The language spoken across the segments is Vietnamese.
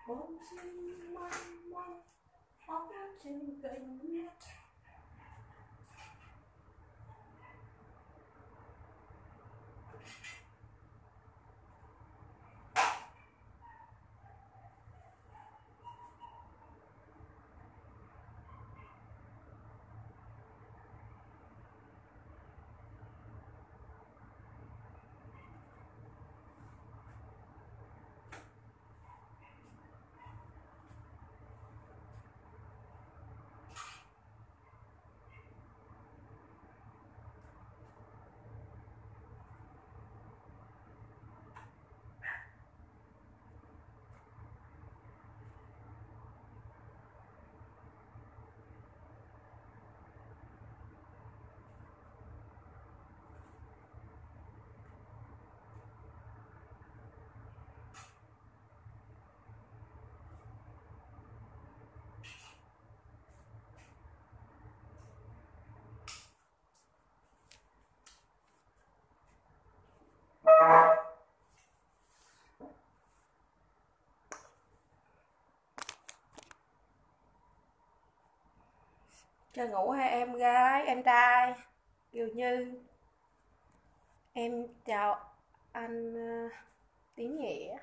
Bóng xinh manh mông bóng trên kênh nước. Chơi ngủ hai em gái, em trai Kiều Như. Em chào anh Tiến Nghĩa.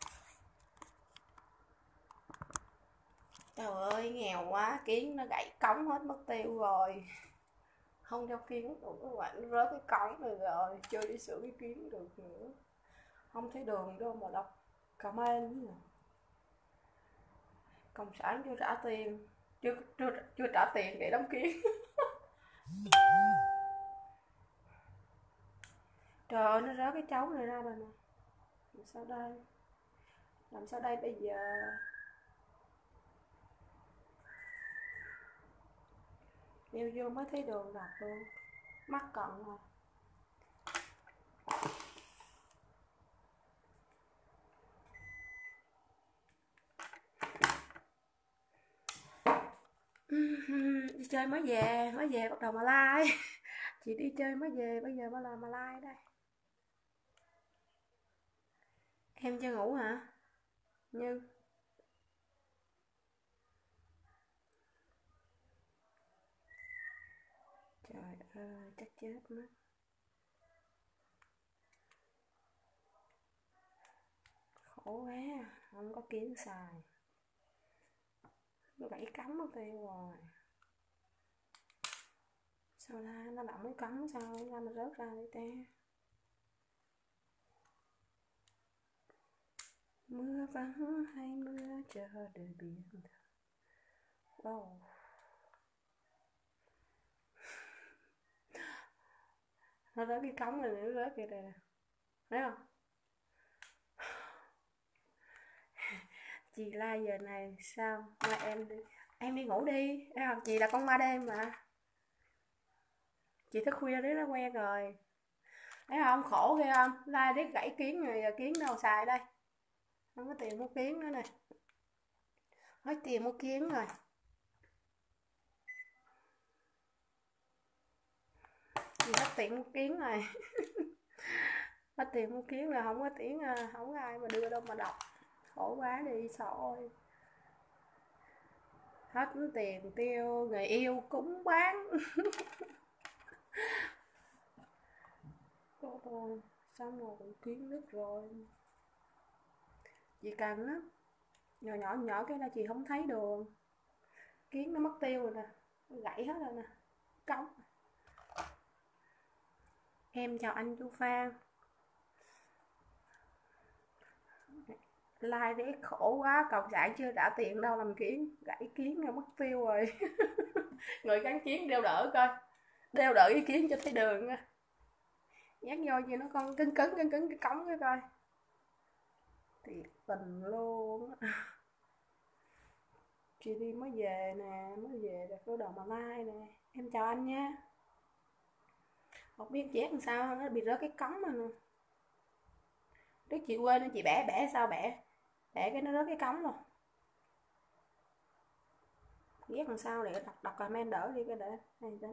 Trời ơi nghèo quá, kiến nó gãy cống hết mất tiêu rồi. Không cho kiến được các bạn, nó rớt cái cống này rồi, chơi đi sửa cái kiến được nữa. Không thấy đường đâu mà đọc comment nữa. Cộng sản chưa trả tiền, chưa trả tiền để đóng kiến. Trời ơi nó rớt cái trống này ra rồi nè. Làm sao đây? Làm sao đây bây giờ? Nêu vô mới thấy đường đọc luôn. Mắc cận rồi. Đi chơi mới về bắt đầu mà like. Chị đi chơi mới về, bây giờ mới là mà like đây. Em chưa ngủ hả? Như trời ơi chắc chết mất. Khổ quá, không có kiếm xài. Nó gãy cắm mất tiêu rồi. Sao la nó động cái cắm sao ra nó rớt ra đi ta. Mưa vắng hay mưa chờ đời biển. Wow. Nó rớt cái cống này nó rớt kìa nè. Thấy không? Chị la giờ này sao? Mà em đi ngủ đi. Thấy không? Chị là con ma đêm mà. Chị thức khuya đấy nó quen rồi. Thấy không? Khổ ghê không? La đấy gãy kiến rồi, giờ kiến đâu xài đây. Không có tiền mua kiến nữa nè. Hết tiền mua kiến rồi. Chị hết tiền mua kiến rồi. Hết tiền mua kiến là không có tiền, không có ai mà đưa đâu mà đọc. Khổ quá đi sỏi. Hết tiền tiêu người yêu cúng bán. Xong rồi cũng kiến nứt rồi. Chị cần á, nhỏ nhỏ cái là chị không thấy đường. Kiến nó mất tiêu rồi nè, nó gãy hết rồi nè, cống. Em chào anh Chu Phan. Like đấy khổ quá, cộng sản chưa trả tiền đâu làm kiến, gãy kiến rồi mất tiêu rồi. Người gắn kiến đeo đỡ coi, đeo đỡ cái kiến cho thấy đường nha. Nhắc vô cho nó con cứng cái cống cái coi. Thiệt tình luôn. Chị đi mới về nè, mới về được cái đầu mà like nè. Em chào anh nha. Không biết chét làm sao nó bị rớt cái cống mà nè. Trước chị quên nên chị bẻ sao bẻ cái nó rớt cái cống rồi. Ghét làm sao để đọc comment đỡ đi cái để này đó.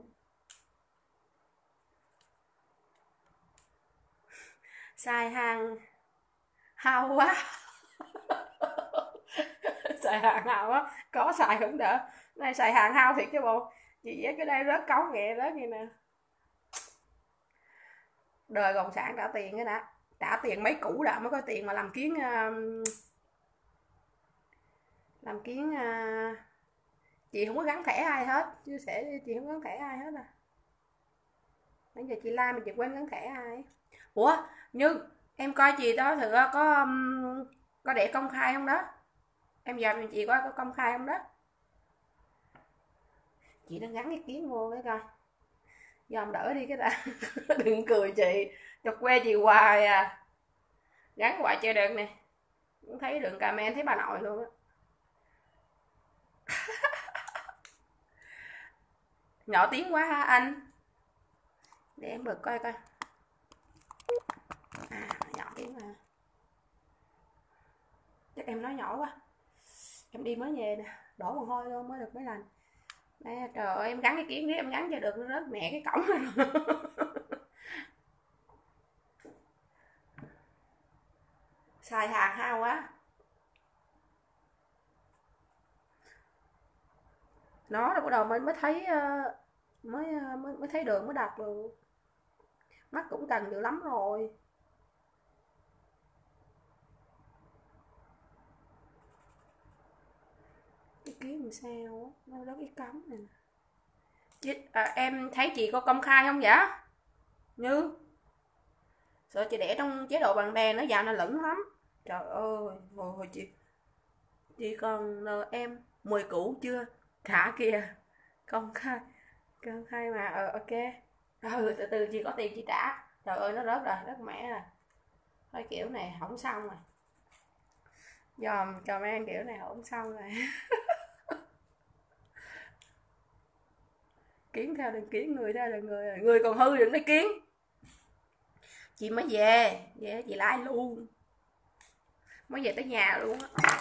Xài hàng hao quá. Xài hàng hao á, có xài cũng đỡ. Này xài hàng hao thiệt chứ bộ. Chị vẽ cái đây rớt cấu nghệ rớt vậy nè. Đời cộng sản trả tiền cái đã. Trả tiền mấy cũ đã mới có tiền mà làm kiến chị không có gắn thẻ ai hết, chia sẻ đi, chị không gắn thẻ ai hết à. Bây giờ chị like mà chị quên gắn thẻ ai. Ủa, Như em coi chị đó thử có để công khai không đó? Em dòm chị coi có công khai không đó? Chị đang gắn cái kiến vô cái coi. Dòm đỡ đi cái đã. Đừng cười chị, chọc que chị hoài à. Gắn hoài chơi được nè. Cũng thấy đừng comment thấy bà nội luôn á. Nhỏ tiếng quá ha anh. Để em bật coi coi. À, nhỏ tiếng mà. Chắc em nói nhỏ quá. Em đi mới về nè, đổ mồ hôi luôn mới được mấy lần. Đây, trời ơi, em gắn cái kiến nếu em gắn cho được nó rớt mẹ cái cổng rồi. Xài hàng hao quá. Nó là bắt đầu mới mới thấy mới thấy đường mới đặt được. Mắt cũng cần dữ lắm rồi. Cái kiến làm sao á, nó rớt cái cắm này. Em thấy chị có công khai không vậy? Như sợ chị để trong chế độ bạn bè nó dạo nó lẫn lắm. Trời ơi, hồi chị còn em 10 cũ chưa? Thả kìa. Công khai mà ok. Từ từ chị có tiền chị trả. Trời ơi nó rớt rồi, rớt mẹ rồi. Thôi kiểu này không xong rồi. Dòm comment kiểu này không xong rồi. Kiến theo đường kiến, người theo đường người, người còn hư đừng nói kiến. Chị mới về chị like luôn. Mới về tới nhà luôn á.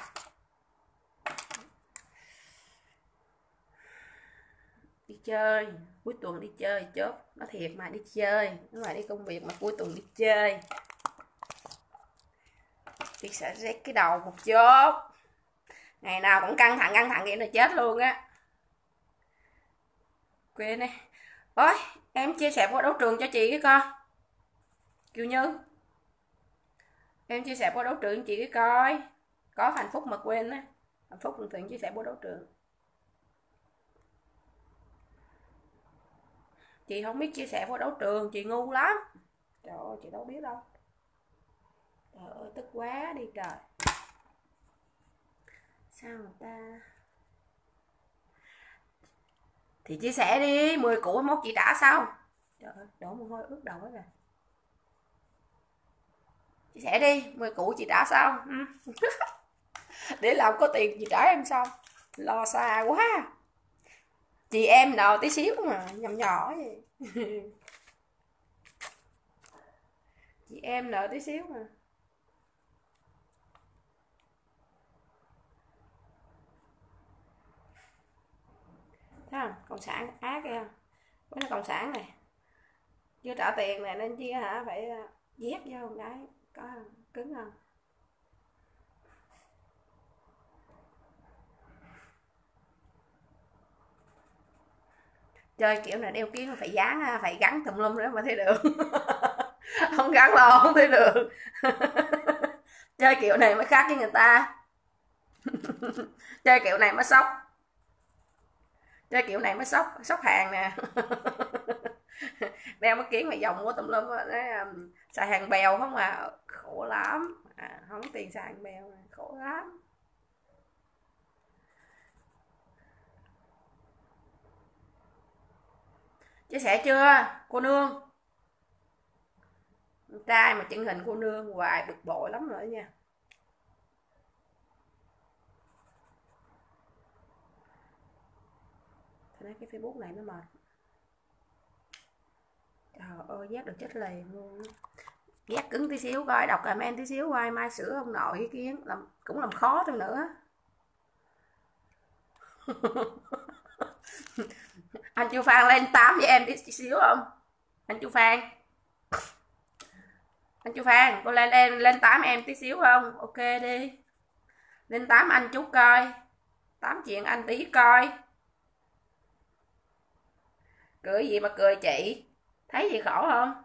Đi chơi, cuối tuần đi chơi chốt. Nó thiệt mà đi chơi, nó ngoài đi công việc mà cuối tuần đi chơi. Chị sẽ rét cái đầu một chút. Ngày nào cũng căng thẳng vậy là chết luôn á. Quên đi. Ôi, em chia sẻ qua đấu trường cho chị cái coi. Kiều Như. Em chia sẻ qua đấu trường chị cái coi. Có hạnh phúc mà quên á. Hạnh phúc thường thường chia sẻ qua đấu trường. Chị không biết chia sẻ qua đấu trường, chị ngu lắm. Trời ơi, chị đâu biết đâu. Trời ơi, tức quá đi trời. Sao người ta... Thì chia sẻ đi, 10 củ 21 chị trả sao? Trời ơi, đổ mồ hôi ướt đầu hết rồi. Chia sẻ đi, 10 củ chị trả sao? Để làm có tiền chị trả em sao? Lo xa quá. Chị em nào tí xíu mà, nhầm nhỏ vậy. Chị em nợ tí xíu mà. Thấy không? Cộng sản ác kìa. Với nó cộng sản này. Chưa trả tiền này nên chi hả? Phải dép vô một cái. Có không? Cứng không? Chơi kiểu này đeo kiến phải dán, phải gắn tùm lum nữa mà thấy được. Không gắn lo không thấy được. Chơi kiểu này mới khác với người ta. Chơi kiểu này mới sốc. Chơi kiểu này mới sốc hàng nè. Đeo mấy kiến mà dòng mua tùm lum nói xài hàng bèo không à, khổ lắm. Không có tiền xài hàng bèo khổ lắm. Chia sẻ chưa cô nương? Trai mà chân hình cô nương hoài bực bội lắm rồi nha. Thế cái Facebook này nó mệt. Trời ơi giác được chết liền luôn. Ghét cứng tí xíu coi, đọc comment tí xíu coi, mai sửa ông nội ý kiến cũng làm khó thôi nữa. Anh Chu Phan lên 8 với em tí xíu không? Anh Chu Phan. Anh Chu Phan, cô lên 8 em tí xíu không? Ok đi. Linh tám anh chút coi, tám chuyện anh tí coi. Cười gì mà cười chị, thấy gì khổ không?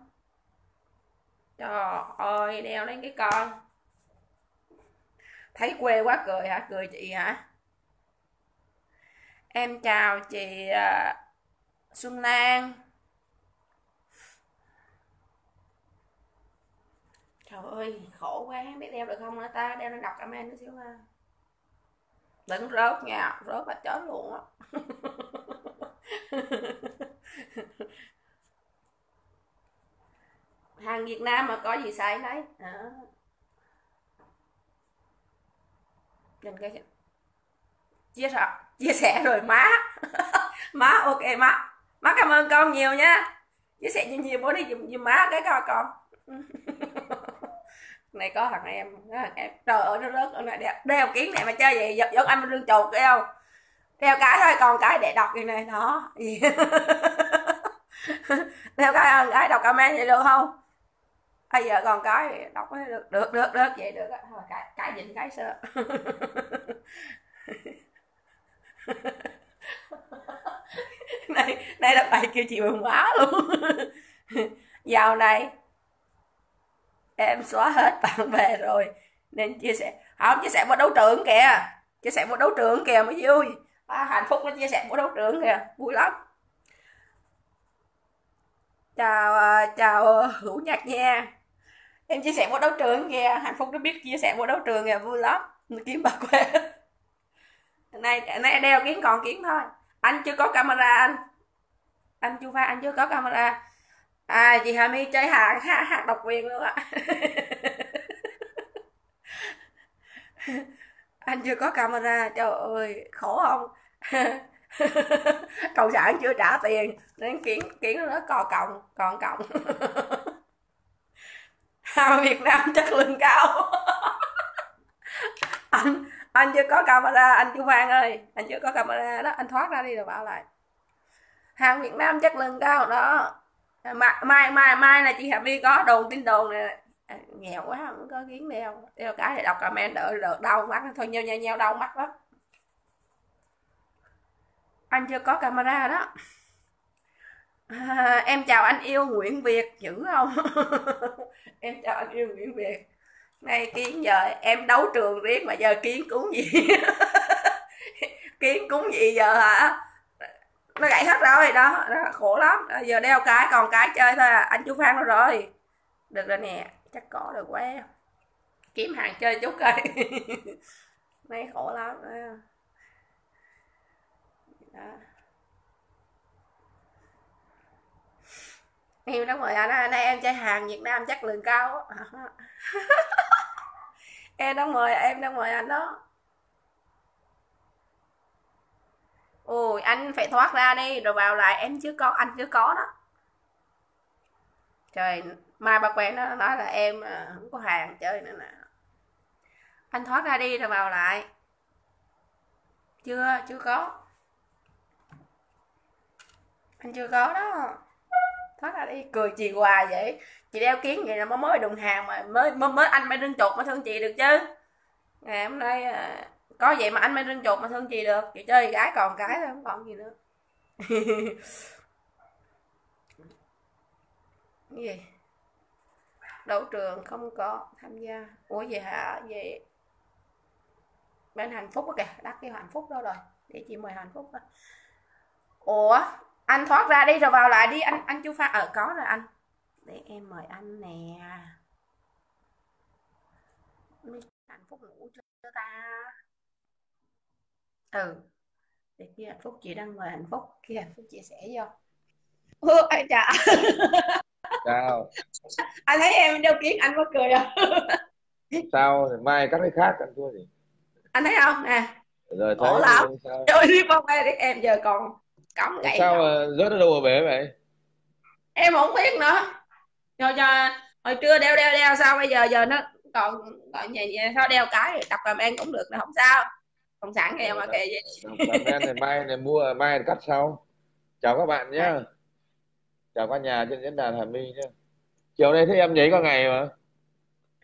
Trời ơi, đeo lên cái con. Thấy quê quá cười hả? Cười chị hả? Em chào chị Xuân Lan. Trời ơi, khổ quá, biết đeo được không hả ta? Đeo lên đọc comment nữa xíu ha. Đừng rớt nha, rớt là chết luôn á. Hàng Việt Nam mà có gì sai đấy. Nhìn cái chia sẻ rồi má. Má ok má. Má cảm ơn con nhiều nha. Chia sẻ nhiều nhiều bố đi giùm má cái coi con. Này có thằng em, trời ơi nó rớt này đeo kiến này mà chơi vậy giật anh rương chuột đeo cái thôi còn cái để đọc gì này đó gì. Đeo cái đọc comment vậy được không? Bây giờ còn cái đọc được vậy được thôi cái dịnh cái sơ. Này là bài kêu chị bừng quá luôn. Dạo này em xóa hết bạn bè rồi nên chia sẻ không chia sẻ một đấu trưởng kìa, chia sẻ một đấu trưởng kìa mới vui. Hạnh phúc nó chia sẻ một đấu trưởng kìa vui lắm. Chào Hữu Nhạc nha, em chia sẻ một đấu trường kìa, Hạnh Phúc nó biết chia sẻ một đấu trường kìa vui lắm. Kiếm bà quê. Này đeo kiến còn kiến thôi, anh chưa có camera, anh Chu Pha anh chưa có camera. Chị Hà My chơi hạt độc quyền luôn á. Anh chưa có camera, trời ơi khổ không. Cộng sản chưa trả tiền nên kiến nó còn còng. Việt Nam chất lượng cao. anh chưa có camera anh Chu Phan ơi, anh chưa có camera đó, anh thoát ra đi rồi bảo lại. Hàng Việt Nam chất lượng cao đó. Mai là chị Hà My có đồn tin đồn nè. Nghèo quá không có kiến đeo cái để đọc comment đỡ đau mắt thôi, nheo đau mắt lắm. Anh chưa có camera đó. Em chào anh yêu Nguyễn Việt dữ không? Em chào anh yêu Nguyễn Việt. Nay kiến giờ em đấu trường riết mà giờ kiến cúng gì? Kiến cúng gì giờ hả? Nó gãy hết rồi đó, khổ lắm. Giờ đeo cái còn cái chơi thôi à. Anh chú Phan đâu rồi? Được rồi nè, chắc có được quá. Kiếm hàng chơi chút coi. Nay khổ lắm. Đó. Em đó mời anh, nay em chơi hàng Việt Nam chất lượng cao. Em đang mời anh đó. Ôi anh phải thoát ra đi rồi vào lại, anh chưa có đó. Trời, mai bà quen nó nói là em không có hàng chơi nữa nè. Anh thoát ra đi rồi vào lại. Chưa có. Anh chưa có đó. Thoát ra đi, cười chị hoài vậy. Chị đeo kiến vậy là mới đụng hàng mà mới anh mới rinh chuột mà thương chị được chứ. Ngày hôm nay có vậy mà anh mới rinh chuột mà thương chị được. Chị chơi gái còn cái thôi không còn gì nữa. Cái gì? Đấu trường không có tham gia. Ủa vậy hả? Vậy bên Hạnh Phúc kìa, đắt cái Hạnh Phúc đó rồi. Để chị mời Hạnh Phúc đó. Ủa, anh thoát ra đi rồi vào lại đi, anh Chu Pha có rồi anh. Để em mời anh nè. Hạnh Phúc ngủ chưa ta? Ừ. Để kia Hạnh Phúc chị đang mời Hạnh Phúc, kia Hạnh Phúc chia sẻ vô. Anh chào. Sao? Anh thấy em đeo kiến anh có cười không? Sao mai cắt cái khác ăn thua gì? Anh thấy không nè, Rồi khổ thấy lắm. sao? Trời đi bông đây em giờ còn cắm gãy Sao đầu. rớt ở đâu ở bể vậy? Em không biết nữa. Rồi hồi trưa đeo sao bây giờ nó còn nhà sao đeo cái đập làm em cũng được là không sao. Cộng sản nghèo mà kệ gì. Đọc comment này mai này mua mai cắt sau. Chào các bạn nhé. Chào cả nhà trên diễn đàn Hà My nhé. Chiều nay thấy em nhảy qua ngày mà.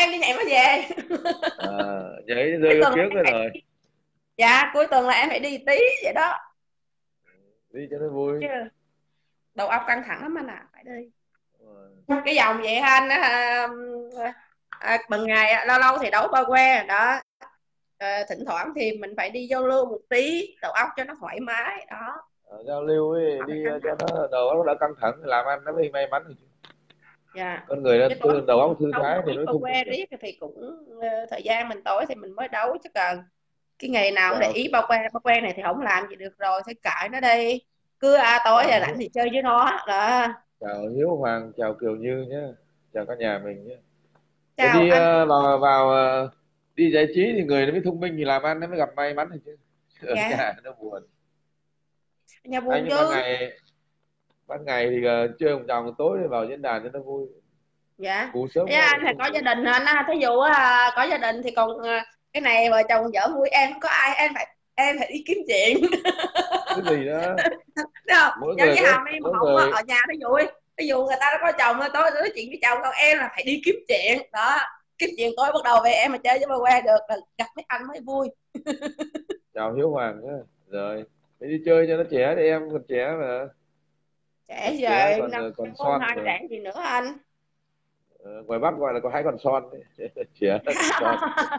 em đi nhảy mới về. À, nhảy Cuối rơi có tuần là kiếng em nữa phải rồi. đi. Dạ cuối tuần là em phải đi tí vậy đó. Đi cho nó vui. Chứ đầu óc căng thẳng lắm anh ạ, phải đi Ờ, cái vòng vậy ha anh á. Bằng ngày lâu lâu thì đấu ba que đó. Thỉnh thoảng thì mình phải đi giao lưu một tí đầu óc cho nó thoải mái đó. giao lưu ấy, Không phải đi căng cho thẳng. nó đầu óc nó đã căng thẳng, làm ăn nó mới may mắn được. Dạ Con người nó chứ tối đầu óc thư đấu thái thì ít nó ba thông minh que được. riết thì cũng thời gian mình tối thì mình mới đấu chứ cần cái ngày nào cũng để chào ý ba que này thì không làm gì được rồi thì cãi nó đi. Cứ tối chào là rảnh thì chơi với nó đó. chào Hiếu Hoàng, chào Kiều Như nhé, chào cả nhà mình nhé. Để Chào đi anh. vào đi giải trí thì người nó mới thông minh, thì làm ăn nó mới gặp may mắn được chứ. Ở Dạ nhà nó buồn. nhà Anh buồn như chứ. ban ngày thì chơi một chồng, tối thì vào diễn đàn cho nó vui. Dạ Ngủ sớm thế quá lại anh phải không có gia ngủ. đình anh á, thí dụ có gia đình thì còn cái này vợ chồng vợ vui em không có ai em phải đi kiếm chuyện. Cái gì đó. Đúng không? Mỗi Giống người như có Hào em mà mỗi không có người. ở nhà ví dụ người ta đã có chồng rồi tối nói chuyện với chồng còn em là phải đi kiếm chuyện đó. Kiếm chuyện tối bắt đầu về em mà chơi với bà que được là gặp mấy anh mới vui. Chào Hiếu Hoàng nhé. Rồi để đi chơi cho nó trẻ, để em còn trẻ mà. Trẻ Còn trẻ, giờ còn năm còn bốn son hai mà. trẻ gì nữa anh. Ngoài Bắc gọi là có hai con son đấy. Trẻ còn son.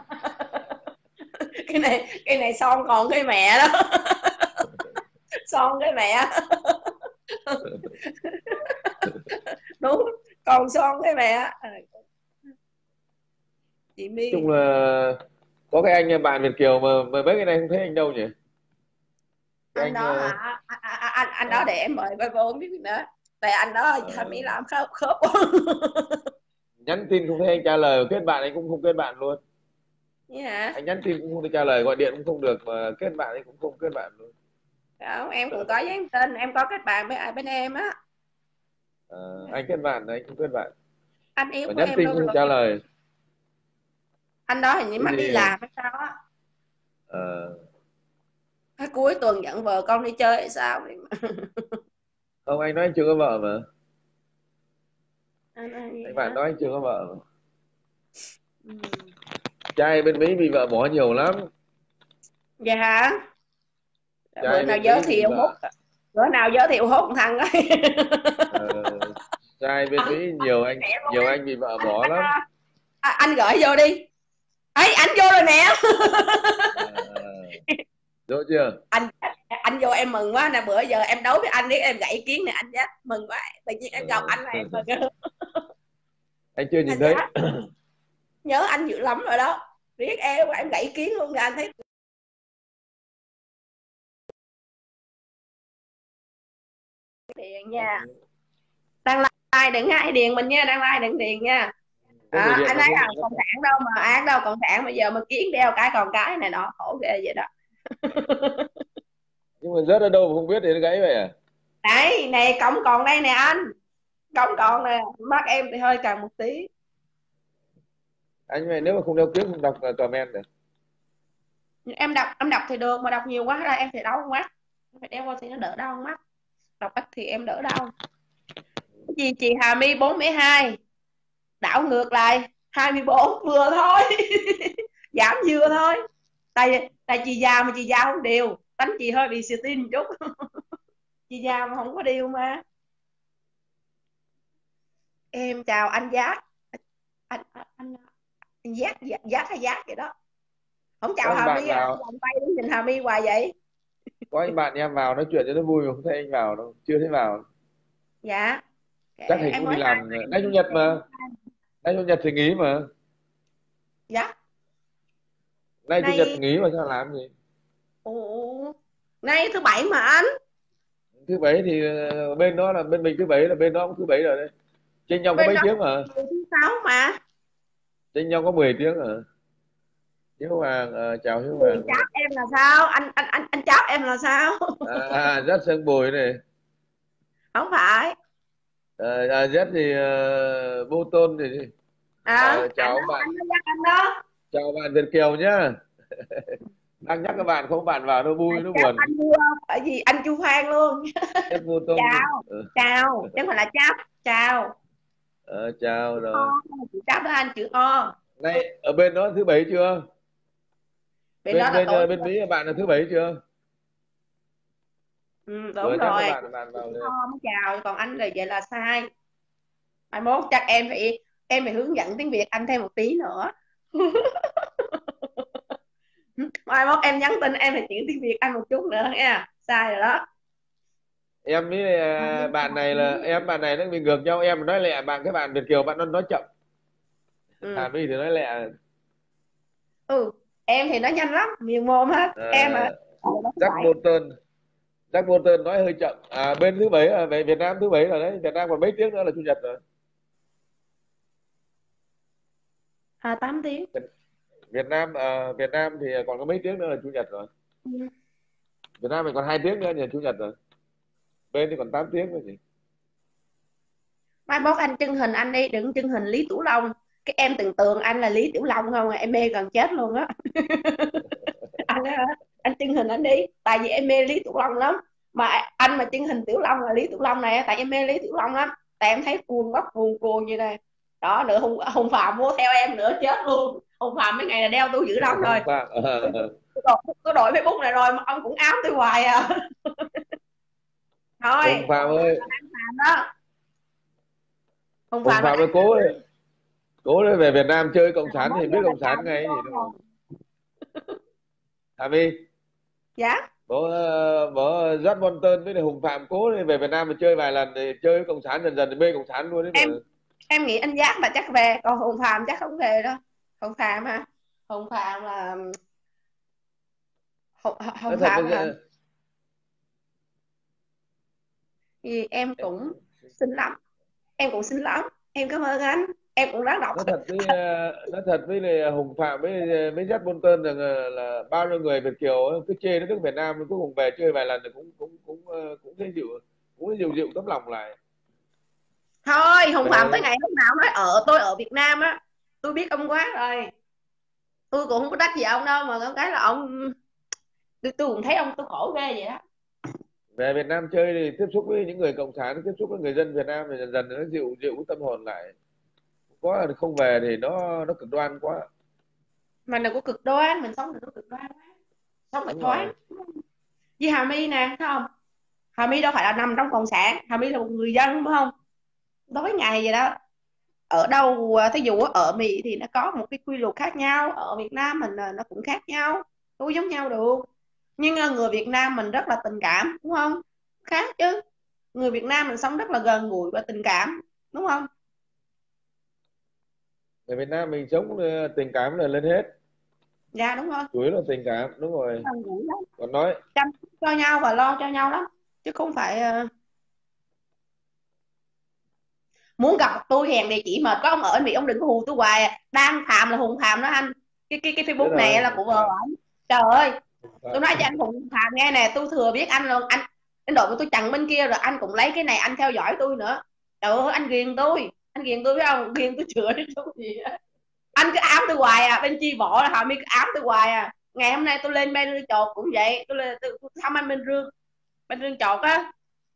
Cái này son còn cái mẹ đó. Son cái mẹ. Đúng còn son cái mẹ. Chị My Chung là có cái anh bạn Việt Kiều mà mấy cái này không thấy anh đâu nhỉ? Cái anh anh đó hả anh đó ờ, để em mời vô không biết gì nữa. Tại anh đó thằng ờ, Mỹ làm khớp khớp quá. nhắn tin không thấy anh trả lời, kết bạn anh cũng không kết bạn luôn. Vậy hả? Anh nhắn tin cũng không được trả lời, gọi điện cũng không được, mà kết bạn anh cũng không kết bạn luôn. Không, em cũng có dán tên em có kết bạn với ai bên em á. Anh kết bạn anh cũng kết bạn, Anh yếu mà của nhắn em tin đâu cũng không rồi. trả lời. Anh đó hình như Cái mắt đi gì làm hay sao á. ờ, Cuối tuần dẫn vợ con đi chơi hay sao vậy mà. không, anh nói anh chưa có vợ mà. Anh nói gì Anh bạn hả? nói anh chưa có vợ mà. Ừ. Trai bên Mỹ bị vợ bỏ nhiều lắm. Vậy hả? bữa Trai nào bên giới Mỹ bị thiệu hút vợ Bữa nào giới thiệu hút một thằng ấy. ờ, trai bên Mỹ nhiều anh, Mẹ luôn á. bị vợ anh, bỏ anh, lắm. anh gửi vô đi ấy anh vô rồi nè. Ờ, Rõ chưa? anh anh vô em mừng quá nè, bữa giờ em đấu với anh biết em gãy kiến này anh dắt mừng quá, tự nhiên em gặp anh là em mừng. Anh chưa nhìn Anh thấy. dắt nhớ anh dữ lắm rồi đó, biết em gãy kiến luôn rồi anh thấy tiền nha. Đăng like đừng ai điền mình nha, đăng like đừng điền nha. Có người điện Anh mà ấy không là bị mất. cộng sản đâu mà ác đâu, cộng sản bây giờ mà kiến đeo cái còn cái này nọ khổ ghê vậy đó. Nhưng mà rớt ở đâu mà không biết thì nó gãy vậy à? Đấy này cổng còn đây nè anh, cổng còn nè, mắt em thì hơi càng một tí. Anh này nếu mà không đeo kiếng không đọc comment được. Em đọc thì được mà đọc nhiều quá ra em thì đau mắt, phải đeo vào thì nó đỡ đau mắt, đọc ít thì em đỡ đau. Cái gì chị Hà My 42 đảo ngược lại 24 vừa thôi. Giảm vừa thôi. Tại chị già mà chị già không đều, tánh chị hơi bị xì tin một chút. Chị già mà không có điều mà. Em chào anh Giác. Anh Giác Giác hay Giác vậy đó. Không có chào anh Hà bạn My à, vào vòng tay đứng nhìn Hà My hoài vậy. có anh bạn em vào nói chuyện cho nó vui mà không thấy anh vào đâu, chưa thấy vào. Dạ Chắc thì em cũng đi mới hai làm nay chủ nhật mà. Nay chủ nhật thì nghỉ mà. dạ Nay chủ nhật nay nghỉ mà sao làm gì. ủa, nay thứ bảy mà anh. Thứ bảy thì bên đó là bên mình thứ bảy, là bên đó cũng thứ bảy rồi đấy. Chênh nhau có Bên mấy đó tiếng mà. thứ sáu mà. Chênh nhau có 10 tiếng à. Hiếu Hoàng chào Hiếu Thì Hoàng nhé. cháp em là sao anh cháp em là sao? Rất Sơn Bùi này. Không phải. Rất thì Vô Tôn thì chào các bạn. Anh nó dắt anh đó. Chào bạn Việt Kiều nhá. Đang nhắc các bạn, không bạn vào nó vui Anh nó cháp buồn. anh vua bởi vì anh Chu Phan luôn. Rất Vô Tôn. Chào chào chứ không phải là cháp chào. Chào O rồi. chữ cháp đó anh chữ O. Nay ở bên đó thứ bảy chưa? Bên đó bên là bên tối. bên Mỹ bạn là thứ bảy chưa? Ừ, đúng Vừa nhắc các rồi. bạn vào liền. Không chào, còn anh là vậy là sai. Mai mốt chắc em phải hướng dẫn tiếng Việt anh thêm một tí nữa. Mai mốt em nhắn tin em phải chuyển tiếng Việt anh một chút nữa nha, sai rồi đó. Em với bạn này là em bạn này nó bị ngược nhau, em nói lẹ, cái bạn Việt kiều bạn nó nói chậm. Ừ. Hà My thì nói lẹ. Ừ, em thì nói nhanh lắm, miệng mồm hết em à. À, Đó thứ Jack bảy. Bolton Jack Bolton nói hơi chậm. Bên thứ bảy là về Việt Nam thứ bảy rồi đấy, Việt Nam còn mấy tiếng nữa là chủ nhật rồi. 8 tiếng. Việt Nam thì còn có mấy tiếng nữa là chủ nhật rồi. Ừ. Việt Nam mình còn 2 tiếng nữa là chủ nhật rồi. Bên thì còn 8 tiếng nữa gì. Mai mốt anh trưng hình anh đi, đừng trưng hình Lý Tiểu Long. Cái em tưởng tượng anh là Lý Tiểu Long không à, em mê gần chết luôn á. Anh á, anh trưng hình anh đi, tại vì em mê Lý Tiểu Long lắm. Mà anh mà trưng hình Tiểu Long là Lý Tiểu Long này, tại em mê Lý Tiểu Long lắm. Tại em thấy cuồng bắp cuồng cuồng như này. Đó nữa, Hùng Phạm mua theo em nữa chết luôn. Hùng Phạm mấy ngày là đeo tôi dữ lắm rồi. Không phạm. Tôi đổi Facebook này rồi mà ông cũng áo tôi hoài à. Hùng Thôi Phạm ơi, Phạm đó. Hùng Hùng Phạm là Phạm ơi, đáng cố đấy về Việt Nam chơi cộng là sản mới thì vô biết đại cộng trà sản với ngay gì con rồi. đâu. Hà My, Dạ. bố Jack Bolton với lại Hùng Phạm cố đi về Việt Nam mà chơi vài lần thì chơi với cộng sản, dần dần thì mê cộng sản luôn đấy mà. Em nghĩ anh Giác là chắc về, còn Hùng Phạm chắc không về đâu. Hùng Phạm hả? Hùng Phạm là Nói Hùng thật Phạm bây hả? giờ Thì em cũng xinh lắm, em cũng xinh lắm, em cảm ơn anh, em cũng ráng đọc. nói thật với lại Hùng Phạm với Jack Bolton rằng là bao nhiêu người Việt kiều ấy, cứ chê đất nước Việt Nam cuối cùng về chơi vài lần thì cũng thấy dịu tấm lòng lại. Thôi Hùng Phạm tới Về ngày lúc nào nói tôi ở Việt Nam á, tôi biết ông quá rồi. Tôi cũng không có trách gì ông đâu, mà có cái là ông, tôi cũng thấy ông tôi khổ ghê vậy đó. về Việt Nam chơi thì tiếp xúc với những người cộng sản, tiếp xúc với người dân Việt Nam thì dần dần nó dịu dịu cái tâm hồn lại. Có không về thì nó cực đoan quá. Mà đừng có cực đoan, mình sống đừng có cực đoan quá, sống phải Đúng thoáng. rồi. Với Hà My nè thấy không, Hà My đâu phải là nằm trong cộng sản, Hà My là một người dân đúng không, tối ngày vậy đó. Ở đâu thí dụ ở Mỹ thì nó có một cái quy luật khác nhau, ở Việt Nam mình nó cũng khác nhau, đâu có giống nhau được. Nhưng người Việt Nam mình rất là tình cảm đúng không, khác chứ. Người Việt Nam mình sống rất là gần gũi và tình cảm đúng không. Người Việt Nam mình sống tình cảm là lên hết, Dạ đúng rồi, chủ yếu là tình cảm, đúng rồi. gần gũi lắm, Còn nói chăm sóc cho nhau và lo cho nhau lắm, chứ không phải muốn gặp tôi hèn địa chỉ mệt có ông ở Mỹ ông đừng có hù tôi hoài à. Đang Phạm là Hùng Phạm đó anh, cái biết Facebook này rồi. là của vợ anh. Trời ơi, tôi nói cho Phạm. anh Hùng Phạm nghe nè, tôi thừa biết anh luôn, anh đến độ mà tôi chặn bên kia rồi anh cũng lấy cái này anh theo dõi tôi nữa. Trời ơi anh ghiền tôi, anh ghiền tôi biết không, ghiền tôi chữa đến chút gì á. Anh cứ ám tôi hoài à, bên chi bộ là họ mi cứ ám tôi hoài à. Ngày hôm nay tôi lên bên Rương Chột cũng vậy, tôi thăm anh bên Rương Chột á.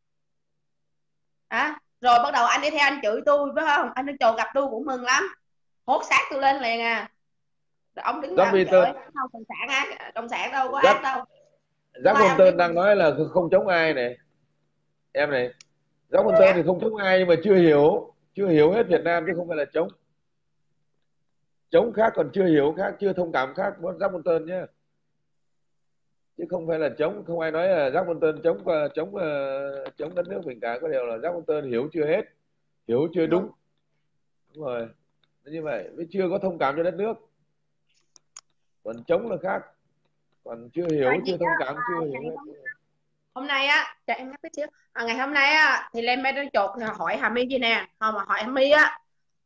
Rồi bắt đầu anh đi theo anh chửi tôi phải không, anh Rương Chột gặp tôi cũng mừng lắm, hốt xác tôi lên liền à. Rồi ông đứng ra Jack ông chửi Bolton không, cộng sản ác, cộng sản đâu có ác Jack đâu. Jack Mai ông đi Bolton đang nói là không chống ai này, em này. Jack Bolton thì dạ. không chống ai nhưng mà chưa hiểu hết Việt Nam chứ không phải là chống. Chống khác, còn chưa hiểu khác, chưa thông cảm khác với Jack Bolton nhé, chứ không phải là chống. Không ai nói là Jack Bolton chống đất nước mình cả, có điều là Jack Bolton hiểu chưa hết, hiểu chưa Đúng. đúng. Đúng rồi, như vậy mới chưa có thông cảm cho đất nước, còn chống là khác, còn chưa Tại hiểu, vì chưa á, thông cảm, chưa hiểu ngày hết. hôm nay á cho em nhắc tí xíu, ngày hôm nay á thì lên bên Rương Chột thì hỏi Hà My gì nè, không mà hỏi Hà My á,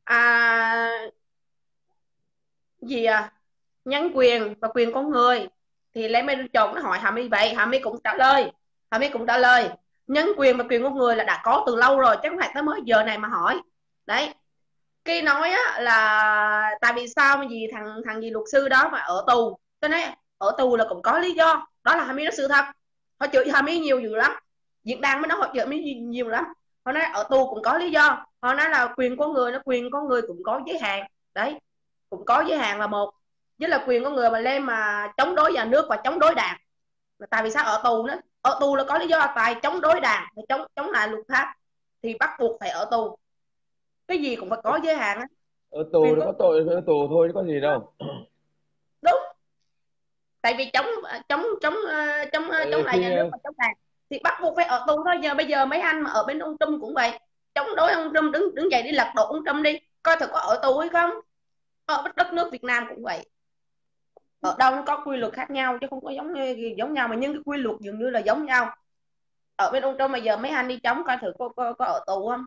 gì nhân quyền và quyền con người, thì Lê Minh Chọn nó hỏi Hà My vậy, Hà My cũng trả lời, Hà My cũng trả lời nhân quyền và quyền con người là đã có từ lâu rồi chứ không phải tới mới giờ này mà hỏi. Đấy, cái nói á là tại vì sao mà gì thằng thằng gì luật sư đó mà ở tù, tôi nói ở tù là cũng có lý do, đó là Hà My nói sự thật. Họ chửi Hà My nhiều dữ lắm, diễn đàn mới nói họ chửi Hà My nhiều lắm. Họ nói ở tù cũng có lý do, họ nói là quyền con người, nó quyền con người cũng có giới hạn. Đấy, cũng có giới hạn là một, với là quyền con người mà lên mà chống đối nhà nước và chống đối đảng. Tại vì sao ở tù nữa, ở tù là có lý do là tại chống đối đảng, chống chống lại luật pháp thì bắt buộc phải ở tù, cái gì cũng phải có giới hạn á. Ở tù Quyền nó con có tội thì ở tù thôi chứ có gì đâu. đúng, tại vì chống chống chống Tại chống vì lại khi nhà nước và chống đảng thì bắt buộc phải ở tù thôi. Giờ bây giờ mấy anh mà ở bên ông Trump cũng vậy, chống đối ông Trump, đứng đứng dậy đi lật đổ ông Trump đi, coi thử có ở tù hay không. Ở đất nước Việt Nam cũng vậy, ở đâu nó có quy luật khác nhau chứ không có giống nhau, mà những cái quy luật dường như là giống nhau. Ở bên ông Trump mà giờ mấy anh đi chống coi thử có ở tù không,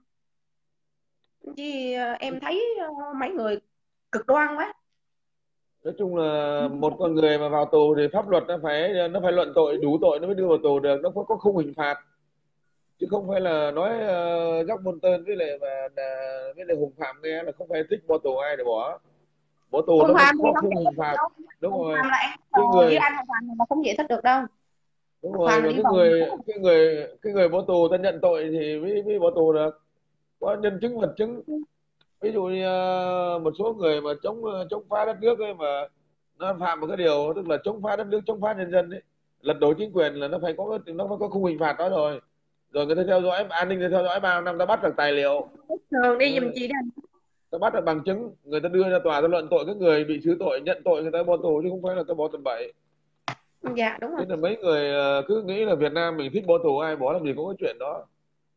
chứ em thấy mấy người cực đoan quá. nói chung là một con người mà vào tù thì pháp luật nó phải luận tội đủ tội nó mới đưa vào tù được, nó có khung hình phạt, chứ không phải là nói Jack Bolton với lại Hùng Phạm nghe là không phải thích bỏ tù ai để bỏ tù, Hùng nó Phạm thì có không khung giải hình thích được phạt. đâu, Đúng Hùng rồi. Phạm là em Cái với người anh Hùng Phạm là không giải thích được đâu. đúng Hùng rồi, Phạm mà là đi vào cái người bỏ tù ta nhận tội thì mới bỏ tù được, có nhân chứng vật chứng. Ví dụ như một số người mà chống phá đất nước ấy, mà nó phạm một cái điều tức là chống phá đất nước, chống phá nhân dân ấy, lật đổ chính quyền, là nó phải có khung hình phạt đó rồi. Rồi người ta theo dõi an ninh, người ta theo dõi bao năm, ta bắt được tài liệu. thường đi giùm Ừ, chị đây. ta bắt được bằng chứng, người ta đưa ra tòa, ta luận tội cái người bị trừ tội, nhận tội, người ta bỏ tù chứ không phải là ta bỏ tầm bậy. Dạ đúng rồi. Thế là mấy người cứ nghĩ là Việt Nam mình thích bỏ tù ai bỏ, làm gì có cái chuyện đó.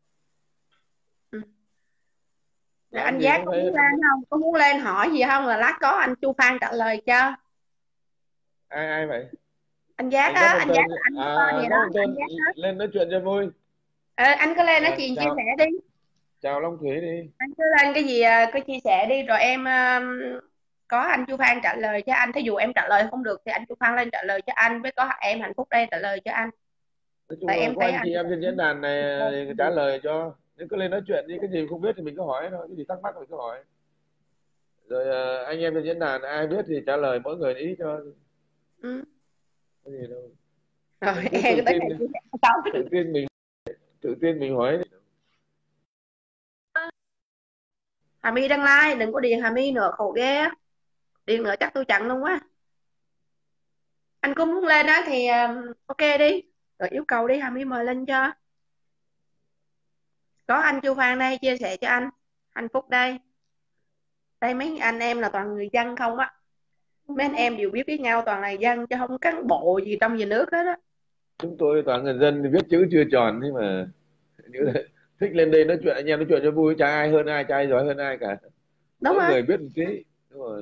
Ừ. Rồi Làm anh gì Giác có có phải. muốn lên không, có muốn lên hỏi gì không, là lát có anh Chu Phan trả lời cho. Ai ai vậy? Anh Giác Anh Giáp á, Văn anh Giác Tân. là anh À, tên gì đó, Giáp Văn anh Tân Giác đó. lên nói chuyện cho vui. Anh cứ lên nói À, chuyện chia chào sẻ đi. chào Long Thủy đi. Anh cứ lên cái gì cứ chia sẻ đi, rồi em có anh Chu Phan trả lời cho anh, thí dụ em trả lời không được thì anh Chu Phan lên trả lời cho anh, với có em Hạnh Phúc đây trả lời cho anh. Nói chung Tại là em có thấy anh anh chị em trên diễn đàn này thì trả được. lời cho, nếu cứ lên nói chuyện đi, cái gì không biết thì mình cứ hỏi thôi, cái gì thắc mắc mình cứ hỏi. Rồi anh em trên diễn đàn ai biết thì trả lời mỗi người ý cho, Ừ. cái gì đâu. Rồi Mình cứ em tự tới tin, này chia sẻ sau. tự tin mình hỏi. Hà My đăng like, đừng có điền Hà My nữa khổ ghê á, điền nữa chắc tôi chặn luôn quá. Anh có muốn lên á thì ok đi, rồi yêu cầu đi Hà My mời lên cho. Có anh Chu Phan đây chia sẻ cho anh, Hạnh Phúc đây. Đây mấy anh em là toàn người dân không á, mấy anh em đều biết với nhau, toàn là dân chứ không có cán bộ gì trong nhà nước hết á. Chúng tôi toàn người dân thì viết chữ chưa tròn, thế mà như Ừ. thế. Thích lên đây nói chuyện, anh em nói chuyện cho vui, chả ai hơn ai, chả ai giỏi hơn ai cả, Đúng mỗi không? người biết một tí. Đúng rồi.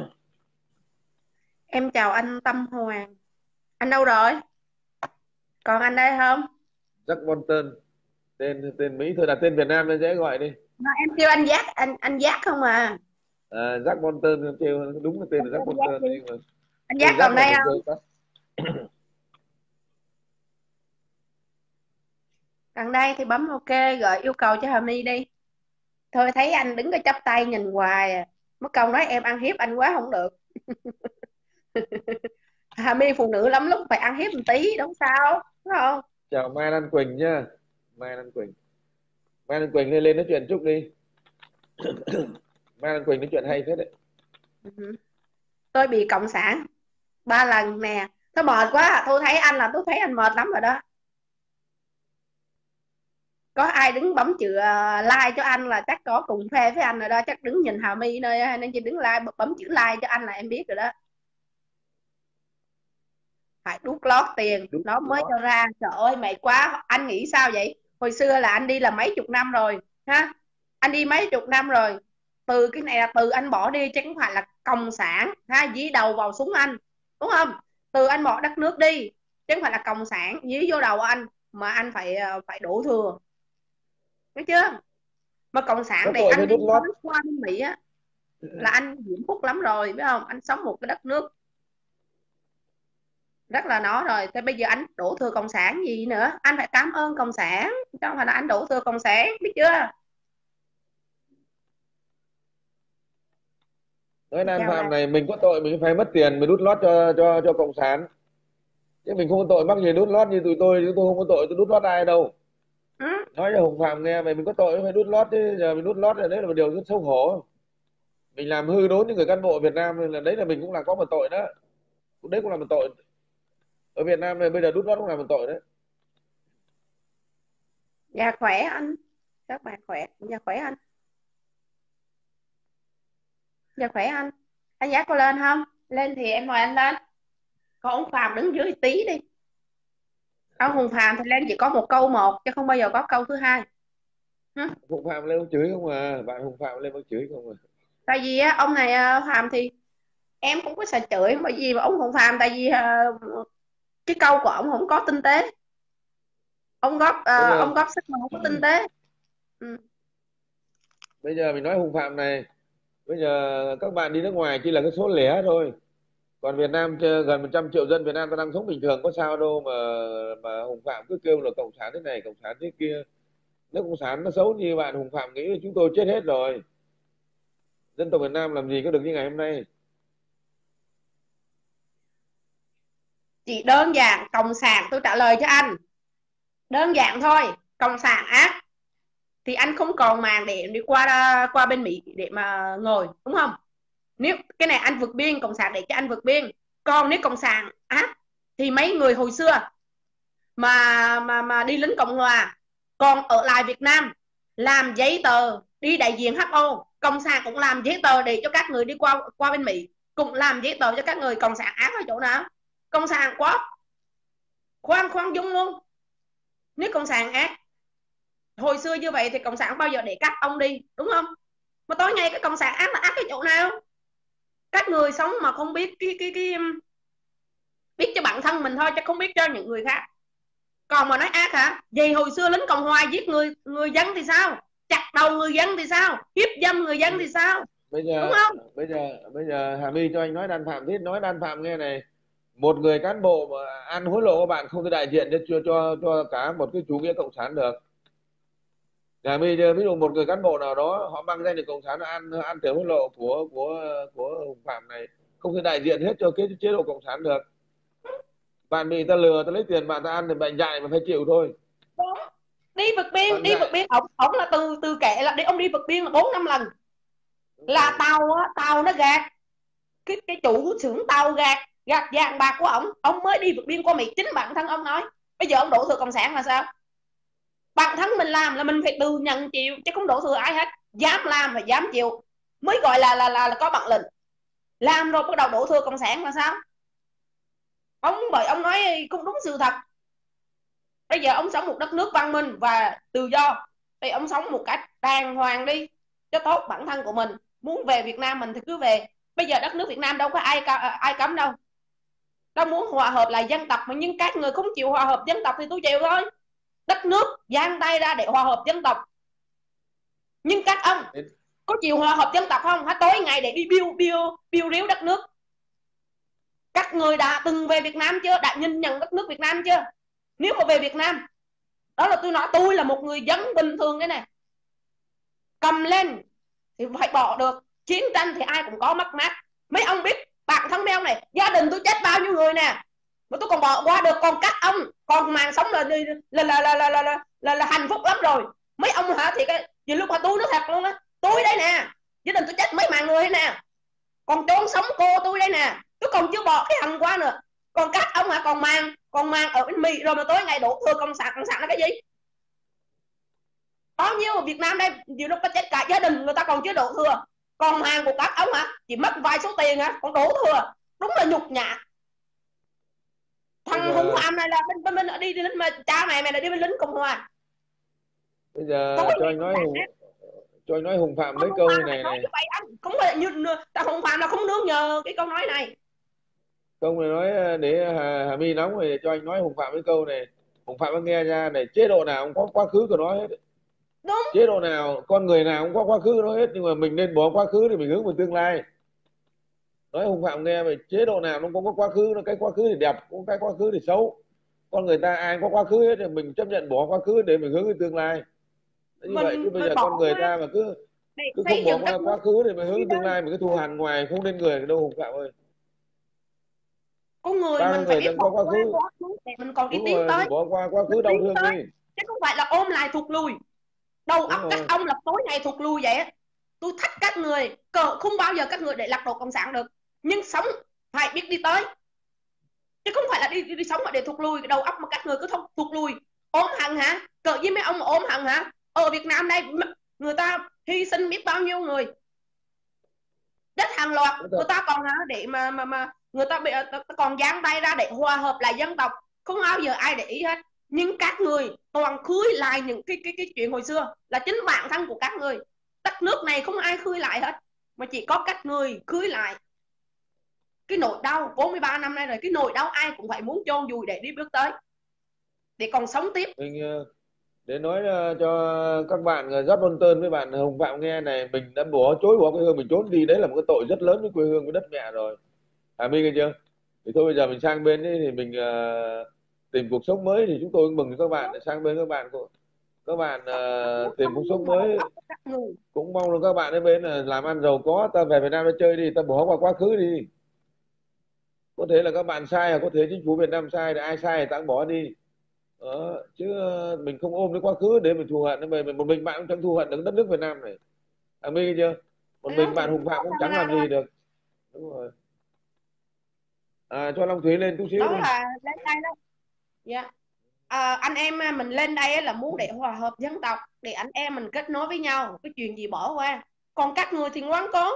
Em chào anh Tâm Hoàng. Anh đâu rồi? Còn anh đây không? Jack Bonton, tên tên Mỹ thôi, đặt tên Việt Nam nên dễ gọi đi. Mà em kêu anh Giác, anh Giác không à? Jack Bonton kêu đúng là tên Em là kêu Jack anh Giác Bonton, đi. nhưng mà Anh tên Giác Jack còn là đây một không? người tắt. Còn đây thì bấm ok, gọi yêu cầu cho Hà My đi. Thôi thấy anh đứng cái chắp tay nhìn hoài à. Mất công nói em ăn hiếp anh quá không được. Hà My phụ nữ lắm lúc phải ăn hiếp một tí, đúng sao? Đúng không? Chào Mai Lan Quỳnh nhá. Mai Lan Quỳnh lên lên nói chuyện chút đi. Mai Lan Quỳnh nói chuyện hay phết đấy. Ừ. Tôi bị cộng sản 3 lần nè. Tôi mệt quá, tôi thấy anh là tôi thấy anh mệt lắm rồi đó. Có ai đứng bấm chữ like cho anh là chắc có cùng phe với anh rồi đó, chắc đứng nhìn Hà My nơi nên chỉ đứng like, bấm chữ like cho anh là em biết rồi đó. Phải đút lót tiền Đúng nó mới đó. cho ra, trời ơi mệt quá. Anh nghĩ sao vậy? Hồi xưa là anh đi là mấy chục năm rồi ha, anh đi mấy chục năm rồi, từ cái này là từ anh bỏ đi chứ không phải là cộng sản ha dí đầu vào súng anh, đúng không? Từ anh bỏ đất nước đi chứ không phải là cộng sản dí vô đầu anh, mà anh phải đổ thừa, biết chưa? Mà cộng Có sản để tội anh với đi đút lót. tới qua bên Mỹ á là anh diễm phúc lắm rồi, biết không? Anh sống một cái đất nước rất là nó rồi. Thế bây giờ anh đổ thừa cộng sản gì nữa, anh phải cảm ơn cộng sản chứ không phải là anh đổ thừa cộng sản, biết chưa? Nói Nan Chào Phạm này. này, mình có tội mình phải mất tiền mình đút lót cho cộng sản, chứ mình không có tội mắc gì đút lót như tụi tôi. Chứ tôi không có tội tôi đút lót ai đâu. Ừ. Nói cho Hồng Phạm nghe, mày mình có tội phải đút lót chứ, giờ mình đút lót là đấy là một điều rất xấu hổ. mình làm hư đốn những người cán bộ Việt Nam, nên là đấy là mình cũng là có một tội đó, đấy cũng là một tội ở Việt Nam này, bây giờ đút lót cũng là một tội đấy. Dạ khỏe anh, các bạn khỏe, dạ khỏe anh, dạ khỏe anh Giác có lên không? Lên thì em mời anh lên, còn ông Phạm đứng dưới tí đi. Ông Hùng Phạm thì lên chỉ có một câu một chứ không bao giờ có câu thứ hai. Hứ. Hùng Phạm lên ông chửi không à, bạn Hùng Phạm lên ông chửi không à. Tại vì á, ông này Phạm thì em cũng có sợ chửi, bởi vì mà ông Hùng Phạm tại vì cái câu của ông không có tinh tế, bây giờ ông góp sức mà không có tinh tế. Ừ. bây giờ mình nói Hùng Phạm này, bây giờ các bạn đi nước ngoài chỉ là cái số lẻ thôi, còn Việt Nam gần 100 triệu dân Việt Nam ta đang sống bình thường có sao đâu mà Hùng Phạm cứ kêu là cộng sản thế này cộng sản thế kia. Nếu cộng sản nó xấu như bạn Hùng Phạm nghĩ thì chúng tôi chết hết rồi, dân tộc Việt Nam làm gì có được như ngày hôm nay. Chỉ đơn giản cộng sản, tôi trả lời cho anh đơn giản thôi. Cộng sản ác thì anh không còn màng để đi qua qua bên Mỹ để mà ngồi, đúng không? Nếu cái này anh vượt biên, cộng sản để cho anh vượt biên. Còn nếu cộng sản ác thì mấy người hồi xưa mà đi lính Cộng Hòa còn ở lại Việt Nam làm giấy tờ đi đại diện HO, cộng sản cũng làm giấy tờ để cho các người đi qua qua bên Mỹ, cũng làm giấy tờ cho các người. Cộng sản ác ở chỗ nào? Cộng sản quá khoan dung luôn. Nếu cộng sản ác hồi xưa như vậy thì cộng sản bao giờ để các ông đi, đúng không? Mà tối ngày cái cộng sản ác là ác cái chỗ nào? Các người sống mà không biết biết cho bản thân mình thôi chứ không biết cho những người khác. Còn mà nói ác hả? Vậy hồi xưa lính Cộng Hòa giết người dân thì sao? Chặt đầu người dân thì sao? Hiếp dâm người dân thì sao? bây Đúng giờ không? bây giờ Hà My cho anh nói đàn phạm thiết, nói đàn phạm nghe này. Một người cán bộ mà ăn hối lộ các bạn không thể đại diện cho cả một cái chủ nghĩa cộng sản được. Hà My ví dụ một người cán bộ nào đó họ mang danh là cộng sản, ăn ăn tiền hối lộ của Hùng Phạm này, không thể đại diện hết cho cái chế độ cộng sản được. Bạn bị ta lừa, ta lấy tiền bạn ta ăn thì bạn dại mà phải chịu thôi. Đúng. Đi vượt biên, Bạn đi vượt dại. biên, ổng là từ từ kể là đi, ông đi vượt biên là 4-5 lần. Đúng Là rồi. tàu nó gạt, cái chủ xưởng tàu gạt gạt vàng bạc của ông mới đi vượt biên qua Mỹ. Chính bản thân ông nói bây giờ ông đổ thừa cộng sản là sao? Bản thân mình làm là mình phải tự nhận chịu chứ không đổ thừa ai hết. Dám làm và dám chịu mới gọi là có bản lĩnh. Làm rồi bắt đầu đổ thừa cộng sản là sao? Ông bởi ông nói cũng đúng sự thật. Bây giờ ông sống một đất nước văn minh và tự do thì ông sống một cách đàng hoàng đi cho tốt bản thân của mình. Muốn về Việt Nam mình thì cứ về. Bây giờ đất nước Việt Nam đâu có ai cấm đâu. Đâu muốn hòa hợp lại dân tộc mà, nhưng các người không chịu hòa hợp dân tộc thì tôi chịu thôi. Đất nước giang tay ra để hòa hợp dân tộc, nhưng các ông có chịu hòa hợp dân tộc không? Hả, tối ngày để đi biêu riếu đất nước. Các người đã từng về Việt Nam chưa? Đã nhìn nhận đất nước Việt Nam chưa? Nếu mà về Việt Nam, đó là tôi nói tôi là một người dân bình thường cái này, cầm lên thì phải bỏ được. Chiến tranh thì ai cũng có mất mát. Mấy ông biết bản thân mấy ông này, gia đình tôi chết bao nhiêu người nè mà tôi còn bỏ qua được. Còn các ông còn màn sống là hạnh phúc lắm rồi. Mấy ông hả thì cái gì lúc mà tôi nói thật luôn á, tôi đây nè, gia đình tôi chết mấy ngàn người nè, còn chốn sống cô tôi đây nè, tôi còn chưa bỏ cái hận qua nữa. Còn các ông hả còn màng ở bên Mỹ rồi mà tối ngày đổ thừa cộng sản là cái gì? Bao nhiêu ở Việt Nam đây nhiều lúc có chết cả gia đình người ta còn chưa đổ thừa. Còn hàng của các ông hả chỉ mất vài số tiền hả còn đổ thừa. Đúng là nhục nhã. bây Thằng Hùng giờ Phạm này là bên đi lính mà cha mẹ mày là đi bên lính Cộng Hòa. bây giờ Tối cho ngày anh cộng nói sản Hùng, cho anh nói Hùng Phạm con mấy Hùng câu Phạm như là phải này nói như này. vậy anh, không phải như thằng Hùng Phạm là không nương nhờ cái câu nói này. Câu này nói để Hà My nóng rồi, cho anh nói Hùng Phạm mấy câu này. Hùng Phạm nó nghe ra này, chế độ nào cũng có quá khứ của nó hết. Đúng. Chế độ nào con người nào cũng có quá khứ của nó hết, nhưng mà mình nên bỏ quá khứ để mình hướng về tương lai. Nói Hùng Phạm nghe về chế độ nào nó cũng có quá khứ, nó cái quá khứ thì đẹp, cũng cái quá khứ thì xấu. Con người ta ai cũng có quá khứ hết, thì mình chấp nhận bỏ quá khứ để mình hướng về tương lai. Như vậy chứ Mình bây phải giờ con bỏ người qua ta mà cứ để cứ không xây bỏ dựng qua đất nước quá khứ để mình hướng đi về tương lên. lai, mình cứ thù hằn ngoài không nên người đâu Hùng Phạm ơi. Con người Bao nhiêu mình phải người biết đang có bỏ quá qua khứ. quá khứ để mình còn đi Đúng tiến rồi, tới. mình bỏ qua quá Mình khứ đau tiến thương tới đi. chứ không phải là ôm lại thụt lùi. Đầu óc Đúng các rồi. ông là tối ngày thụt lùi vậy á. tôi thách các người, không bao giờ các người để lật đổ cộng sản được, nhưng sống phải biết đi tới, chứ không phải là đi sống mà để thụt lùi cái đầu óc mà các người cứ không thụt lùi. Ốm hận hả? Cỡ gì mấy ông mà ốm hận hả? Ở Việt Nam đây người ta hy sinh biết bao nhiêu người, chết hàng loạt, người ta còn hả để mà người ta bị còn giang tay ra để hòa hợp lại dân tộc, không bao giờ ai để ý hết. Nhưng các người toàn khơi lại những cái chuyện hồi xưa, là chính bản thân của các người. Đất nước này không ai khơi lại hết, mà chỉ có các người khơi lại cái nỗi đau 43 năm nay rồi. Cái nỗi đau ai cũng phải muốn chôn vùi để đi bước tới, để còn sống tiếp. Mình để nói cho các bạn Johnson với bạn Hồng Phạm nghe này, mình đã chối bỏ quê hương mình trốn đi, đấy là một cái tội rất lớn với quê hương với đất mẹ rồi. Minh nghe chưa? Thì thôi bây giờ mình sang bên ấy thì mình tìm cuộc sống mới, thì chúng tôi cũng mừng các bạn sang bên, các bạn tìm cuộc sống mới, cũng mong là các bạn ở bên là làm ăn giàu có, ta về Việt Nam ta chơi đi, ta bỏ qua quá khứ đi. Có thể là các bạn sai, hoặc có thể chính phủ Việt Nam sai, thì ai sai thì ta cũng bỏ đi. Đó. Chứ mình không ôm cái quá khứ để mình thù hận, một mình bạn cũng chẳng thù hận được đất nước Việt Nam này. Minh chưa? Một mình bạn Hùng Phạm cũng chẳng làm gì được. Đúng rồi. Cho Long Thúy lên chút xíu Đó đi. là đến đây đó. Dạ. Anh em mình lên đây là muốn để hòa hợp dân tộc, để anh em mình kết nối với nhau, cái chuyện gì bỏ qua. Còn các người thì ngoan cố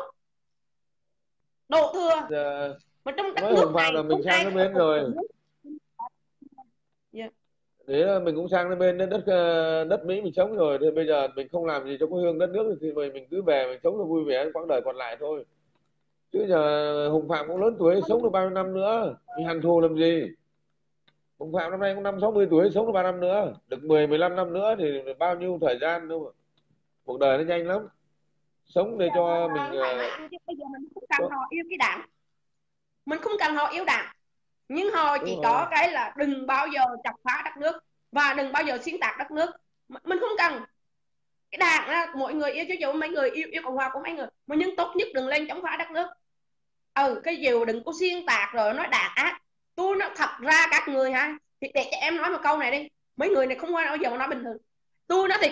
đổ thừa, Giờ, mà trong đất nói nước Hùng Phạm này là mình không sang ai cái ở bên cùng rồi, cùng muốn. Yeah. để mình cũng sang cái bên đất Mỹ mình sống rồi, thì bây giờ mình không làm gì cho quê hương đất nước thì mình cứ về mình sống cho vui vẻ quãng đời còn lại thôi. Chứ giờ Hùng Phạm cũng lớn tuổi, sống được bao nhiêu năm nữa, mình hằn thù làm gì. Hùng Phạm năm nay cũng 50-60 tuổi, sống được 3 năm nữa, được 10-15 năm nữa thì bao nhiêu thời gian đâu mà. Cuộc đời nó nhanh lắm, sống để Dạ cho vâng, mình thoải mái anh, chứ bây giờ mình không cần có. họ yêu cái đảng, mình không cần họ yêu đảng, nhưng họ Đúng chỉ rồi. có cái là đừng bao giờ chặt phá đất nước, và đừng bao giờ xuyên tạc đất nước. Mình không cần cái đảng đó, mọi người yêu, cho dù mấy người yêu cộng hòa của mấy người, mà nhưng tốt nhất đừng lên chống phá đất nước. Cái điều đừng có xuyên tạc rồi nói đàn ác. Tôi nói thật ra các người ha, thì để cho em nói một câu này đi, mấy người này không bao giờ mà nói bình thường. Tôi nói thì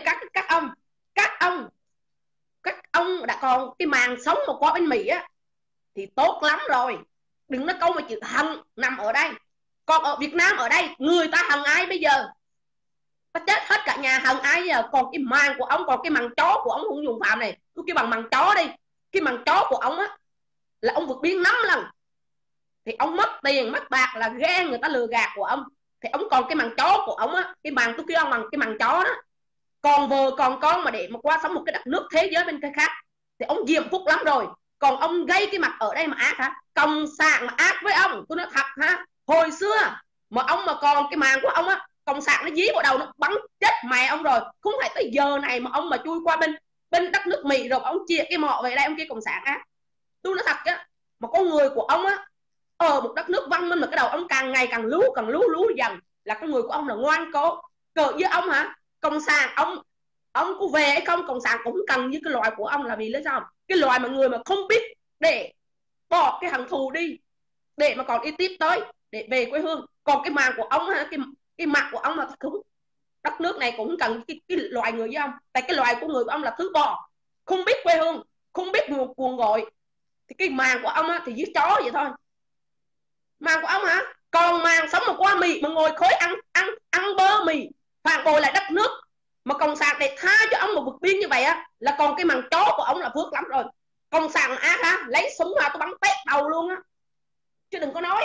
các ông đã còn cái màn sống mà qua bên Mỹ á thì tốt lắm rồi. Đừng nói câu mà chữ hận nằm ở đây. Còn ở Việt Nam ở đây người ta hận ai bây giờ? Ta chết hết cả nhà, hận ai giờ? Còn cái màn của ông, còn cái màn chó của ông Hùng Dũng Phạm này, tôi kêu bằng màn chó đi. Cái màn chó của ông á là ông vượt biên 5 lần, thì ông mất tiền mất bạc là ghen người ta lừa gạt của ông, thì ông còn cái màn chó của ông á, cái màn tôi kêu ông bằng cái màn chó đó, còn vợ còn con mà để mà qua sống một cái đất nước thế giới bên cái khác thì ông diệm phúc lắm rồi. Còn ông gây cái mặt ở đây mà ác hả? Cộng sản mà ác với ông, tôi nói thật ha, hồi xưa mà ông mà còn cái màn của ông á, cộng sản nó dí vào đầu nó bắn chết mẹ ông rồi. Không phải tới giờ này mà ông mà chui qua bên bên đất nước Mỹ rồi ông chia cái mọ về đây ông kia cộng sản ác. Tôi nói thật á, mà con người của ông á ở một đất nước văn minh mà cái đầu ông càng ngày càng lú dần, là con người của ông là ngoan cố. Cỡ với ông hả? Cộng sản ông có về hay không, cộng sản cũng cần như cái loại của ông, là vì lý sao? Cái loại mà người mà không biết để bỏ cái hận thù đi, để mà còn đi tiếp tới để về quê hương. Còn cái màn của ông cái mặt của ông là cũng, đất nước này cũng cần cái loại người với ông. Tại cái loại của người của ông là thứ bò, không biết quê hương, không biết nguồn gọi. Thì cái màn của ông á, thì giết chó vậy thôi. Màn của ông hả? Còn màn sống mà qua mì mà ngồi khối ăn bơ mì, phản bội lại đất nước, mà cộng sản để tha cho ông một vượt biên như vậy á, là còn cái màn chó của ông là phước lắm rồi. Cộng sản ác hả? Lấy súng mà tôi bắn tét đầu luôn á, chứ đừng có nói.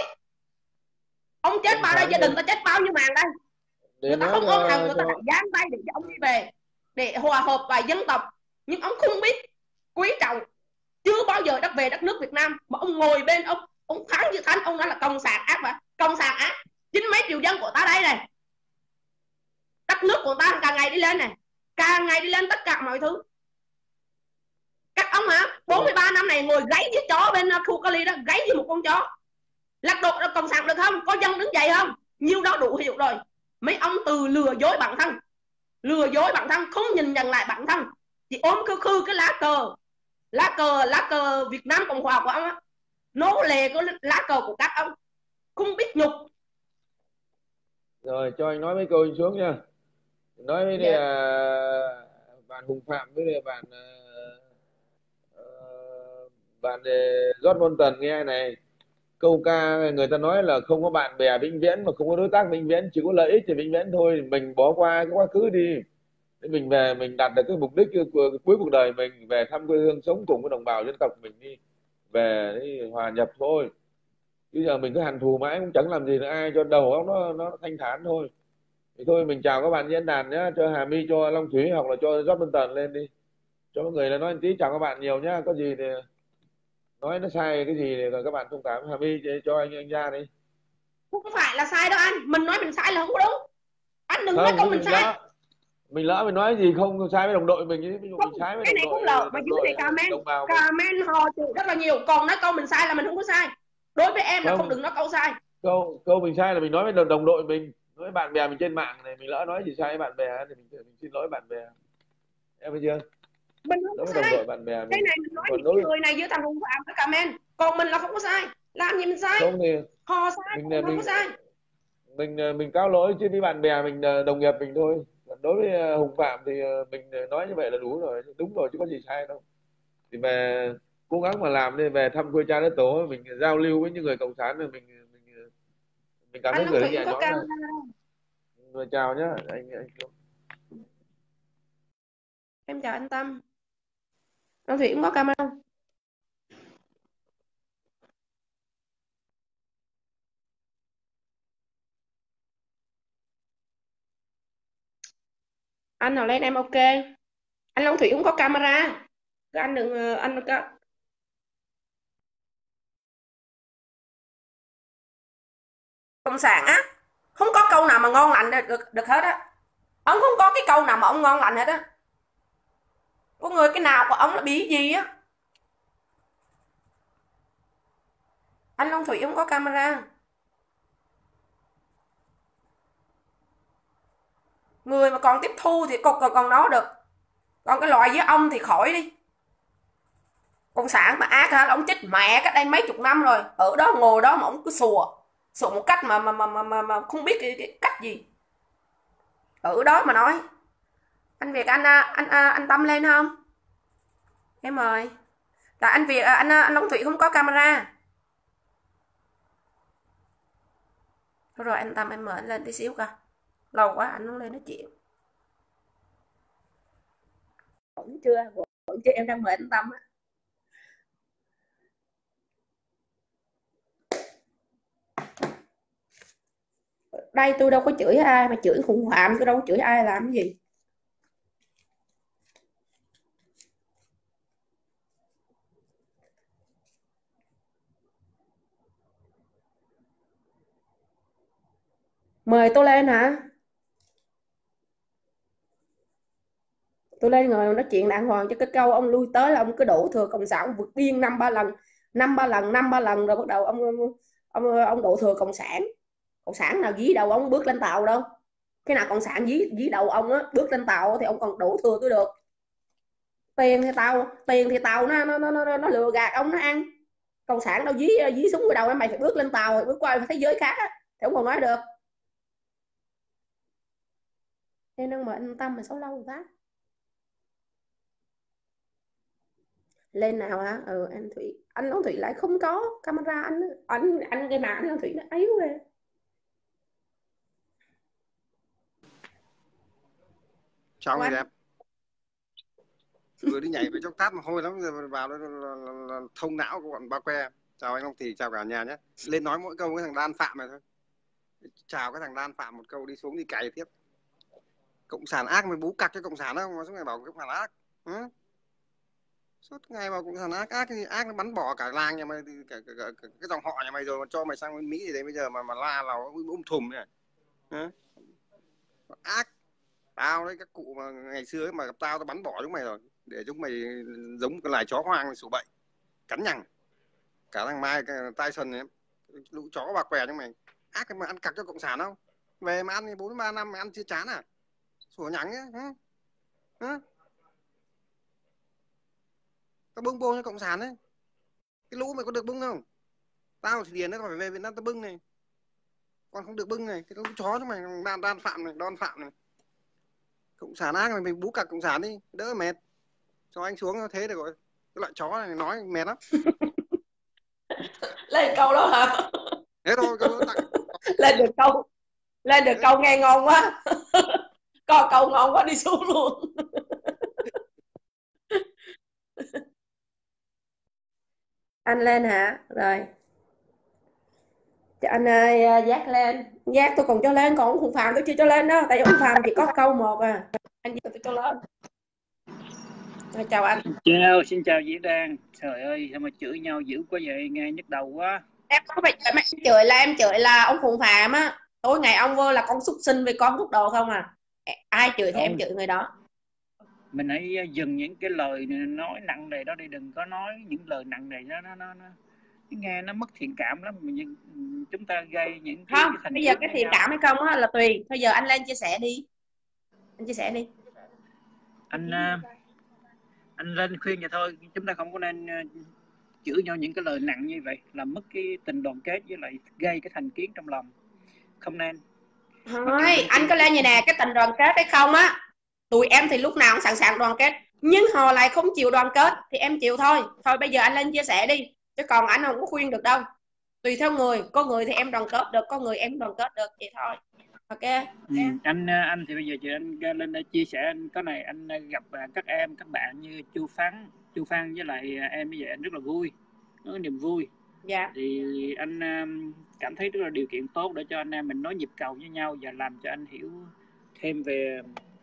Ông chết Cộng bao đây, sản gia đình ta chết bao nhiêu màn đây. để Người ta nói không ôm hận, người ta đã cho dán tay để cho ông đi về, để hòa hợp và dân tộc. Nhưng ông không biết quý trọng, chưa bao giờ về đất nước Việt Nam, mà ông ngồi bên ông thắng như thánh, ông nói là cộng sản ác. Mà cộng sản ác, chính mấy triệu dân của ta đây này, đất nước của ta càng ngày đi lên này, càng ngày đi lên tất cả mọi thứ. Các ông hả, 43 năm này ngồi gáy với chó bên khu cách ly đó, gáy với một con chó. Lật đổ cộng sản được không? Có dân đứng dậy không? Nhiêu đó đủ hiểu rồi. Mấy ông từ lừa dối bản thân, không nhìn nhận lại bản thân, chỉ ôm khư cái lá cờ Việt Nam Cộng Hòa của ông á, nô lệ cái lá cờ của các ông, không biết nhục. rồi cho anh nói mấy câu anh xuống nha. Nói với Dạ. bạn Hùng Phạm với bạn bạn George Bolton nghe này, câu ca người ta nói là không có bạn bè vĩnh viễn mà không có đối tác vĩnh viễn, chỉ có lợi ích thì vĩnh viễn thôi. Mình bỏ qua cái quá khứ đi, để mình về mình đạt được cái mục đích cuối cuộc đời mình, về thăm quê hương, sống cùng với đồng bào dân tộc mình đi, về đi hòa nhập thôi. Bây giờ mình cứ hằn thù mãi cũng chẳng làm gì được ai, cho đầu óc nó thanh thản thôi. Thì thôi mình chào các bạn diễn đàn nhé, cho Hà My, cho Long Thúy hoặc là cho Job Minh Tần lên đi, cho mọi người là nói một tí. Chào các bạn nhiều nhá, có gì thì nói nó sai cái gì thì các bạn thông cảm. Hà My cho anh ra đi. Không phải là sai đâu anh, mình nói mình sai là không có đúng, anh đừng nói Không, câu ví dụ mình sai. mình lỡ mình nói gì không sai với đồng đội mình ấy. Ví dụ Không, mình sai với cái đồng này đội không lỡ, mà đồng dưới này đội comment, đồng bào mình. comment hò chữ rất là nhiều, còn nói câu mình sai là mình không có sai. Đối với em là không Không, được nói câu sai. câu mình sai là mình nói với đồng đội mình, nói với bạn bè mình trên mạng này, mình lỡ nói gì sai với bạn bè thì mình xin lỗi bạn bè, em thấy chưa? Mình không có Đối với đồng sai, đội bạn bè cái mình. này mình nói Còn những cái đối người này dưới thằng Hùng Phạm với comment, còn mình là không có sai, làm gì mình sai, không thì hò sai mình còn mình không có sai. mình cáo lỗi chứ với bạn bè mình, đồng nghiệp mình thôi. Còn đối với Hùng Phạm thì mình nói như vậy là đủ rồi, đúng rồi chứ có gì sai đâu. Thì về cố gắng mà làm đi, về thăm quê cha đất tổ, mình giao lưu với những người cộng sản rồi mình cảm Anh thấy Long người nó Thủy cũng nhẹ có nhõm này. camera, Rồi chào nhá anh. em chào anh Tâm. Long Thủy cũng có camera. Anh nào lên em ok. Anh Long Thủy cũng có camera, cứ anh đừng anh có. Cộng sản á, không có câu nào mà ngon lành được hết á. Ông không có cái câu nào mà ông ngon lành hết á. Có người cái nào của ông là bị gì á. Anh Long Thủy không có camera. Người mà còn tiếp thu thì còn nói được. Còn cái loại với ông thì khỏi đi. Cộng sản mà ác hả, ông chết mẹ cách đây mấy chục năm rồi. Ở đó ngồi đó mà ông cứ sùa. Sùa một cách mà không biết cái cách gì. Ở đó mà nói. Anh Việt anh Tâm lên không? Em mời. Tại anh Việt anh Long Thủy không có camera. Thôi rồi anh Tâm em mời anh lên tí xíu coi. Lâu quá anh không lên nói chuyện. Vẫn chưa em đang mời anh Tâm á. Đây tôi đâu có chửi ai mà chửi khủng hoảng, tôi đâu có chửi ai làm cái gì. Mời tôi lên hả? Tôi lên ngồi nói chuyện đàng hoàng, cho cái câu ông lui tới là ông cứ đổ thừa cộng sản, ông vượt biên năm ba lần rồi bắt đầu ông đổ thừa cộng sản. Cộng sản nào dí đầu ông bước lên tàu đâu. Cái nào cộng sản dí đầu ông á bước lên tàu thì ông còn đổ thừa tôi được. Tiền thì tàu nó lừa gạt ông nó ăn. Cộng sản đâu dí súng vào đầu mày phải bước lên tàu, bước qua thế giới khác á thì ông còn nói được. Nên nâng mà anh Tâm mà xấu lâu rồi đó. Lên nào hả? Anh Thủy, anh Long Thủy lại không có camera, anh cái mạng anh Long Thủy nó ấy về. Chào người Anh đẹp. Vừa đi nhảy với chốc tát mà hôi lắm, giờ vào đó là thông não của bọn ba que. Chào anh Long Thị, chào cả nhà nhé. Lên nói mỗi câu cái thằng Đan Phạm này thôi. Chào cái thằng Đan Phạm một câu đi xuống đi cày tiếp. Cộng sản ác mới bú cặc cho cộng sản không mà suốt ngày bảo cộng sản ác. Suốt ngày bảo cộng sản ác thì ác nó bắn bỏ cả làng nhà mày, cả cái dòng họ nhà mày rồi mà cho mày sang Mỹ thì đấy bây giờ mà la là thùm này. Ác. Tao đấy, các cụ mà ngày xưa ấy mà gặp tao bắn bỏ chúng mày rồi, để chúng mày giống cái loài chó hoang sủ bậy cắn nhằng. Cả thằng Mai cái Tyson này, lũ chó bà què chúng mày. Ác mà ăn cặc cho cộng sản không? Về mà ăn 43 năm mày ăn chưa chán à? Sủa nhằng nhá. Hả? Tao bưng bô cho cộng sản đấy. Cái lũ mày có được bưng không? Tao thì điền nó phải về Việt Nam tao bưng này. Còn không được bưng này, cái lũ chó chúng mày đan phạm này, đon phạm này. Cộng sản ác mày bú cặc cộng sản đi, đỡ mệt. Cho anh xuống thế được rồi. cái loại chó này nói mệt lắm. Lên câu đó hả? Thế thôi câu đó tặng. Lên được câu nghe ngon quá. Có câu ngon quá đi xuống luôn. Anh lên hả? Rồi. Cho anh ơi, Giác lên. Giác tôi còn cho lên, còn ông Hùng Phạm tôi chưa cho lên đó. Tại ông Phạm chỉ có câu một à. Anh tôi cho lên. Rồi, chào anh. Xin chào Dĩ Đan. Trời ơi, sao mà chửi nhau dữ quá vậy, nghe nhức đầu quá. Em không phải em chửi là ông Hùng Phạm á. Tối ngày ông vô là con súc sinh với con cút đồ không à. Ai chửi thì em chửi người đó. Mình hãy dừng những cái lời nói nặng nề đó đi, đừng có nói những lời nặng nề đó, nó nghe nó mất thiện cảm lắm. Chúng ta gây những cái Không, thành bây giờ kiến cái với thiện nhau. cảm hay không á là tùy. Bây giờ anh lên chia sẻ đi. Anh chia sẻ đi. Anh lên khuyên vậy thôi, chúng ta không có nên chửi nhau những cái lời nặng như vậy, làm mất cái tình đoàn kết với lại gây cái thành kiến trong lòng. Không nên. Thôi, anh có lên như nè, cái tình đoàn kết hay không á, tụi em thì lúc nào cũng sẵn sàng đoàn kết, nhưng họ lại không chịu đoàn kết thì em chịu thôi. Thôi bây giờ anh lên chia sẻ đi, chứ còn anh không có khuyên được đâu. Tùy theo người, có người thì em đoàn kết được, có người em đoàn kết được, vậy thôi. Ok. Anh thì bây giờ anh lên đây chia sẻ anh có này, anh gặp các bạn như Chu Phan với lại em như vậy, anh rất là vui, có niềm vui. Dạ. Thì anh cảm thấy rất là điều kiện tốt để cho anh em mình nói nhịp cầu với nhau và làm cho anh hiểu thêm về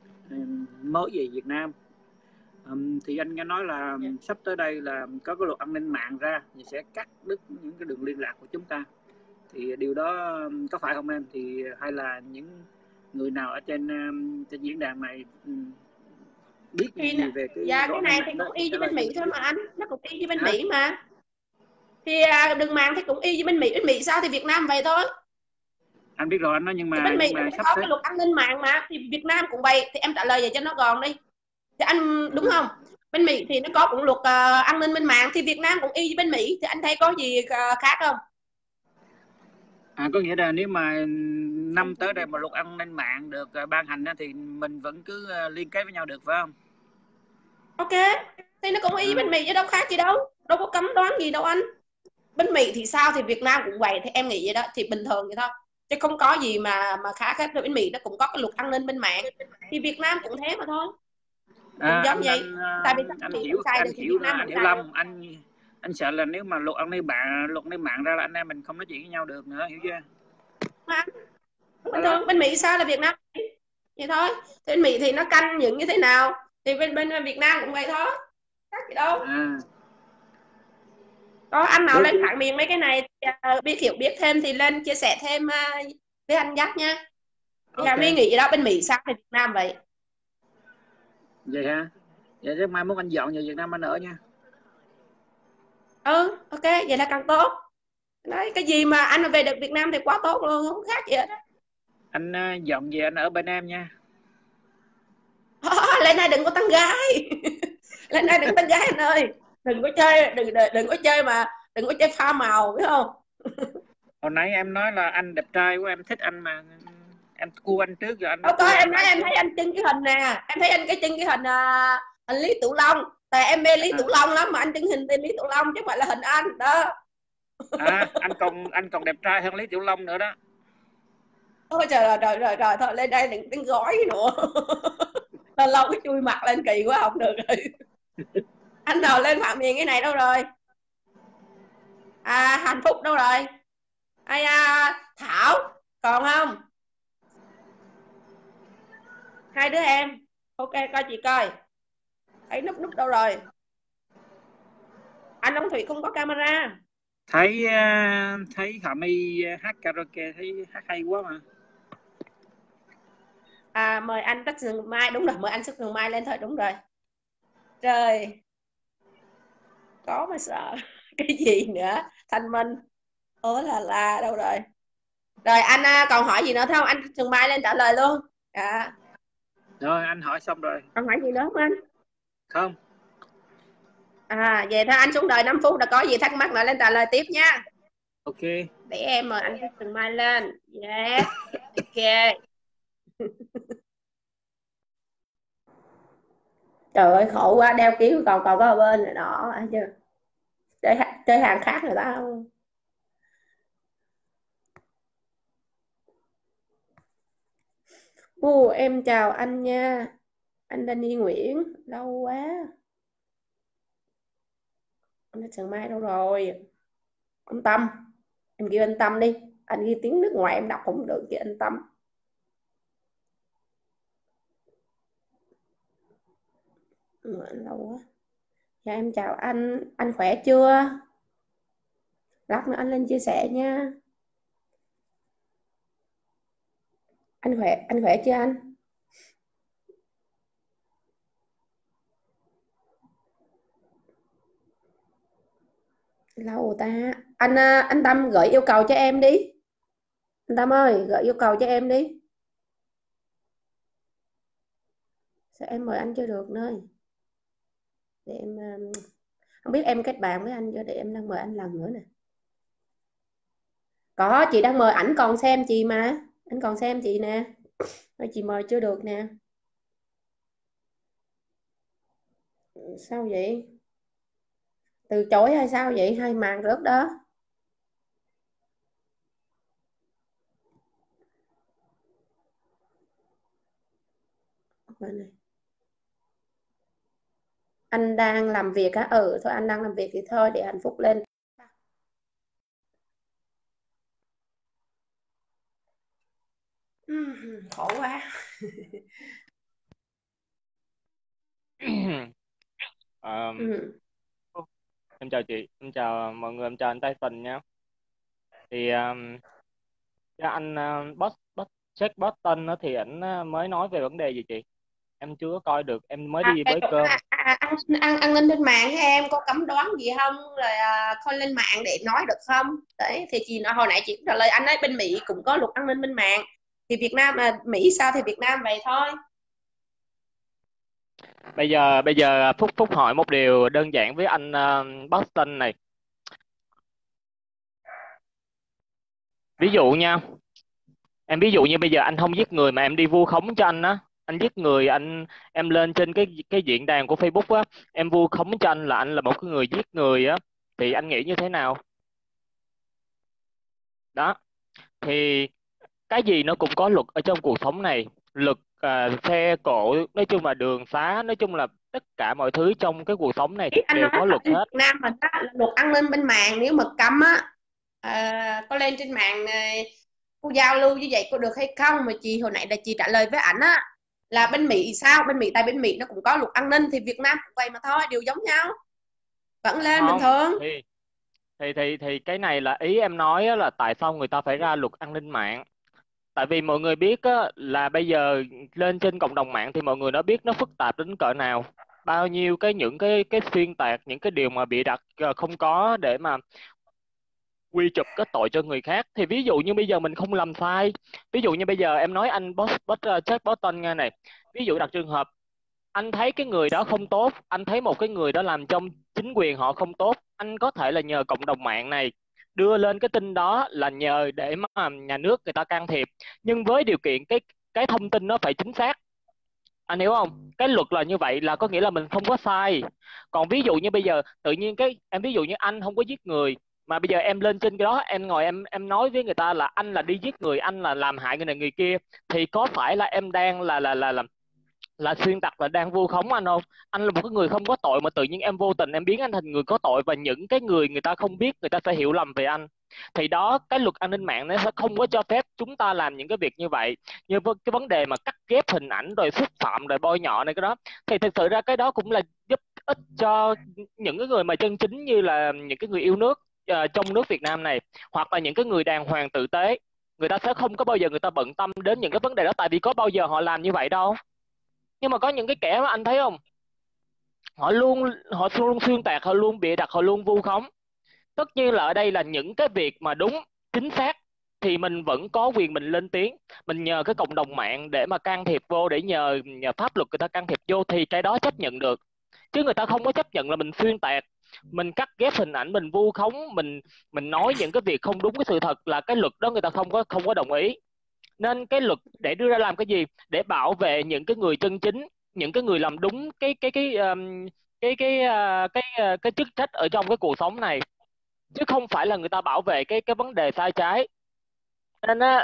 mới về Việt Nam. Thì anh nghe nói là sắp tới đây là có cái luật an ninh mạng ra thì sẽ cắt đứt những cái đường liên lạc của chúng ta. Thì điều đó có phải không em? Thì hay là những người nào ở trên diễn đàn này biết gì về cái cái này thì cũng y với bên Mỹ thôi mà anh, nó cũng y với bên Mỹ mà. Thì đường mạng thì cũng y với bên Mỹ sao thì Việt Nam vậy thôi. Anh biết rồi anh nói, nhưng mà bên Mỹ cũng có cái luật an ninh mạng mà, thì Việt Nam cũng vậy. Thì em trả lời vậy cho nó gọn đi. Thì anh đúng không? Bên Mỹ thì nó có cũng luật an ninh bên mạng, thì Việt Nam cũng y với bên Mỹ, thì anh thấy có gì khác không? Có nghĩa là nếu mà năm tới đây mà luật an ninh mạng được ban hành thì mình vẫn cứ liên kết với nhau được, phải không? Ok, thì nó cũng y với bên Mỹ chứ đâu khác gì đâu, đâu có cấm đoán gì đâu anh. Bên Mỹ thì sao thì Việt Nam cũng vậy, thì em nghĩ vậy đó, thì bình thường vậy thôi, chứ không có gì mà khác hết. Bên Mỹ nó cũng có cái luật an ninh bên mạng, thì Việt Nam cũng thế mà thôi, cũng giống vậy. Tại vì anh hiểu lầm, anh sợ là nếu mà luật an ninh mạng ra là anh em mình không nói chuyện với nhau được nữa, hiểu chưa? Bình thường bên Mỹ sao là Việt Nam vậy thôi. Thì bên Mỹ thì nó canh những như thế nào thì bên Việt Nam cũng vậy thôi, khác gì đâu. Có anh nào lên phản biện mấy cái này biết hiểu biết thêm thì lên chia sẻ thêm với anh Giác nha. Thì okay. Nghĩ đó, bên Mỹ sao thì Việt Nam vậy. Vậy hả? Vậy chắc mai mốt anh dọn về Việt Nam anh ở nha. Ok, vậy là càng tốt. Đấy, cái gì mà anh về được Việt Nam thì quá tốt luôn, không khác gì hết. Anh dọn về anh ở bên em nha. Lên đây đừng có tán gái. Lên đây đừng có tán gái anh ơi. Đừng có chơi pha màu, biết không? Hồi nãy em nói là anh đẹp trai quá, em thích anh mà. Em cua anh trước rồi anh. Đâu có, em nói em thấy anh trưng cái hình nè. Em thấy anh trưng cái hình hình Lý Tử Long. Tại em mê Lý Tử Long lắm mà anh trưng hình tên Lý Tử Long chứ không phải là hình anh đó. Anh còn đẹp trai hơn Lý Tiểu Long nữa đó. Ôi trời rồi thôi lên đây đừng gói nữa. Lâu lâu cái chui mặt lên kỳ quá không được rồi. Anh nào lên phản biện cái này đâu rồi? Hạnh Phúc đâu rồi? Thảo còn không? Hai đứa em. Ok, coi chị coi. Thấy núp đâu rồi? Anh Long Thủy không có camera. Thấy Hà My hát karaoke thấy hát hay quá mà. Mời anh Tất Sừng Mai, đúng rồi, mời anh Tất Sừng Mai lên thôi, đúng rồi. Trời, có mà sợ. Cái gì nữa? Thanh Minh. Ủa là đâu rồi? Rồi anh còn hỏi gì nữa không? Anh Tất Sừng Mai lên trả lời luôn. Rồi anh hỏi xong rồi. Còn hỏi gì nữa không anh? Không. Vậy thôi anh xuống đợi 5 phút, đã có gì thắc mắc nữa lên trả lời tiếp nha. Ok. Để em mời anh Tất Sừng Mai lên. Yes. Ok. Trời ơi khổ quá, đeo kiếng còn có ở bên này đó, thấy chưa? Chơi hàng khác người ta không? Em chào anh nha, anh Danny Nguyễn, lâu quá. Anh Trần Mai đâu rồi? Ông Tâm, em kêu anh Tâm đi, anh ghi tiếng nước ngoài em đọc không được chứ anh Tâm. Lâu quá. Dạ em chào anh khỏe chưa? Lát nữa anh lên chia sẻ nha. Anh khỏe chưa anh? Lâu rồi ta. Anh Tâm gửi yêu cầu cho em đi. Anh Tâm ơi, gửi yêu cầu cho em đi. Sao em mời anh chưa được nơi? Để em không biết em kết bạn với anh chưa, để em đang mời anh lần nữa nè. Có, chị đang mời ảnh còn xem chị mà. Anh còn xem chị nè. Rồi chị mời chưa được nè. Sao vậy? Từ chối hay sao vậy? Hai màn rớt đó. Bên này. Anh đang làm việc á? Thôi anh đang làm việc thì thôi để hạnh phúc lên. Khổ quá. Ờ, Ừ. em chào chị, em chào mọi người, em chào anh Tyson nhé. Thì cái anh Jack Boston á, thì ảnh mới nói về vấn đề gì chị? Em chưa có coi được, em mới đi bới cơm. An ninh trên mạng với em có cấm đoán gì không, rồi thôi lên mạng để nói được không? Đấy thì chị nói hồi nãy chị cũng trả lời anh ấy, bên Mỹ cũng có luật an ninh bên mạng, thì Việt Nam Mỹ sao thì Việt Nam vậy thôi. Bây giờ Phúc hỏi một điều đơn giản với anh Boston này. Ví dụ nha, em ví dụ như bây giờ anh không giết người mà em đi vu khống cho anh á, anh giết người, em lên trên cái diễn đàn của Facebook á, em vu khống cho anh là một cái người giết người á, thì anh nghĩ như thế nào? Đó, thì cái gì nó cũng có luật ở trong cuộc sống này. Luật xe cộ, nói chung là đường xá, nói chung là tất cả mọi thứ trong cái cuộc sống này Ý anh đều nói có là luật bên hết. Việt Nam mình á, là luật an ninh bên mạng nếu mà cấm á, có lên trên mạng cô giao lưu như vậy có được hay không, mà chị hồi nãy là chị trả lời với ảnh á là bên Mỹ sao, bên Mỹ tại bên Mỹ nó cũng có luật an ninh thì Việt Nam cũng vậy mà thôi, đều giống nhau, vẫn lên bình Không, thường. thì cái này là ý em nói á, là tại sao người ta phải ra luật an ninh mạng. Tại vì mọi người biết á, là bây giờ lên trên cộng đồng mạng thì mọi người nó biết nó phức tạp đến cỡ nào, bao nhiêu những cái xuyên tạc, những cái điều mà bịa đặt không có để mà quy chụp cái tội cho người khác. Thì ví dụ như bây giờ mình không làm sai, ví dụ như bây giờ em nói anh Jack Boston nghe này, ví dụ đặt trường hợp anh thấy cái người đó không tốt, anh thấy một cái người đó làm trong chính quyền họ không tốt, anh có thể là nhờ cộng đồng mạng này đưa lên cái tin đó, là nhờ để mà nhà nước người ta can thiệp, nhưng với điều kiện cái thông tin nó phải chính xác. Anh hiểu không? Cái luật là như vậy, là có nghĩa là mình không có sai. Còn ví dụ như bây giờ tự nhiên em ví dụ như anh không có giết người, mà bây giờ em lên trên cái đó em ngồi em nói với người ta là anh là đi giết người, anh là làm hại người này người kia, thì có phải là em đang là xuyên tạc, là đang vu khống anh không? Anh là một cái người không có tội mà tự nhiên em vô tình em biến anh thành người có tội, và những cái người ta không biết, người ta sẽ hiểu lầm về anh. Thì đó, cái luật an ninh mạng nó sẽ không có cho phép chúng ta làm những cái việc như vậy. Như với cái vấn đề mà cắt ghép hình ảnh rồi xúc phạm rồi bôi nhọ này, cái đó thì thực sự ra cái đó cũng là giúp ích cho những cái người mà chân chính, như là những cái người yêu nước trong nước Việt Nam này, hoặc là những cái người đàng hoàng tử tế. Người ta sẽ không có bao giờ người ta bận tâm đến những cái vấn đề đó, tại vì có bao giờ họ làm như vậy đâu. Nhưng mà có những cái kẻ mà anh thấy không, họ luôn xuyên tạc, họ luôn bịa đặt, họ luôn vu khống. Tất nhiên là ở đây là những cái việc mà đúng, chính xác thì mình vẫn có quyền mình lên tiếng, mình nhờ cái cộng đồng mạng để mà can thiệp vô, để nhờ pháp luật người ta can thiệp vô, thì cái đó chấp nhận được. Chứ người ta không có chấp nhận là mình xuyên tạc, mình cắt ghép hình ảnh, mình vu khống, mình nói những cái việc không đúng cái sự thật, là cái luật đó người ta không có đồng ý. Nên cái luật để đưa ra làm cái gì? Để bảo vệ những cái người chân chính, những cái người làm đúng cái chức trách ở trong cái cuộc sống này, chứ không phải là người ta bảo vệ cái vấn đề sai trái. Nên á,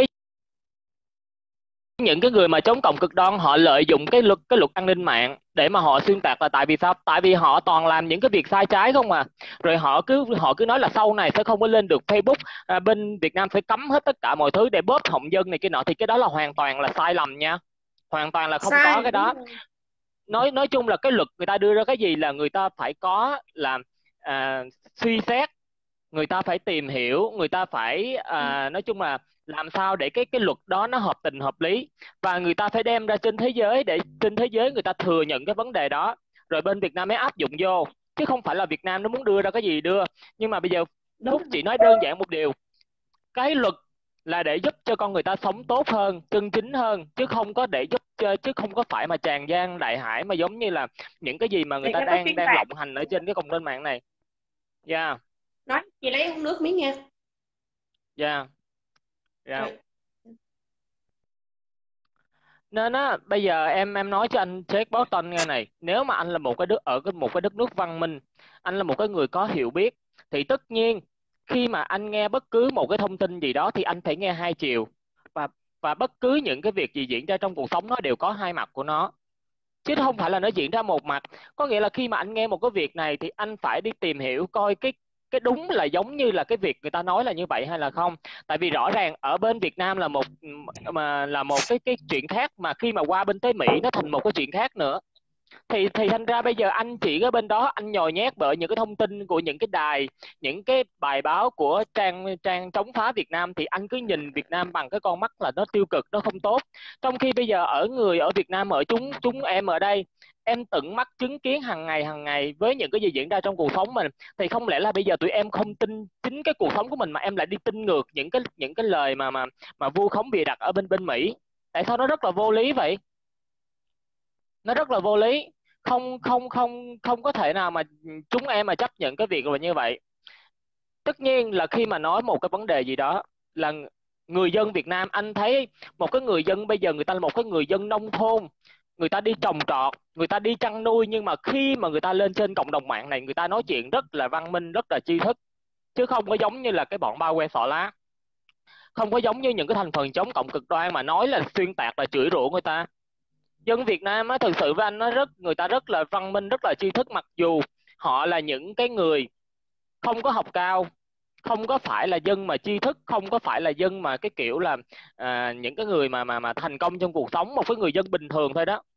những cái người mà chống cộng cực đoan họ lợi dụng cái luật an ninh mạng để mà họ xuyên tạc, là tại vì sao? Tại vì họ toàn làm những cái việc sai trái không à. Rồi họ cứ nói là sau này sẽ không có lên được Facebook, bên Việt Nam sẽ cấm hết tất cả mọi thứ để bóp họng dân này kia nọ, thì cái đó là hoàn toàn là sai lầm nha, hoàn toàn là không có Sai, cái đúng đó. rồi. Nói chung là cái luật người ta đưa ra cái gì là người ta phải có là suy xét, người ta phải tìm hiểu, người ta phải nói chung là làm sao để cái luật đó nó hợp tình hợp lý, và người ta phải đem ra trên thế giới để trên thế giới người ta thừa nhận cái vấn đề đó, rồi bên Việt Nam mới áp dụng vô, chứ không phải là Việt Nam nó muốn đưa ra cái gì đưa. Nhưng mà bây giờ Đúng Phúc chỉ nói đơn giản một điều, cái luật là để giúp cho con người ta sống tốt hơn, chân chính hơn, chứ không có để giúp chứ không có phải mà tràn gian đại hải mà giống như là những cái gì mà người thì ta nó có đang phím đang phạt. lộng hành ở trên cái cộng đồng mạng này. Dạ. Nói chị lấy uống nước miếng nha. Dạ. Dạ. Rồi. Nên á bây giờ em nói cho anh Jack Boston nghe này, nếu mà anh là một cái đất nước văn minh, anh là một cái người có hiểu biết, thì tất nhiên khi mà anh nghe bất cứ một cái thông tin gì đó thì anh phải nghe hai chiều, và bất cứ những cái việc gì diễn ra trong cuộc sống nó đều có hai mặt của nó, chứ không phải là nó diễn ra một mặt. Có nghĩa là khi mà anh nghe một cái việc này thì anh phải đi tìm hiểu coi cái đúng là giống như là cái việc người ta nói là như vậy hay là không. Tại vì rõ ràng ở bên Việt Nam là một cái chuyện khác, mà khi mà qua bên tới Mỹ nó thành một cái chuyện khác nữa. Thì thành ra bây giờ anh chỉ ở bên đó anh nhồi nhét bởi những cái thông tin của những cái đài, những cái bài báo của trang trang chống phá Việt Nam, thì anh cứ nhìn Việt Nam bằng cái con mắt là nó tiêu cực, nó không tốt. Trong khi bây giờ người ở Việt Nam, ở chúng chúng em ở đây, em tận mắt chứng kiến hàng ngày với những cái gì diễn ra trong cuộc sống mình, thì không lẽ là bây giờ tụi em không tin chính cái cuộc sống của mình mà em lại đi tin ngược những cái lời mà vu khống bịa đặt ở bên bên Mỹ? Tại sao nó rất là vô lý vậy? Nó rất là vô lý, không không không không có thể nào mà chúng em mà chấp nhận cái việc là như vậy. Tất nhiên là khi mà nói một cái vấn đề gì đó là người dân Việt Nam, anh thấy một cái người dân bây giờ, người ta là một cái người dân nông thôn, người ta đi trồng trọt, người ta đi chăn nuôi, nhưng mà khi mà người ta lên trên cộng đồng mạng này, người ta nói chuyện rất là văn minh, rất là tri thức, chứ không có giống như là cái bọn bao que sọ lá, không có giống như những cái thành phần chống cộng cực đoan mà nói là xuyên tạc, là chửi rủa người ta. Dân Việt Nam á, thực sự với anh, người ta rất là văn minh, rất là tri thức, mặc dù họ là những cái người không có học cao, không có phải là dân mà tri thức, không có phải là dân mà cái kiểu là những cái người mà thành công trong cuộc sống, một cái người dân bình thường thôi đó.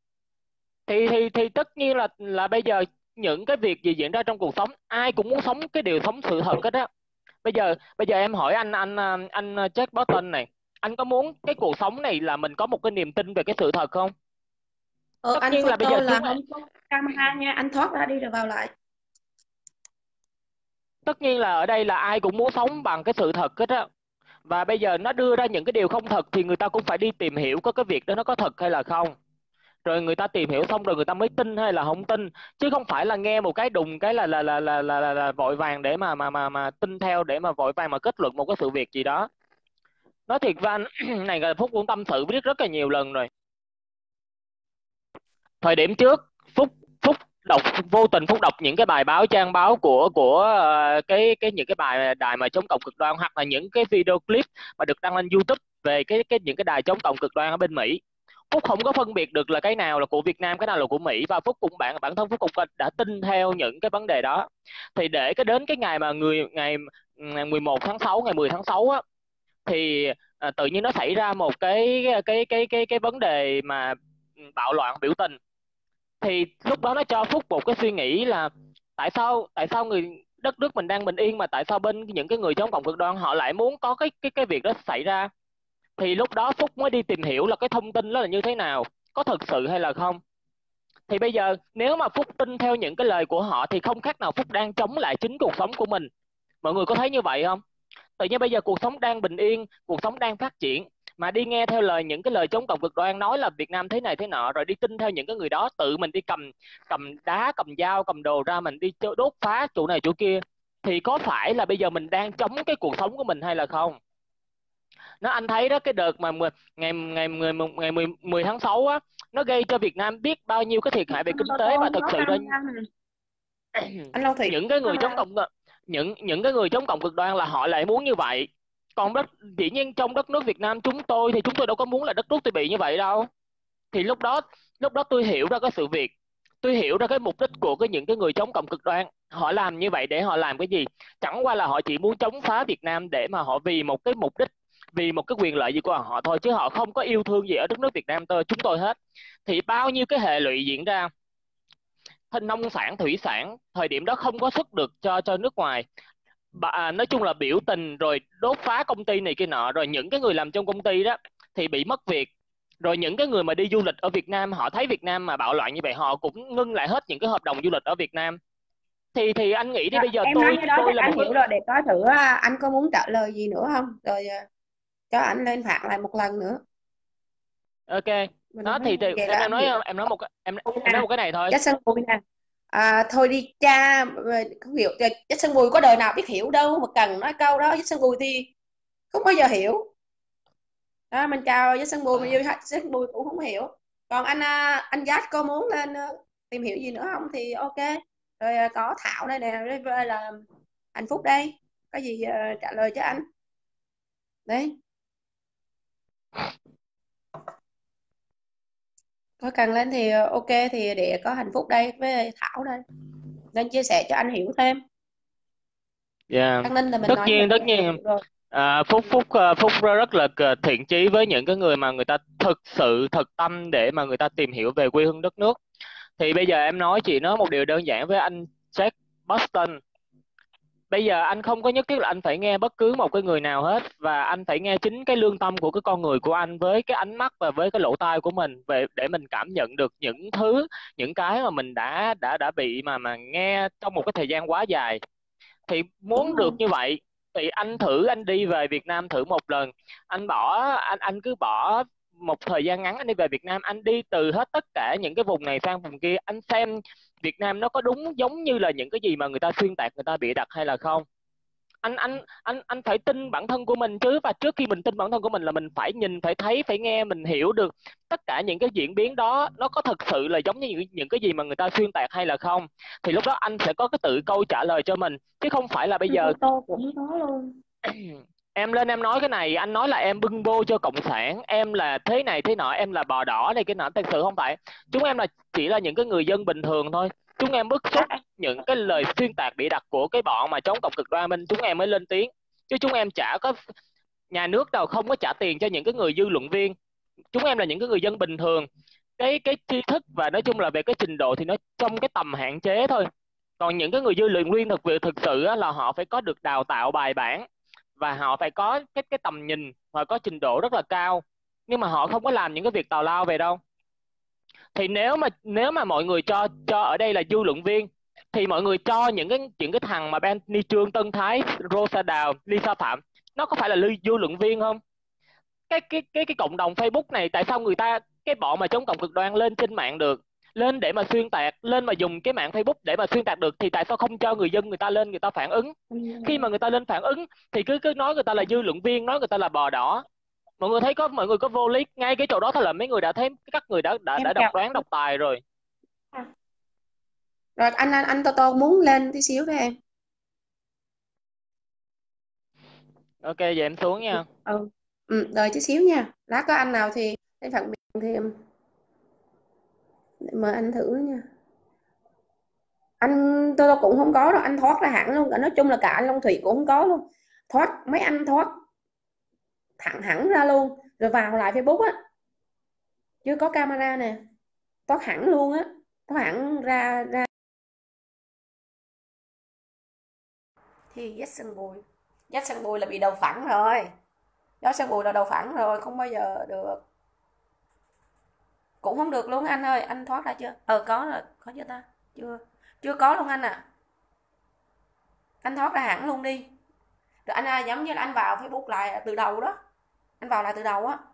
Thì tất nhiên là bây giờ những cái việc gì diễn ra trong cuộc sống, ai cũng muốn sống cái điều sống sự thật hết á. Bây giờ em hỏi anh Jack Boston này, anh có muốn cái cuộc sống này là mình có một cái niềm tin về cái sự thật không? Tất Anh nhiên là bây giờ photo là chúng không có camera nha, anh thoát ra đi rồi vào lại. tất nhiên là ở đây là ai cũng muốn sống bằng cái sự thật hết á. Và bây giờ nó đưa ra những cái điều không thật thì người ta cũng phải đi tìm hiểu có cái việc đó nó có thật hay là không. Rồi người ta tìm hiểu xong rồi người ta mới tin hay là không tin, chứ không phải là nghe một cái đùng cái là vội vàng để mà tin theo, để mà vội vàng mà kết luận một cái sự việc gì đó. Nói thiệt với anh, này là Phúc cũng tâm sự biết rất là nhiều lần rồi. Thời điểm trước, Phúc Phúc đọc vô tình Phúc đọc những cái bài báo, trang báo của những cái bài đài mà chống cộng cực đoan, hoặc là những cái video clip mà được đăng lên YouTube về những cái đài chống cộng cực đoan ở bên Mỹ. Phúc không có phân biệt được là cái nào là của Việt Nam, cái nào là của Mỹ, và Phúc cũng bản thân Phúc cũng đã tin theo những cái vấn đề đó. Thì để đến cái ngày mà ngày 11 tháng 6, ngày 10 tháng 6 á, thì tự nhiên nó xảy ra một cái vấn đề mà bạo loạn biểu tình. Thì lúc đó nó cho Phúc một cái suy nghĩ là tại sao đất nước mình đang bình yên mà tại sao bên những cái người chống cộng cực đoan họ lại muốn có cái việc đó xảy ra. Thì lúc đó Phúc mới đi tìm hiểu là cái thông tin đó là như thế nào, có thực sự hay là không. Thì bây giờ nếu mà Phúc tin theo những cái lời của họ thì không khác nào Phúc đang chống lại chính cuộc sống của mình. Mọi người có thấy như vậy không? Tự nhiên bây giờ cuộc sống đang bình yên, cuộc sống đang phát triển, mà đi nghe theo những cái lời chống cộng cực đoan nói là Việt Nam thế này thế nọ, rồi đi tin theo những cái người đó, tự mình đi cầm cầm đá, cầm dao, cầm đồ ra mình đi đốt phá chỗ này chỗ kia, thì có phải là bây giờ mình đang chống cái cuộc sống của mình hay là không? Nó anh thấy đó, cái đợt mà ngày 10 tháng 6 á, nó gây cho Việt Nam biết bao nhiêu cái thiệt hại về kinh Tô tế, Tô và không thực có sự ra camera nè, anh Long Thủy những không cái có người chống camera. cộng, những cái người chống cộng cực đoan là họ lại muốn như vậy. Còn dĩ nhiên trong đất nước Việt Nam chúng tôi thì chúng tôi đâu có muốn là đất nước tôi bị như vậy đâu. Thì lúc đó tôi hiểu ra cái sự việc, tôi hiểu ra cái mục đích của những cái người chống cộng cực đoan. Họ làm như vậy để họ làm cái gì? Chẳng qua là họ chỉ muốn chống phá Việt Nam để mà họ vì một cái mục đích, vì một cái quyền lợi gì của họ thôi, chứ họ không có yêu thương gì ở đất nước Việt Nam chúng tôi hết. Thì bao nhiêu cái hệ lụy diễn ra, nông sản thủy sản thời điểm đó không có xuất được cho nước ngoài. Nói chung là biểu tình rồi đốt phá công ty này kia nọ, rồi những cái người làm trong công ty đó thì bị mất việc. Rồi những cái người mà đi du lịch ở Việt Nam, họ thấy Việt Nam mà bạo loạn như vậy, họ cũng ngưng lại hết những cái hợp đồng du lịch ở Việt Nam. Thì anh nghĩ đi, Rồi, bây giờ em nói tôi cái đó tôi chắc là một anh cái hiểu rồi, để coi thử anh có muốn trả lời gì nữa không, rồi cho anh lên phạt lại một lần nữa. ok. Mình Đó nói thì vậy là em anh hiểu nói rồi. em nói một cái Ôi em nói nè, một cái này thôi. Jackson Bùi nè, thôi đi cha, không hiểu. Jackson Bùi có đời nào biết hiểu đâu mà cần nói câu đó. Jackson Bùi thì không bao giờ hiểu đó. Mình chào Jackson Bùi mà Jackson Bùi cũng không hiểu. Còn anh Jack có muốn lên tìm hiểu gì nữa không thì ok. Rồi có Thảo đây nè, rồi là Hạnh Phúc đây, có gì trả lời cho anh đấy. Có cần lên thì ok, thì để có Hạnh Phúc đây với Thảo đây lên chia sẻ cho anh hiểu thêm. Dạ. An ninh là mình tất nói nhiên mình tất cũng nhiên hiểu rồi. Phúc Phúc Phúc rất là thiện chí với những cái người mà người ta thực sự thực tâm để mà người ta tìm hiểu về quê hương đất nước. Thì bây giờ em nói chị nói một điều đơn giản với anh Jack Boston. Bây giờ anh không có nhất thiết là anh phải nghe bất cứ một cái người nào hết, và anh phải nghe chính cái lương tâm của cái con người của anh, với cái ánh mắt và với cái lỗ tai của mình, về để mình cảm nhận được những cái mà mình đã bị mà nghe trong một cái thời gian quá dài. Thì Đúng muốn được rồi. như vậy thì anh thử anh đi về Việt Nam thử một lần. Anh cứ bỏ một thời gian ngắn, anh đi về Việt Nam, anh đi từ hết tất cả những cái vùng này sang vùng kia, anh xem Việt Nam nó có đúng giống như là những cái gì mà người ta xuyên tạc, người ta bịa đặt hay là không. Anh phải tin bản thân của mình chứ, và trước khi mình tin bản thân của mình là mình phải nhìn, phải thấy, phải nghe, mình hiểu được tất cả những cái diễn biến đó nó có thực sự là giống như những cái gì mà người ta xuyên tạc hay là không. Thì lúc đó anh sẽ có cái tự câu trả lời cho mình, chứ không phải là bây giờ Tô cũng có luôn. em lên em nói cái này, anh nói là em bưng bô cho cộng sản, em là thế này thế nọ, em là bò đỏ này cái nọ. Thật sự không phải, chúng em là chỉ là những cái người dân bình thường thôi. Chúng em bức xúc những cái lời xuyên tạc bịa đặt của cái bọn mà chống cộng cực đoan bên chúng em mới lên tiếng, chứ chúng em chả có, nhà nước nào không có trả tiền cho những cái người dư luận viên. Chúng em là những cái người dân bình thường, cái tri thức và nói chung là về cái trình độ thì nó trong cái tầm hạn chế thôi. Còn những cái người dư luận viên thực sự á, là họ phải có được đào tạo bài bản, và họ phải có cái tầm nhìn và có trình độ rất là cao, nhưng mà họ không có làm những cái việc tào lao về đâu. Thì nếu mà mọi người cho ở đây là dư luận viên, thì mọi người cho những cái thằng mà Benny Trương, Tân Thái, Rosa Đào, Lisa Phạm, nó có phải là dư luận viên không? Cái cộng đồng Facebook này, tại sao cái bọn mà chống cộng cực đoan lên trên mạng được, lên để mà xuyên tạc, lên mà dùng cái mạng Facebook để mà xuyên tạc được, thì tại sao không cho người dân người ta lên, người ta phản ứng? Khi mà người ta lên phản ứng thì cứ nói người ta là dư luận viên, nói người ta là bò đỏ. Mọi người có vô lý ngay cái chỗ đó thôi là mấy người đã thấy các người Em đã độc chào. đoán độc tài rồi. Rồi anh Tô muốn lên tí xíu thôi em. Ok, giờ em xuống nha. Đợi tí xíu nha, lát có anh nào thì thấy phản biện thì em mời anh thử nha. Anh Tô cũng không có đâu, anh thoát ra hẳn luôn cả, nói chung là cả anh Long Thủy cũng không có luôn. Mấy anh thoát thẳng hẳn ra luôn rồi vào lại Facebook á, chưa có camera nè, thoát hẳn luôn á, thoát hẳn ra. Thì Jackson Bùi là bị đầu phẳng rồi. Jackson Bùi là đầu phẳng rồi, không bao giờ được, cũng không được luôn anh ơi. Anh thoát ra chưa? Có rồi, có chưa ta? Chưa có luôn anh à. Anh thoát ra hẳn luôn đi, rồi anh giống như là anh vào Facebook lại từ đầu đó, anh vào lại từ đầu á.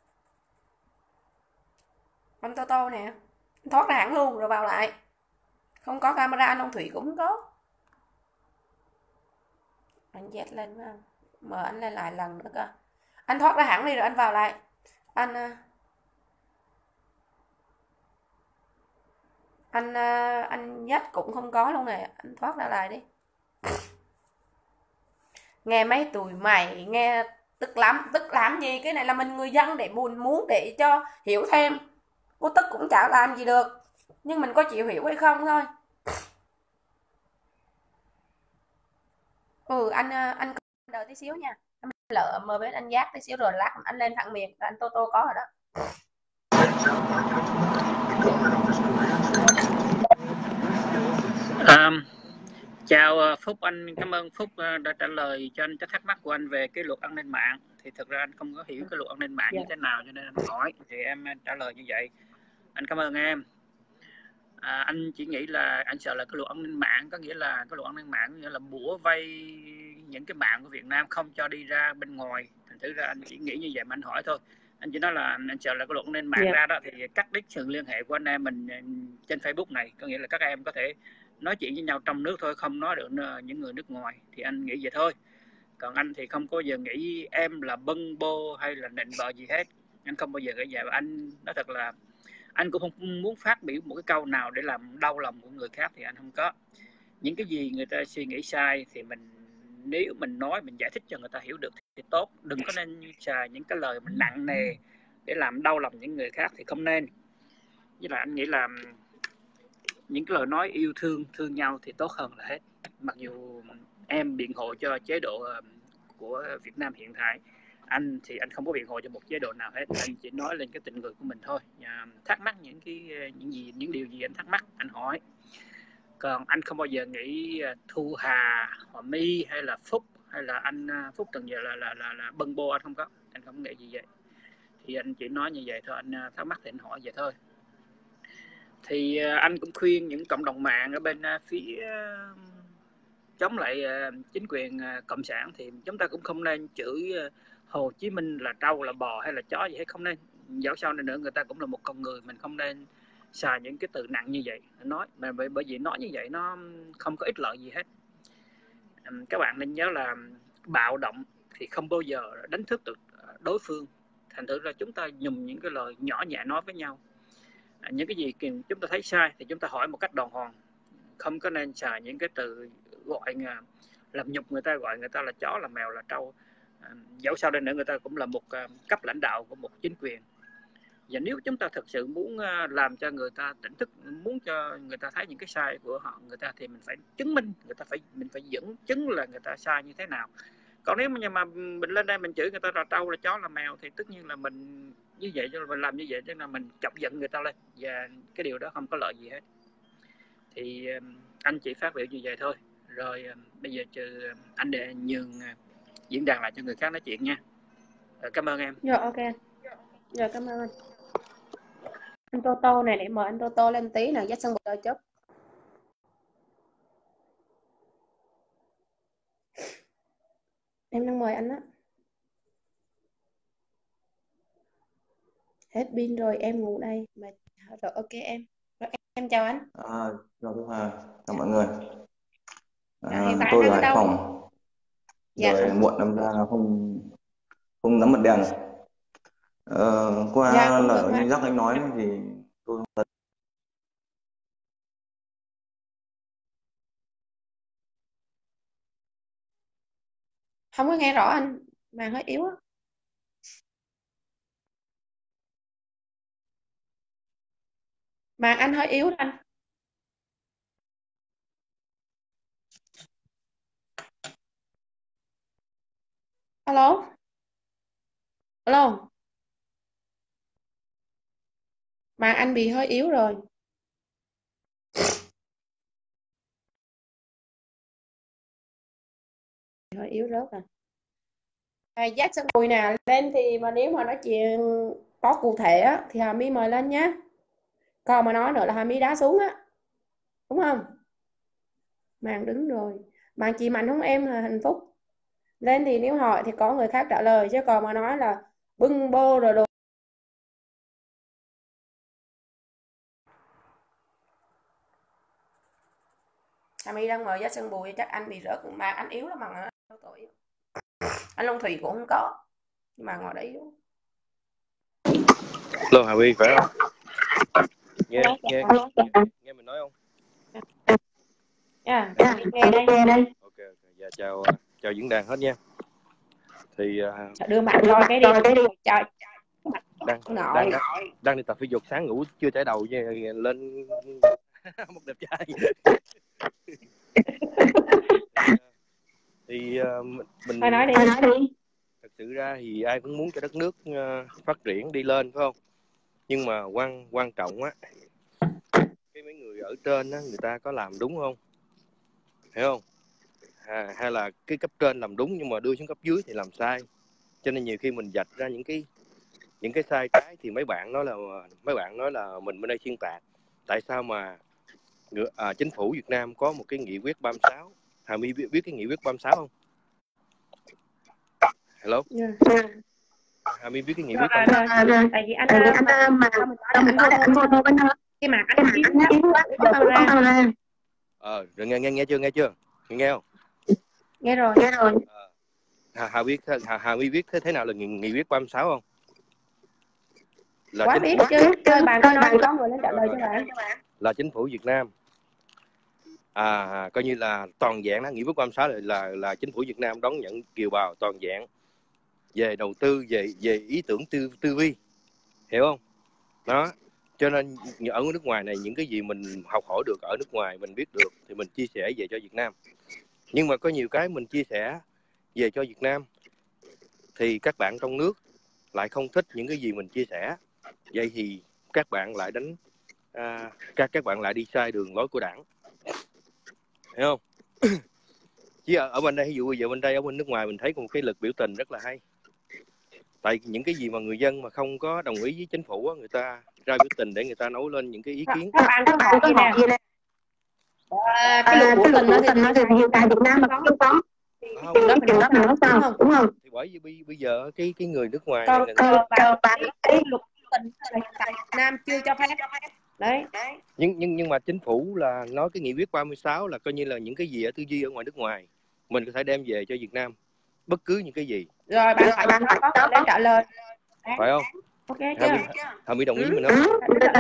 Anh Tô nè, anh thoát ra hẳn luôn rồi vào lại, không có camera. Anh Long Thủy cũng không có. Anh Z lên phải không? Mời anh lên lại lần nữa cơ. Anh thoát ra hẳn đi rồi anh vào lại. Anh anh dắt cũng không có luôn này, anh thoát ra lại đi. Nghe mấy tụi mày nghe tức làm gì, cái này là mình người dân để muốn để cho hiểu thêm. Cô tức cũng chả làm gì được, nhưng mình có chịu hiểu hay không thôi. Anh đợi tí xíu nha. Anh lỡ mờ bên anh giác tí xíu rồi lát anh lên thẳng miền, anh Tô có rồi đó. Chào Phúc, anh cảm ơn Phúc đã trả lời cho anh cái thắc mắc của anh về cái luật an ninh mạng. Thì thực ra anh không có hiểu cái luật an ninh mạng như thế nào cho nên anh hỏi, thì em trả lời như vậy. Anh cảm ơn em. Anh chỉ nghĩ là anh sợ là cái luật an ninh mạng có nghĩa là cái luật an ninh mạng nghĩa là bủa vây những cái mạng của Việt Nam không cho đi ra bên ngoài. Thành thử ra anh chỉ nghĩ như vậy mà anh hỏi thôi. Anh chỉ nói là anh sợ là cái luật an ninh mạng ra đó thì cắt đứt sự liên hệ của anh em mình trên Facebook này, có nghĩa là các em có thể nói chuyện với nhau trong nước thôi, không nói được những người nước ngoài. Thì anh nghĩ vậy thôi. Còn anh thì không có bao giờ nghĩ em là bâng bô hay là nịnh bợ gì hết. Anh không bao giờ nghĩ vậy. Và anh nói thật là anh cũng không muốn phát biểu một cái câu nào để làm đau lòng của người khác, thì anh không có. Những cái gì người ta suy nghĩ sai thì nếu mình nói, mình giải thích cho người ta hiểu được thì tốt. Đừng có nên xài những cái lời mình nặng nề để làm đau lòng những người khác thì không nên. Với lại anh nghĩ là những cái lời nói yêu thương nhau thì tốt hơn là hết. Mặc dù em biện hộ cho chế độ của Việt Nam hiện tại, anh thì anh không có biện hộ cho một chế độ nào hết. Anh chỉ nói lên cái tình người của mình thôi. Thắc mắc những điều gì anh thắc mắc anh hỏi. Còn anh không bao giờ nghĩ Thu Hà, Hòa My hay là Phúc hay là anh Phúc từng giờ là bâng bô, anh không có. Anh không nghĩ gì vậy. Thì anh chỉ nói như vậy thôi, anh thắc mắc thì anh hỏi vậy thôi. Thì anh cũng khuyên những cộng đồng mạng ở bên phía chống lại chính quyền cộng sản thì chúng ta cũng không nên chửi Hồ Chí Minh là trâu là bò hay là chó gì hết, không nên. Dẫu sao này nữa người ta cũng là một con người, mình không nên xài những cái từ nặng như vậy nói, mà bởi vì nói như vậy nó không có ích lợi gì hết. Các bạn nên nhớ là bạo động thì không bao giờ đánh thức được đối phương. Thành thử là chúng ta dùng những cái lời nhỏ nhẹ nói với nhau. Những cái gì chúng ta thấy sai thì chúng ta hỏi một cách đàng hoàng, không có nên xài những cái từ gọi làm nhục người ta, gọi người ta là chó là mèo là trâu. Dẫu sao đây nữa người ta cũng là một cấp lãnh đạo của một chính quyền. Và nếu chúng ta thực sự muốn làm cho người ta tỉnh thức, muốn cho người ta thấy những cái sai của họ, người ta thì mình phải chứng minh, mình phải dẫn chứng là người ta sai như thế nào. Còn nếu mà mình lên đây mình chửi người ta là trâu là chó là mèo thì tất nhiên là mình như vậy, cho mình làm như vậy cho nên mình chọc giận người ta lên, và cái điều đó không có lợi gì hết. Thì anh chỉ phát biểu như vậy thôi. Rồi bây giờ trừ anh để nhường diễn đàn lại cho người khác nói chuyện nha. Cảm ơn em. Rồi ok. Rồi cảm ơn anh. Anh Tô này, để mời anh Tô lên tí nào, dắt sân bờ chớp. Em đang mời anh á. Hết pin rồi, em ngủ đây. Rồi ok em. Rồi em chào anh. Chào Thu Hà, chào mọi người. Hiện tại Tôi anh ở đang ở Hải đâu? Phòng, Dạ. rồi muộn đâm ra là không nắm bật đèn. Qua Dạ cũng được lời mà. như Giác anh nói thì tôi Không có nghe rõ anh, màn hơi yếu á. Màn anh hơi yếu anh. Alo. Alo. Màn anh bị hơi yếu rồi. Hơi yếu rớt à. Dắt sân Bùi nè, lên thì mà nếu mà nói chuyện có cụ thể á thì Hà My mời lên nhé. Còn mà nói nữa là Hà My đá xuống á, đúng không? Màn đứng rồi. Bạn chị Mạnh không em là hạnh phúc. Lên thì nếu hỏi thì có người khác trả lời, chứ còn mà nói là bưng bô rồi đồ. Hà My đang mời dắt sân Bùi, chắc anh bị rớt mà anh yếu lắm mà. Đâu tuổi. Anh Long Thủy cũng không có. Nhưng mà ngồi đấy yếu. Hello Hà Huy phải không? Nghe Hello, nghe hello. nghe mình nói không? Yeah, nghe đây. Ok, dạ chào diễn đàn hết nha. Thì Đưa mặt coi cái đi. Trời. đang đi tập thể dục, sáng ngủ chưa chải đầu lên một đẹp trai. Thì mình Nói đi. thật sự ra thì ai cũng muốn cho đất nước phát triển đi lên phải không? Nhưng mà quan trọng á, cái mấy người ở trên á, người ta có làm đúng không? Hiểu không? Hay là cái cấp trên làm đúng nhưng mà đưa xuống cấp dưới thì làm sai. Cho nên nhiều khi mình vạch ra những cái sai trái thì mấy bạn nói là mình bên đây xuyên tạc. Tại sao mà chính phủ Việt Nam có một cái nghị quyết 36? Hà My biết cái nghị quyết 36 không? Hello. Hà My biết cái nghị quyết 36. Tại vì anh mà anh vô bên đó. Cái mặt anh kiếm quá bao ra. Rồi nghe chưa? Nghe không? Nghe rồi. Hà My biết thế nào là nghị quyết 36 không? Là Quá biết chứ. Thôi bạn có nói có người lên trả lời cho bạn. Là chính phủ Việt Nam coi như là toàn dạng đó. Nghị quyết 36 là chính phủ Việt Nam đón nhận kiều bào toàn dạng về đầu tư, về ý tưởng tư vi, hiểu không? Đó, cho nên ở nước ngoài này những cái gì mình học hỏi được ở nước ngoài, mình biết được thì mình chia sẻ về cho Việt Nam. Nhưng mà có nhiều cái mình chia sẻ về cho Việt Nam thì các bạn trong nước lại không thích những cái gì mình chia sẻ. Vậy thì các bạn lại các bạn lại đi sai đường lối của đảng, hiểu không? Chứ ở bên đây, ví dụ bây giờ bên đây ở bên nước ngoài mình thấy có một cái lực biểu tình rất là hay. Tại những cái gì mà người dân mà không có đồng ý với chính phủ á, người ta ra biểu tình để người ta nói lên những cái ý kiến. Các bạn có hỏi gì nè? Cái lực biểu tình nó thì hiện tại Việt Nam mà không có. Chừng đó mình nói sao, đúng không? Thì bởi vì bây giờ cái người nước ngoài Còn này cái luật tình tại Việt Nam chưa cho phép. Đấy. Nhưng mà chính phủ là nói cái nghị quyết 36 là coi như là những cái gì ở tư duy ở ngoài nước ngoài mình có thể đem về cho Việt Nam, bất cứ những cái gì. Rồi bạn có để trả lời. Phải không? Ok chưa? Hà My đồng ý mình không?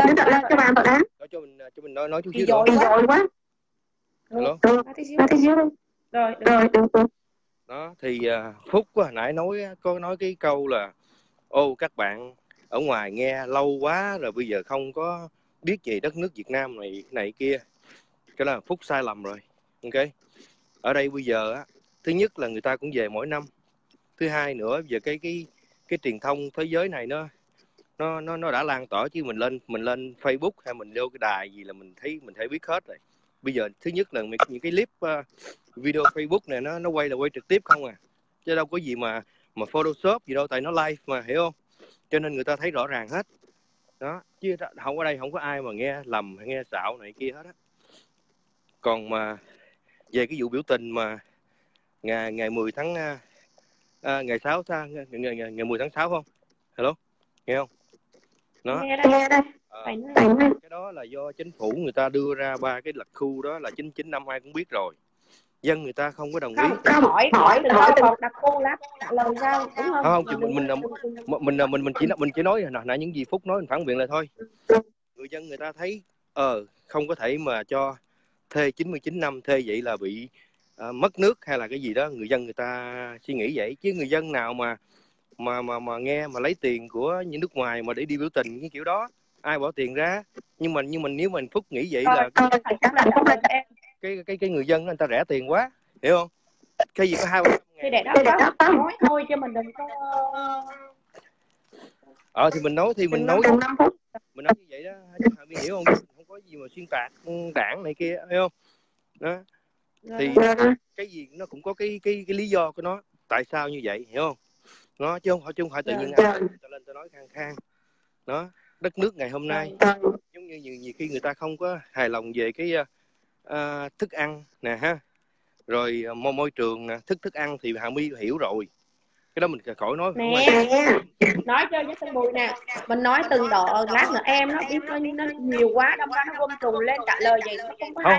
Cho mình nói chút xíu nữa. Rồi quá. Hello. Nói tí xíu. Rồi. Đó thì Phúc hồi nãy có nói cái câu là các bạn ở ngoài nghe lâu quá rồi bây giờ không có biết gì đất nước Việt Nam này kia. Cái là Phúc sai lầm rồi. Ok. Ở đây bây giờ á, thứ nhất là người ta cũng về mỗi năm. Thứ hai nữa giờ cái truyền thông thế giới này nó đã lan tỏa, chứ mình lên Facebook hay mình vô cái đài gì là mình thấy biết hết rồi. Bây giờ thứ nhất là những cái clip video Facebook này nó quay trực tiếp không à, chứ đâu có gì mà Photoshop gì đâu, tại nó live mà, hiểu không? Cho nên người ta thấy rõ ràng hết đó, chứ không, ở đây không có ai mà nghe lầm hay nghe xạo này kia hết á. Còn mà về cái vụ biểu tình mà ngày 10 tháng ngày 6 ngày 10 tháng 6 không? Hello, nghe không? Đó. Nghe đây. Cái đó là do chính phủ người ta đưa ra 3 cái đặc khu đó là 99 năm ai cũng biết rồi. Dân người ta không có đồng ý. Không hỏi từ đâu còn đặc khu lắm, trả lời sao, đúng không? Mình chỉ nói nãy những gì Phúc nói mình phản biện lại thôi. Người dân người ta thấy không có thể mà cho thuê 99 năm, thuê vậy là bị mất nước hay là cái gì đó, người dân người ta suy nghĩ vậy. Chứ người dân nào mà nghe mà lấy tiền của những nước ngoài mà để đi biểu tình cái kiểu đó, ai bỏ tiền ra? Nhưng mà nếu mình Phúc nghĩ vậy là cái người dân người ta rẻ tiền quá, hiểu không? Cái gì có 200 ngàn để đó nói thôi chứ mình đừng có thì mình nói như vậy đó, Hà My hiểu không? Không có gì mà xuyên tạc đảng này kia, hiểu không? Đó thì cái gì nó cũng có cái lý do của nó, tại sao như vậy, hiểu không? Nó chứ không phải tự nhiên ai lên tôi nói khang đó. Đất nước ngày hôm nay giống như nhiều khi người ta không có hài lòng về cái thức ăn nè ha, rồi môi trường nè, thức ăn thì Hà My hiểu rồi, cái đó mình khỏi nói. Nói cho với Bùi nè, mình nói từng độ, lát nữa em nó biết nó nhiều quá, đâm ra nó gom trùng lên trả lời vậy nó không có hay,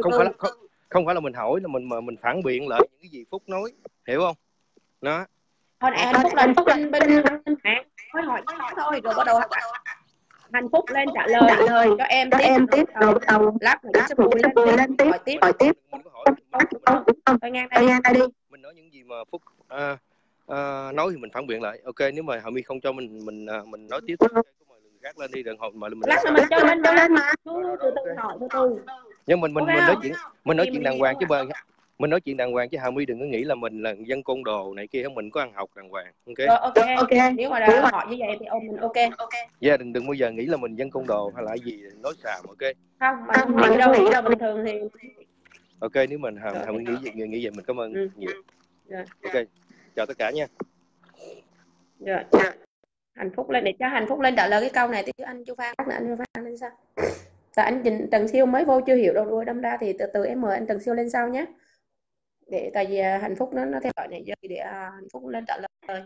không phải là mình hỏi, là mình phản biện lại những cái gì Phúc nói, hiểu không? Đó Hồi nãy Hạnh Phúc là bên bên an ninh mạng hỏi thôi rồi bắt đầu Hạnh Phúc lên trả lời cho em tiếp rồi bắt đầu lát nữa sẽ bùi lên hỏi tiếp. Mình có hỏi Tôi nghe đây đi. mình nói những gì mà Phúc nói thì mình phản biện lại. Ok, nếu mà Hào My không cho mình nói tiếp thì okay, mời người khác lên đi, đừng hỏi mà mình Lát nữa mình cho lên mà từ từ hỏi từ từ. Nhưng mình nói chuyện đàng hoàng chứ mình nói chuyện đàng hoàng chứ Hào My đừng có nghĩ là mình là dân côn đồ này kia, không, mình có ăn học đàng hoàng. Ok. Rồi, ok. Nếu mà hỏi như vậy thì mình ok. Yeah, đừng bao giờ nghĩ là mình dân côn đồ hay là gì nói xàm. Ok. Không, mà không nghĩ đâu bình thường thì ok. Nếu mình Hào My nghĩ vậy mình cảm ơn nhiều. Rồi. Ok, chào tất cả nha. Rồi. Hạnh Phúc lên để cho Hạnh Phúc lên trả lời cái câu này thì anh Chu Phan lên sao? Tại anh Trần Siêu mới vô chưa hiểu đâu rồi, đâm ra thì từ từ em mời anh Trần Siêu lên sau nhé. Để tại vì Hạnh Phúc nó theo dõi này giờ thì để Hạnh Phúc lên trả lời.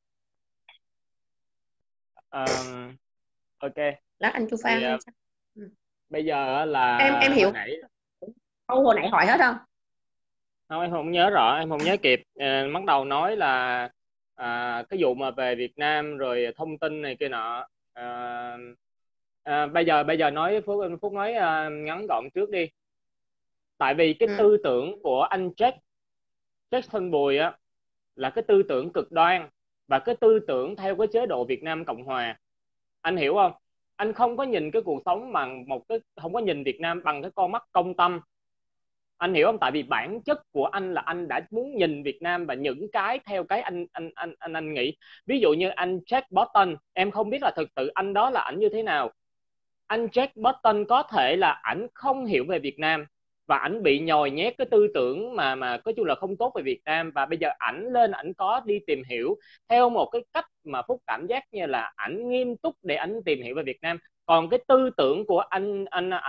Ok. Lát anh Chu Phan lên sao? Bây giờ là em hiểu hồi nãy hỏi hết không? Không, em không nhớ rõ, em không nhớ kịp. Bắt đầu nói là cái vụ mà về Việt Nam rồi thông tin này kia nọ. Bây giờ nói Phúc nói ngắn gọn trước đi. Tại vì cái tư tưởng của anh Jackson Bùi á là cái tư tưởng cực đoan và cái tư tưởng theo cái chế độ Việt Nam Cộng Hòa. Anh hiểu không? Anh không có nhìn cái cuộc sống bằng không có nhìn Việt Nam bằng cái con mắt công tâm. Anh hiểu không? Tại vì bản chất của anh là anh đã muốn nhìn Việt Nam và những cái theo cái anh nghĩ. Ví dụ như anh Jack Botton, em không biết là thực sự anh đó là ảnh như thế nào. Anh Jack Botton có thể là ảnh không hiểu về Việt Nam và ảnh bị nhồi nhét cái tư tưởng mà nói chung là không tốt về Việt Nam, và bây giờ ảnh lên ảnh có đi tìm hiểu theo một cái cách mà Phúc cảm giác như là ảnh nghiêm túc để ảnh tìm hiểu về Việt Nam. Còn cái tư tưởng của anh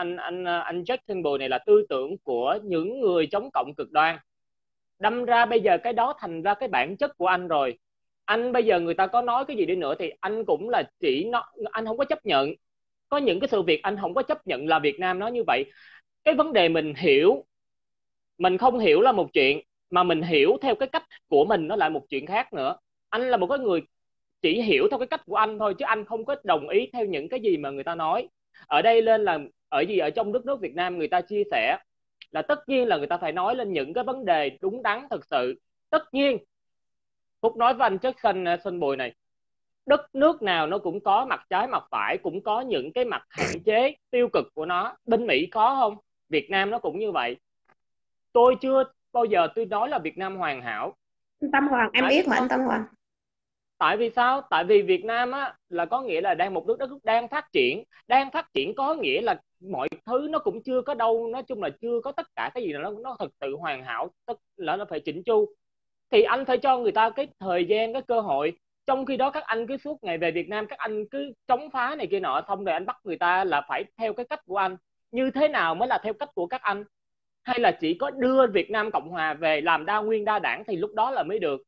Jack Turnbull này là tư tưởng của những người chống cộng cực đoan. Đâm ra bây giờ cái đó thành ra cái bản chất của anh rồi. Anh bây giờ người ta có nói cái gì đi nữa thì anh cũng là anh không có chấp nhận. Có những cái sự việc anh không có chấp nhận là Việt Nam nó như vậy. Cái vấn đề mình hiểu, mình không hiểu là một chuyện, mà mình hiểu theo cái cách của mình nó lại một chuyện khác nữa. Anh là một cái người chỉ hiểu theo cái cách của anh thôi, chứ anh không có đồng ý theo những cái gì mà người ta nói. Ở đây lên là ở trong đất nước Việt Nam người ta chia sẻ là tất nhiên là người ta phải nói lên những cái vấn đề đúng đắn thật sự. Tất nhiên Phúc nói với anh Jackson Bùi này, đất nước nào nó cũng có mặt trái mặt phải, cũng có những cái mặt hạn chế tiêu cực của nó. Bên Mỹ có không? Việt Nam nó cũng như vậy. Tôi chưa bao giờ tôi nói là Việt Nam hoàn hảo. Anh Tâm Hoàng em biết mà anh Tâm Hoàng. Tại vì sao? Tại vì Việt Nam á là có nghĩa là một đất nước đang phát triển. Đang phát triển có nghĩa là mọi thứ nó cũng chưa có đâu, nói chung là chưa có tất cả cái gì nó thật sự hoàn hảo, tức là nó phải chỉnh chu. Thì anh phải cho người ta cái thời gian, cái cơ hội. Trong khi đó các anh cứ suốt ngày về Việt Nam, các anh cứ chống phá này kia nọ, xong rồi anh bắt người ta là phải theo cái cách của anh. Như thế nào mới là theo cách của các anh? Hay là chỉ có đưa Việt Nam Cộng Hòa về làm đa nguyên đa đảng thì lúc đó là mới được?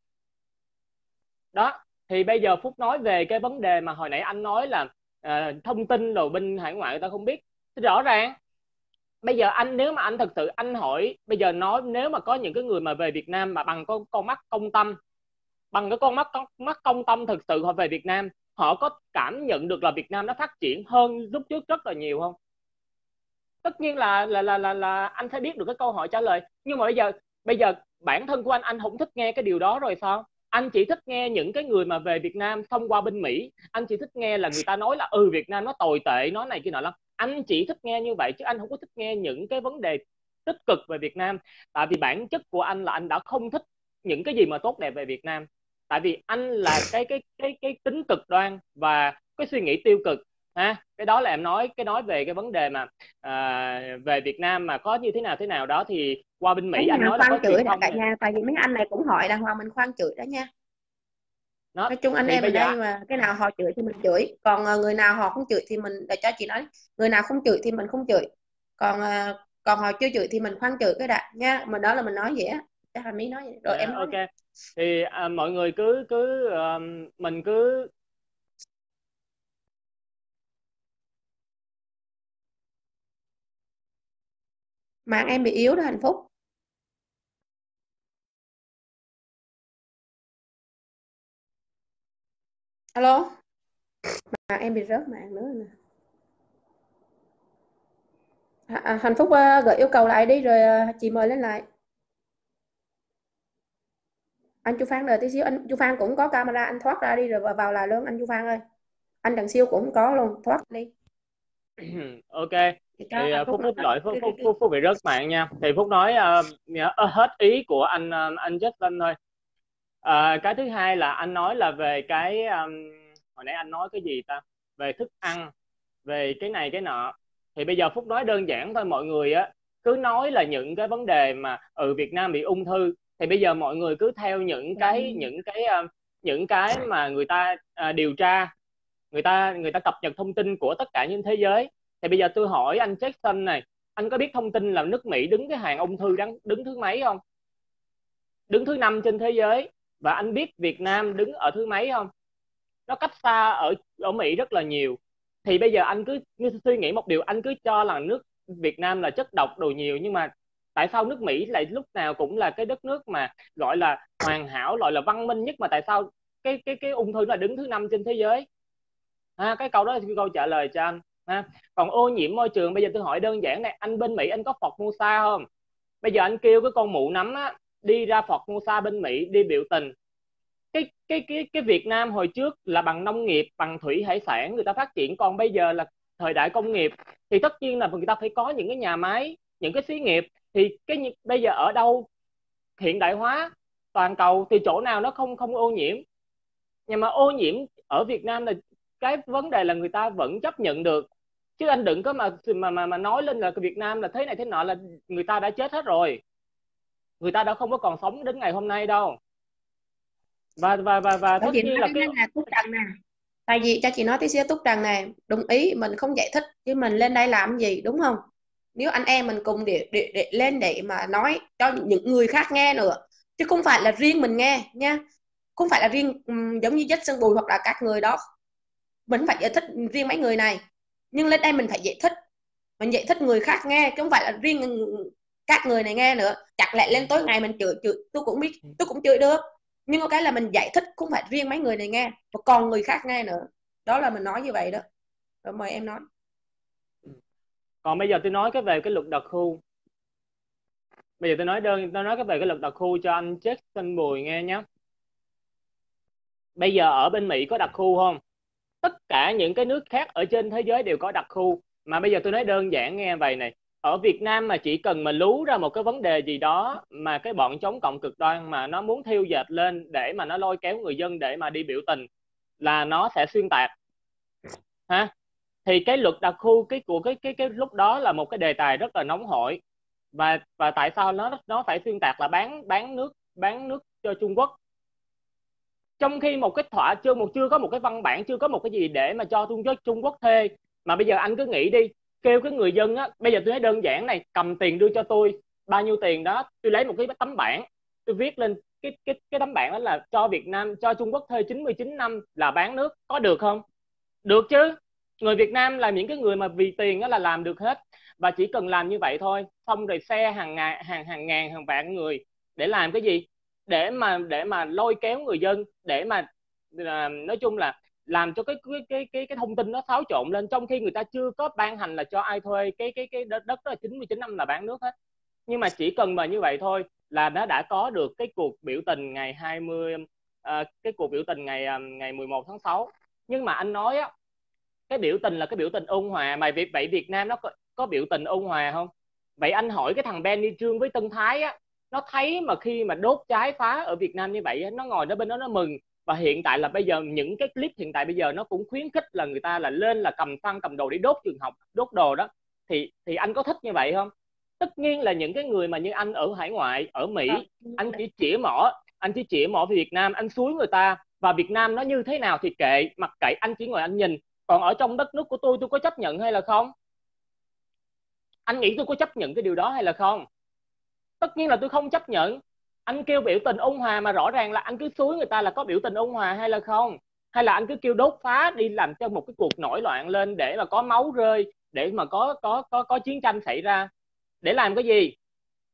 Đó, thì bây giờ Phúc nói về cái vấn đề mà hồi nãy anh nói là thông tin rồi bên hải ngoại người ta không biết. Thì rõ ràng bây giờ nếu mà anh thật sự anh hỏi, bây giờ nói nếu mà có những cái người mà về Việt Nam mà bằng con mắt công tâm, bằng cái con mắt công tâm thực sự họ về Việt Nam, họ có cảm nhận được là Việt Nam nó phát triển hơn lúc trước rất là nhiều không? Tất nhiên là anh phải biết được cái câu hỏi trả lời. Nhưng mà bây giờ bản thân của anh không thích nghe cái điều đó rồi sao? Anh chỉ thích nghe những cái người mà về Việt Nam thông qua bên Mỹ, anh chỉ thích nghe là người ta nói là Việt Nam nó tồi tệ, nó này kia nọ lắm. Anh chỉ thích nghe như vậy chứ anh không có thích nghe những cái vấn đề tích cực về Việt Nam. Tại vì bản chất của anh là anh đã không thích những cái gì mà tốt đẹp về Việt Nam. Tại vì anh là cái tính cực đoan và cái suy nghĩ tiêu cực ha. Cái đó là em nói về cái vấn đề mà về Việt Nam mà có như thế nào đó thì qua bên Mỹ anh nói là có chửi cả nhà, tại vì mấy anh này cũng hỏi đàng hoàng, mình khoan chửi đó nha. Nói chung anh em ở đây mà cái nào họ chửi thì mình chửi, còn người nào họ không chửi thì mình, để cho chị nói, người nào không chửi thì mình không chửi, còn họ chưa chửi thì mình khoan chửi cái đã nha. Mà đó là mình nói vậy á, chắc là Mỹ nói vậy. Rồi em nói ok đi. Thì mọi người cứ mình cứ mạng em bị yếu đó Hạnh Phúc. Alo, mà em bị rớt mạng nữa nè. Hạnh Phúc gửi yêu cầu lại đi rồi chị mời lên lại. Anh Chu Phan đợi tí xíu, anh Chu Phan cũng có camera, anh thoát ra đi rồi vào lại luôn anh Chu Phan ơi. Anh Đặng Siêu cũng có luôn, thoát đi. Ok, Thì cho thì Hạnh Phúc Phúc nói Phúc lỗi Phúc cái Phúc Phúc Phúc bị rớt mạng nha. Thì Phúc nói hết ý của anh Justin thôi. Cái thứ hai là anh nói là về cái hồi nãy anh nói cái gì ta, về thức ăn, về cái này cái nọ. Thì bây giờ Phúc nói đơn giản thôi, mọi người á cứ nói là những cái vấn đề mà Việt Nam bị ung thư, thì bây giờ mọi người cứ theo những cái mà người ta điều tra, người ta cập nhật thông tin của tất cả những thế giới. Thì bây giờ tôi hỏi anh Jackson này, anh có biết thông tin là nước Mỹ đứng cái hàng ung thư đứng thứ mấy không? Đứng thứ 5 trên thế giới. Và anh biết Việt Nam đứng ở thứ mấy không? Nó cách xa ở Mỹ rất là nhiều. Thì bây giờ anh cứ suy nghĩ một điều, anh cứ cho là nước Việt Nam là chất độc đồ nhiều, nhưng mà tại sao nước Mỹ lại lúc nào cũng là cái đất nước mà gọi là hoàn hảo, gọi là văn minh nhất, mà tại sao cái ung thư là đứng thứ 5 trên thế giới? Cái câu đó là câu trả lời cho anh. Còn ô nhiễm môi trường, bây giờ tôi hỏi đơn giản này, anh bên Mỹ anh có Formosa không? Bây giờ anh kêu cái con mụ nấm á đi ra Formosa bên Mỹ đi biểu tình. Cái Việt Nam hồi trước là bằng nông nghiệp, bằng thủy hải sản người ta phát triển, còn bây giờ là thời đại công nghiệp, thì tất nhiên là người ta phải có những cái nhà máy, những cái xí nghiệp. Thì bây giờ ở đâu hiện đại hóa toàn cầu thì chỗ nào nó không ô nhiễm? Nhưng mà ô nhiễm ở Việt Nam là cái vấn đề là người ta vẫn chấp nhận được, chứ anh đừng có mà nói lên là Việt Nam là thế này thế nọ, là người ta đã chết hết rồi, người ta đã không có còn sống đến ngày hôm nay đâu. Và Tại tất chị nhiên nói là cái cái này là Túc Trần nè. Tại vì cho chị nói tí xíu, Túc Trần này, đồng ý mình không giải thích, chứ mình lên đây làm gì đúng không? Nếu anh em mình cùng để lên để mà nói cho những người khác nghe nữa, chứ không phải là riêng mình nghe nha. Không phải là riêng giống như Jackson Bùi hoặc là các người đó, mình phải giải thích riêng mấy người này, nhưng lên đây mình phải giải thích, mình giải thích người khác nghe, chứ không phải là riêng các người này nghe nữa. Chẳng lẽ lên tối ngày mình chửi tôi cũng biết, tôi cũng chửi được, nhưng có cái là mình giải thích không phải riêng mấy người này nghe mà còn người khác nghe nữa, đó là mình nói như vậy đó. Rồi mời em nói. Còn bây giờ tôi nói về cái luật đặc khu. Bây giờ tôi nói về cái luật đặc khu cho anh Jackson Bùi nghe nhé. Bây giờ ở bên Mỹ có đặc khu không? Tất cả những cái nước khác ở trên thế giới đều có đặc khu. Mà bây giờ tôi nói đơn giản nghe vậy này, ở Việt Nam mà chỉ cần mà lú ra một cái vấn đề gì đó mà cái bọn chống cộng cực đoan mà nó muốn thiêu dệt lên để mà nó lôi kéo người dân để mà đi biểu tình, là nó sẽ xuyên tạc. Thì cái luật đặc khu cái lúc đó là một cái đề tài rất là nóng hổi. Và tại sao nó phải xuyên tạc là bán nước cho Trung Quốc, trong khi một cái chưa có một cái văn bản, chưa có một cái gì để mà cho Trung Quốc thuê. Mà bây giờ anh cứ nghĩ đi, kêu cái người dân á, bây giờ tôi nói đơn giản này, cầm tiền đưa cho tôi, bao nhiêu tiền đó tôi lấy một cái tấm bảng, tôi viết lên cái tấm bảng đó là cho Việt Nam, cho Trung Quốc thuê 99 năm là bán nước, có được không? Được chứ. Người Việt Nam là những cái người mà vì tiền đó là làm được hết. Và chỉ cần làm như vậy thôi, xong rồi xe hàng ngàn hàng vạn người để làm cái gì? Để mà lôi kéo người dân, để mà nói chung là làm cho cái thông tin nó xáo trộn lên, trong khi người ta chưa có ban hành là cho ai thuê cái đất đó là 99 năm là bán nước hết. Nhưng mà chỉ cần mà như vậy thôi là nó đã có được cái cuộc biểu tình ngày 20 cái cuộc biểu tình ngày 11 tháng 6. Nhưng mà anh nói á, cái biểu tình là cái biểu tình ôn hòa, mà vậy Việt Nam nó có biểu tình ôn hòa không? Vậy anh hỏi cái thằng Benny Trương với Tân Thái á, nó thấy mà khi mà đốt cháy phá ở Việt Nam như vậy á, nó ngồi đó bên đó nó mừng. Và hiện tại là bây giờ những cái clip hiện tại bây giờ nó cũng khuyến khích là người ta là lên là cầm xăng cầm đồ để đốt trường học, đốt đồ đó. Thì anh có thích như vậy không? Tất nhiên là những cái người mà như anh ở hải ngoại, ở Mỹ, anh chỉ chĩa mỏ về Việt Nam, anh xúi người ta. Và Việt Nam nó như thế nào thì kệ, mặc kệ, anh chỉ ngồi anh nhìn. Còn ở trong đất nước của tôi có chấp nhận hay là không? Anh nghĩ tôi có chấp nhận cái điều đó hay là không? Tất nhiên là tôi không chấp nhận. Anh kêu biểu tình ôn hòa mà rõ ràng là anh cứ xúi người ta là có biểu tình ôn hòa hay là không? Hay là anh cứ kêu đốt phá đi làm cho một cái cuộc nổi loạn lên để mà có máu rơi, để mà có chiến tranh xảy ra? Để làm cái gì?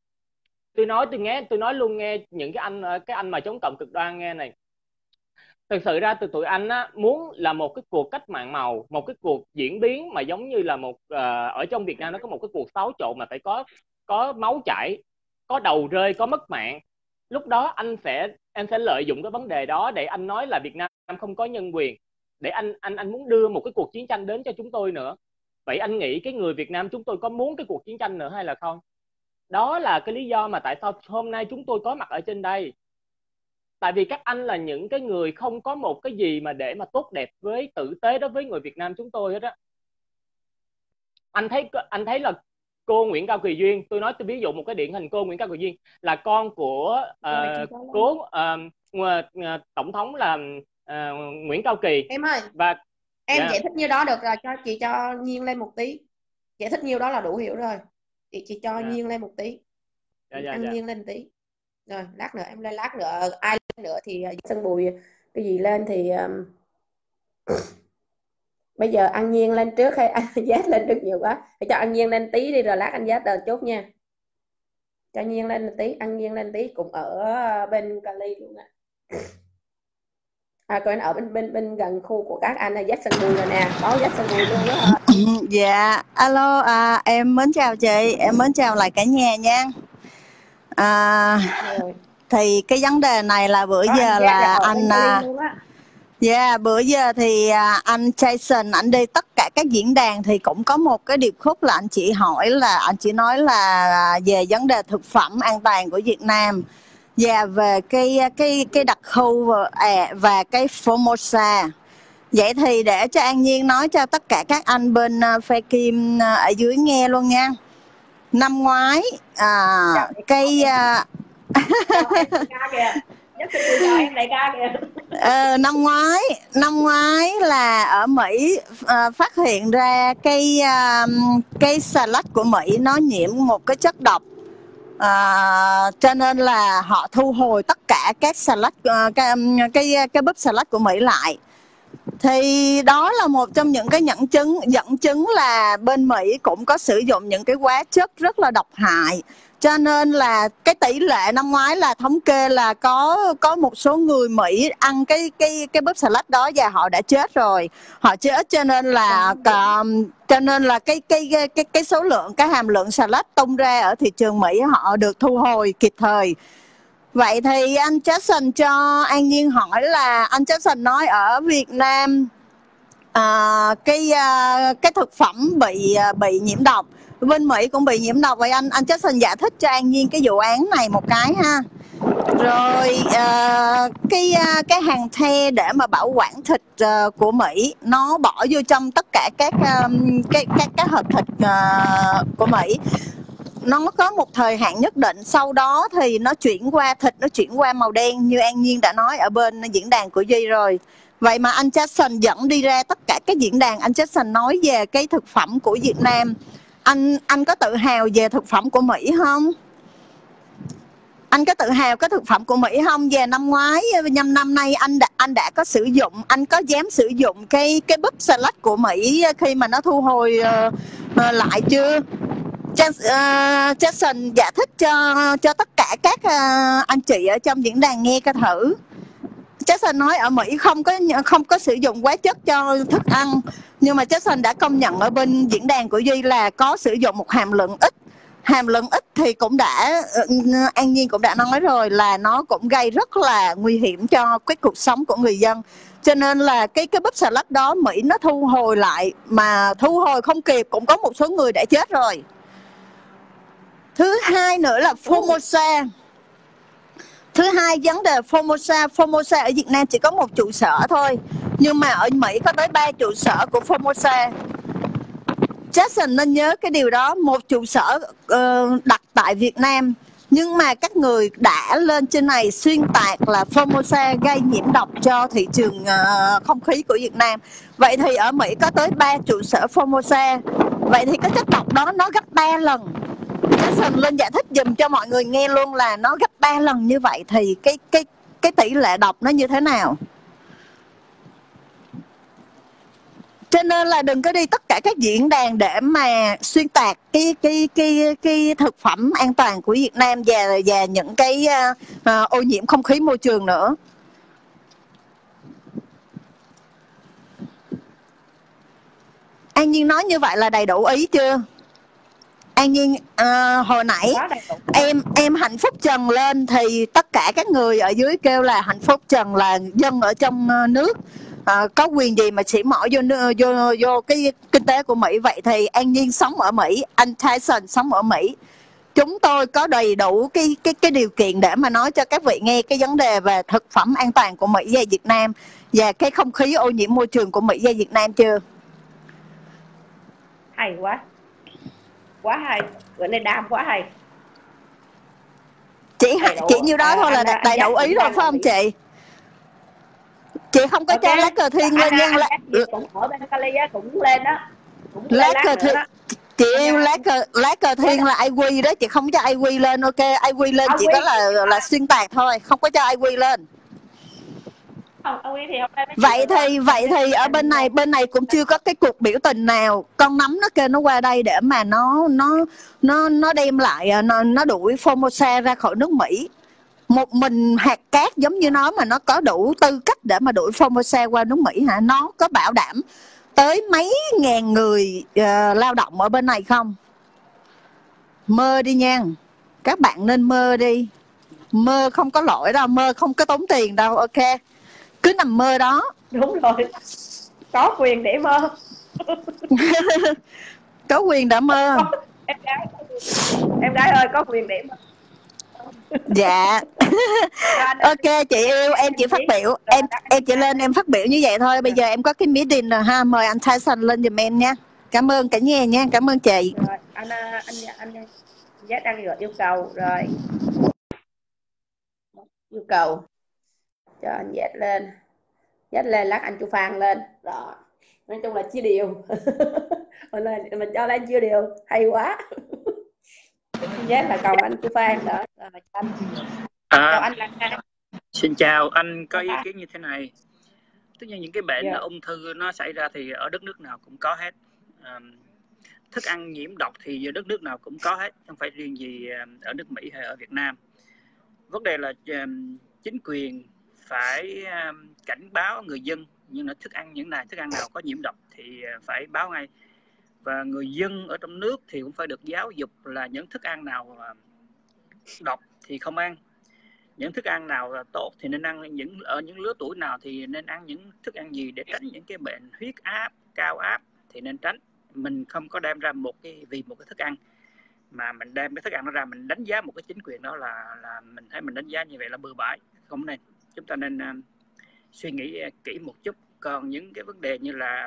Tôi nói luôn nghe những cái anh mà chống cộng cực đoan nghe này. thực sự ra từ tụi anh á muốn là một cái cuộc cách mạng màu, một cái cuộc diễn biến mà giống như là một ở trong Việt Nam nó có một cái cuộc xáo trộn mà phải có máu chảy, có đầu rơi, có mất mạng. Lúc đó anh sẽ lợi dụng cái vấn đề đó để anh nói là Việt Nam không có nhân quyền, để anh muốn đưa một cái cuộc chiến tranh đến cho chúng tôi nữa. Vậy anh nghĩ cái người Việt Nam chúng tôi có muốn cái cuộc chiến tranh nữa hay là không? Đó là cái lý do mà tại sao hôm nay chúng tôi có mặt ở trên đây. Tại vì các anh là những cái người không có một cái gì mà để mà tốt đẹp với tử tế đối với người Việt Nam chúng tôi hết á. Anh thấy là cô Nguyễn Cao Kỳ Duyên, tôi ví dụ một cái điển hình, cô Nguyễn Cao Kỳ Duyên là con của cố tổng thống là Nguyễn Cao Kỳ. Em ơi, và em dạ. giải thích như đó được rồi, cho chị cho Nhiên lên một tí. Giải thích nhiêu đó là đủ hiểu rồi. Chị cho Dạ. Nhiên lên một tí. Anh Dạ. Nhiên lên tí. Rồi lát nữa em lên, lát nữa ai lên nữa thì Sơn Bùi cái gì lên thì bây giờ anh Nhiên lên trước hay anh Giác lên trước nhiều quá? Thì cho anh Nhiên lên tí đi rồi lát anh Giác đợi chốt nha. Cho Nhiên lên tí, anh Nhiên lên tí cũng ở bên Cali luôn ạ. Cô anh ở bên gần khu của các anh là Giác Sơn Bùi rồi nè, có Giác Sơn Bùi luôn đó hả? Dạ, alo, em mến chào chị, em mến chào lại cả nhà nha. Thì cái vấn đề này là bữa giờ là anh bữa giờ thì anh Jason anh đi tất cả các diễn đàn thì cũng có một cái điệp khúc là anh chị hỏi là anh chỉ nói là về vấn đề thực phẩm an toàn của Việt Nam và về cái đặc khu và cái Formosa. Vậy thì để cho An Nhiên nói cho tất cả các anh bên phe Kim ở dưới nghe luôn nha. Năm ngoái năm ngoái là ở Mỹ phát hiện ra cái xà lách của Mỹ nó nhiễm một cái chất độc, cho nên là họ thu hồi tất cả các xà lách cái búp xà lách của Mỹ lại. Thì đó là một trong những cái dẫn chứng là bên Mỹ cũng có sử dụng những cái hóa chất rất là độc hại. Cho nên là cái tỷ lệ năm ngoái là thống kê là có một số người Mỹ ăn cái búp xà lách đó và họ đã chết rồi. Họ chết cho nên là cái số lượng, cái hàm lượng xà lách tung ra ở thị trường Mỹ họ được thu hồi kịp thời. Vậy thì anh Jason cho An Nhiên hỏi là anh Jason nói ở Việt Nam cái thực phẩm bị nhiễm độc, bên Mỹ cũng bị nhiễm độc. Vậy anh Jason giải thích cho An Nhiên cái vụ án này một cái ha. Rồi cái hàng the để mà bảo quản thịt của Mỹ nó bỏ vô trong tất cả các hộp thịt của Mỹ. Nó có một thời hạn nhất định, sau đó thì nó chuyển qua màu đen như An Nhiên đã nói ở bên diễn đàn của Duy rồi. Vậy mà anh Jason dẫn đi ra tất cả các diễn đàn, anh Jason nói về cái thực phẩm của Việt Nam. Anh có tự hào về thực phẩm của Mỹ không? Anh có tự hào cái thực phẩm của Mỹ không? Về năm ngoái, năm nay anh đã có sử dụng, anh có dám sử dụng cái búp xà lách của Mỹ khi mà nó thu hồi lại chưa? Jason giải thích cho tất cả các anh chị ở trong diễn đàn nghe coi thử. Jason nói ở Mỹ không có sử dụng hóa chất cho thức ăn, nhưng mà Jason đã công nhận ở bên diễn đàn của Duy là có sử dụng một hàm lượng ít. Hàm lượng ít thì cũng đã An Nhiên cũng đã nói rồi là nó cũng gây rất là nguy hiểm cho cái cuộc sống của người dân. Cho nên là cái búp xà lách đó Mỹ nó thu hồi lại, mà thu hồi không kịp cũng có một số người đã chết rồi. Thứ hai nữa là Formosa. Thứ hai vấn đề Formosa ở Việt Nam chỉ có một trụ sở thôi, nhưng mà ở Mỹ có tới 3 trụ sở của Formosa. Jason nên nhớ cái điều đó, một trụ sở đặt tại Việt Nam, nhưng mà các người đã lên trên này xuyên tạc là Formosa gây nhiễm độc cho thị trường không khí của Việt Nam. Vậy thì ở Mỹ có tới 3 trụ sở Formosa. Vậy thì cái chất độc đó nó gấp 3 lần. Jason lên giải thích dùm cho mọi người nghe luôn là nó gấp 3 lần như vậy thì cái tỷ lệ độc nó như thế nào. Cho nên là đừng có đi tất cả các diễn đàn để mà xuyên tạc cái thực phẩm an toàn của Việt Nam và những cái ô nhiễm không khí môi trường nữa. An Nhiên nói như vậy là đầy đủ ý chưa? An Nhiên, hồi nãy Quá đầy đủ. em Hạnh Phúc Trần lên thì tất cả các người ở dưới kêu là Hạnh Phúc Trần là dân ở trong nước, có quyền gì mà chỉ mỏ vô cái kinh tế của Mỹ. Vậy thì An Nhiên sống ở Mỹ, anh Tyson sống ở Mỹ, chúng tôi có đầy đủ cái điều kiện để mà nói cho các vị nghe cái vấn đề về thực phẩm an toàn của Mỹ và Việt Nam và cái không khí ô nhiễm môi trường của Mỹ và Việt Nam chưa? Hay quá, quá hay, bữa nay đam quá hay. Chỉ nhiêu đó thôi là đầy đủ ý rồi phải không chị? Chị không có cho lá cờ thiên lên nha. Cũng ở bên Cali á, cũng lên đó, cũng lá cờ thiên. Chị yêu lá cờ thiên là IQ đó, chị không cho IQ lên. Ok, IQ lên chỉ có là xuyên tạc thôi, không có cho IQ lên. Vậy thì ở bên này cũng chưa có cái cuộc biểu tình nào. Con nấm nó kêu nó qua đây để mà nó đem lại, nó đuổi Formosa ra khỏi nước Mỹ. Một mình hạt cát giống như nó mà nó có đủ tư cách để mà đuổi Formosa qua nước Mỹ hả? Nó có bảo đảm tới mấy ngàn người lao động ở bên này không? Mơ đi nha, các bạn nên mơ đi. Mơ không có lỗi đâu, mơ không có tốn tiền đâu. Ok, cứ nằm mơ đó. Đúng rồi, có quyền để mơ. Có quyền đã mơ. Em gái ơi, có quyền để mơ. Dạ. Ok chị yêu, em chỉ phát biểu, em chỉ lên em phát biểu như vậy thôi. Bây giờ em có cái meeting rồi ha, mời anh Tyson lên giùm em nha. Cảm ơn cả nhà nha, cảm ơn chị. Rồi, anh Z đang gửi yêu cầu rồi. Yêu cầu cho anh Z lên, lát anh Chu Phan lên. Rồi, nói chung là chia đều. Mình cho lên chia đều, hay quá. Z là còn anh Chu Phan nữa. Rồi mà anh. Chào anh Lan. Xin chào, anh có ý kiến như thế này. Tất nhiên những cái bệnh ung thư nó xảy ra thì ở đất nước nào cũng có hết. Thức ăn nhiễm độc thì ở đất nước nào cũng có hết, không phải riêng gì ở nước Mỹ hay ở Việt Nam. Vấn đề là chính quyền phải cảnh báo người dân, nhưng là thức ăn nào có nhiễm độc thì phải báo ngay. Và người dân ở trong nước thì cũng phải được giáo dục là những thức ăn nào độc thì không ăn, những thức ăn nào là tốt thì nên ăn, ở những lứa tuổi nào thì nên ăn những thức ăn gì để tránh những cái bệnh huyết áp, cao áp thì nên tránh. Mình không có đem ra vì một cái thức ăn mà mình đem cái thức ăn nó ra mình đánh giá một cái chính quyền đó là mình thấy mình đánh giá như vậy là bừa bãi, không nên. Chúng ta nên suy nghĩ kỹ một chút. Còn những cái vấn đề như là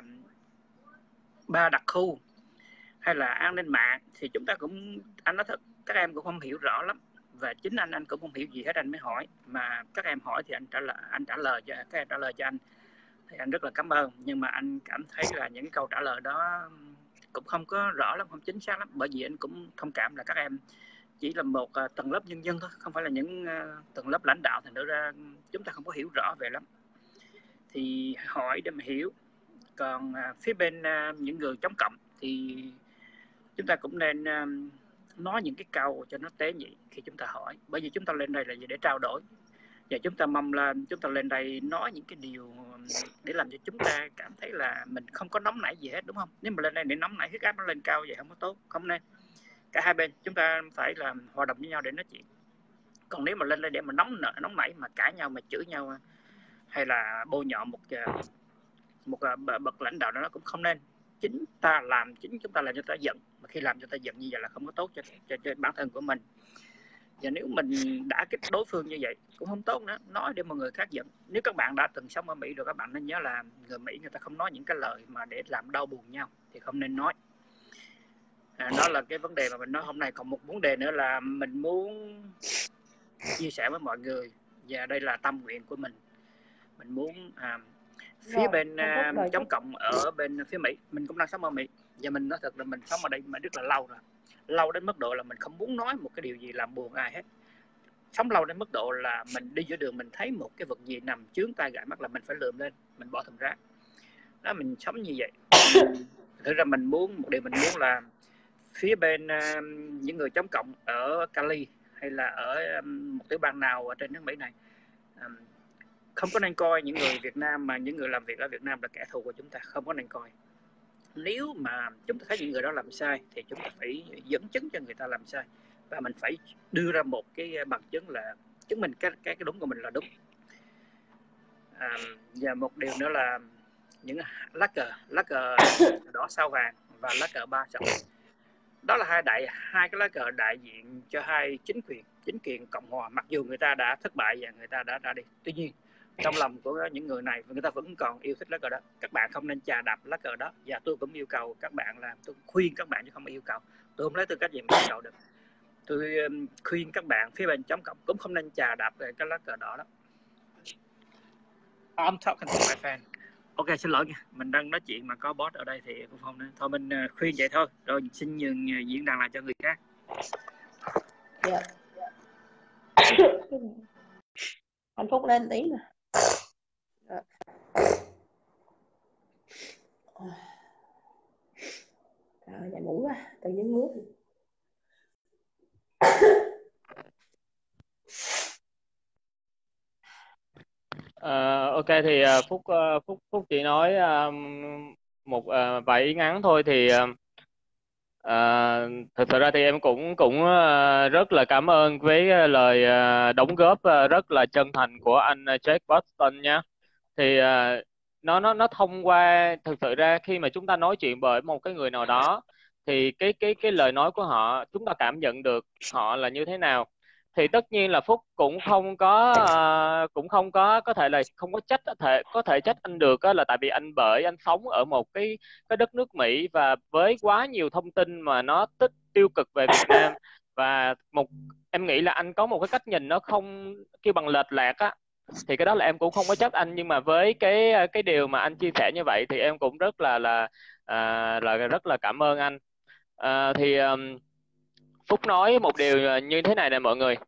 3 đặc khu hay là an ninh mạng thì chúng ta cũng, anh nói thật, các em cũng không hiểu rõ lắm, và chính anh cũng không hiểu gì hết, anh mới hỏi. Mà các em hỏi thì anh trả lời cho các em, trả lời cho anh thì anh rất là cảm ơn. Nhưng mà anh cảm thấy là những câu trả lời đó cũng không có rõ lắm, không chính xác lắm, bởi vì anh cũng thông cảm là các em chỉ là một tầng lớp nhân dân thôi, không phải là những tầng lớp lãnh đạo, thành ra chúng ta không có hiểu rõ về lắm. Thì hỏi để mà hiểu. Còn phía bên những người chống cộng thì chúng ta cũng nên nói những cái câu cho nó tế nhị khi chúng ta hỏi, bởi vì chúng ta lên đây là để trao đổi, và chúng ta mong là chúng ta lên đây nói những cái điều để làm cho chúng ta cảm thấy là mình không có nóng nảy gì hết, đúng không? Nếu mà lên đây để nóng nảy, huyết áp nó lên cao vậy không có tốt, không nên. Cả hai bên chúng ta phải là hòa đồng với nhau để nói chuyện. Còn nếu mà lên đây để mà nóng nảy mà cãi nhau, mà chửi nhau, hay là bôi nhọ một bậc lãnh đạo đó, nó cũng không nên. Chính chúng ta làm cho ta giận, mà khi làm cho ta giận như vậy là không có tốt cho bản thân của mình. Và nếu mình đã kích đối phương như vậy cũng không tốt nữa, nói để mọi người khác giận. Nếu các bạn đã từng sống ở Mỹ rồi, các bạn nên nhớ là người Mỹ người ta không nói những cái lời mà để làm đau buồn nhau, thì không nên nói. Đó là cái vấn đề mà mình nói hôm nay. Còn một vấn đề nữa là mình muốn chia sẻ với mọi người, và đây là tâm nguyện của mình. Mình muốn phía bên chống cộng ở bên phía Mỹ, mình cũng đang sống ở Mỹ, và mình nói thật là mình sống ở đây mà rất là lâu rồi, lâu đến mức độ là mình không muốn nói một cái điều gì làm buồn ai hết. Sống lâu đến mức độ là mình đi giữa đường mình thấy một cái vật gì nằm chướng tai gãi mắt là mình phải lượm lên, mình bỏ thùng rác. Đó, mình sống như vậy. Thực ra mình muốn, một điều mình muốn là phía bên những người chống cộng ở Cali hay là ở một tiểu bang nào ở trên nước Mỹ này không có nên coi những người Việt Nam, mà những người làm việc ở Việt Nam là kẻ thù của chúng ta, không có nên coi. nếu mà chúng ta thấy những người đó làm sai thì chúng ta phải dẫn chứng cho người ta làm sai, và mình phải đưa ra một cái bằng chứng là chứng minh cái đúng của mình là đúng. Và một điều nữa là những lá cờ đỏ sao vàng và lá cờ ba sọc, đó là hai cái lá cờ đại diện cho hai chính quyền Cộng hòa, mặc dù người ta đã thất bại và người ta đã ra đi. Tuy nhiên trong lòng của những người này, người ta vẫn còn yêu thích lá cờ đó. Các bạn không nên chà đạp lá cờ đó, và tôi cũng yêu cầu các bạn làm, tôi khuyên các bạn chứ không yêu cầu, tôi không lấy tư cách gì mà yêu cầu được. Tôi khuyên các bạn phía bên chống cộng cũng không nên chà đạp về cái lá cờ đỏ đó. I'm talking to my fan. Ok, xin lỗi nha, mình đang nói chuyện mà có boss ở đây thì cũng không nên. Thôi mình khuyên vậy thôi, rồi xin nhường diễn đàn lại cho người khác. Dạ. Anh Phúc lên tí nè. Trời ơi, ngủ quá, tự nhiên ngứa. Ok thì Phúc chỉ nói một vài ý ngắn thôi. Thì thực sự ra thì em cũng rất là cảm ơn với lời đóng góp rất là chân thành của anh Jack Boston nhé. Thì nó thông qua, thực sự ra khi mà chúng ta nói chuyện bởi một cái người nào đó thì cái lời nói của họ chúng ta cảm nhận được họ là như thế nào. Thì tất nhiên là Phúc cũng không có thể là không có thể trách anh được là tại vì bởi anh sống ở một cái đất nước Mỹ và với quá nhiều thông tin mà nó tiêu cực về Việt Nam, và em nghĩ là anh có một cái cách nhìn nó không kêu bằng lệch lạc á, thì cái đó là em cũng không có trách anh. Nhưng mà với cái điều mà anh chia sẻ như vậy thì em cũng rất là rất là cảm ơn anh. Thì Phúc nói một điều như thế này nè mọi người,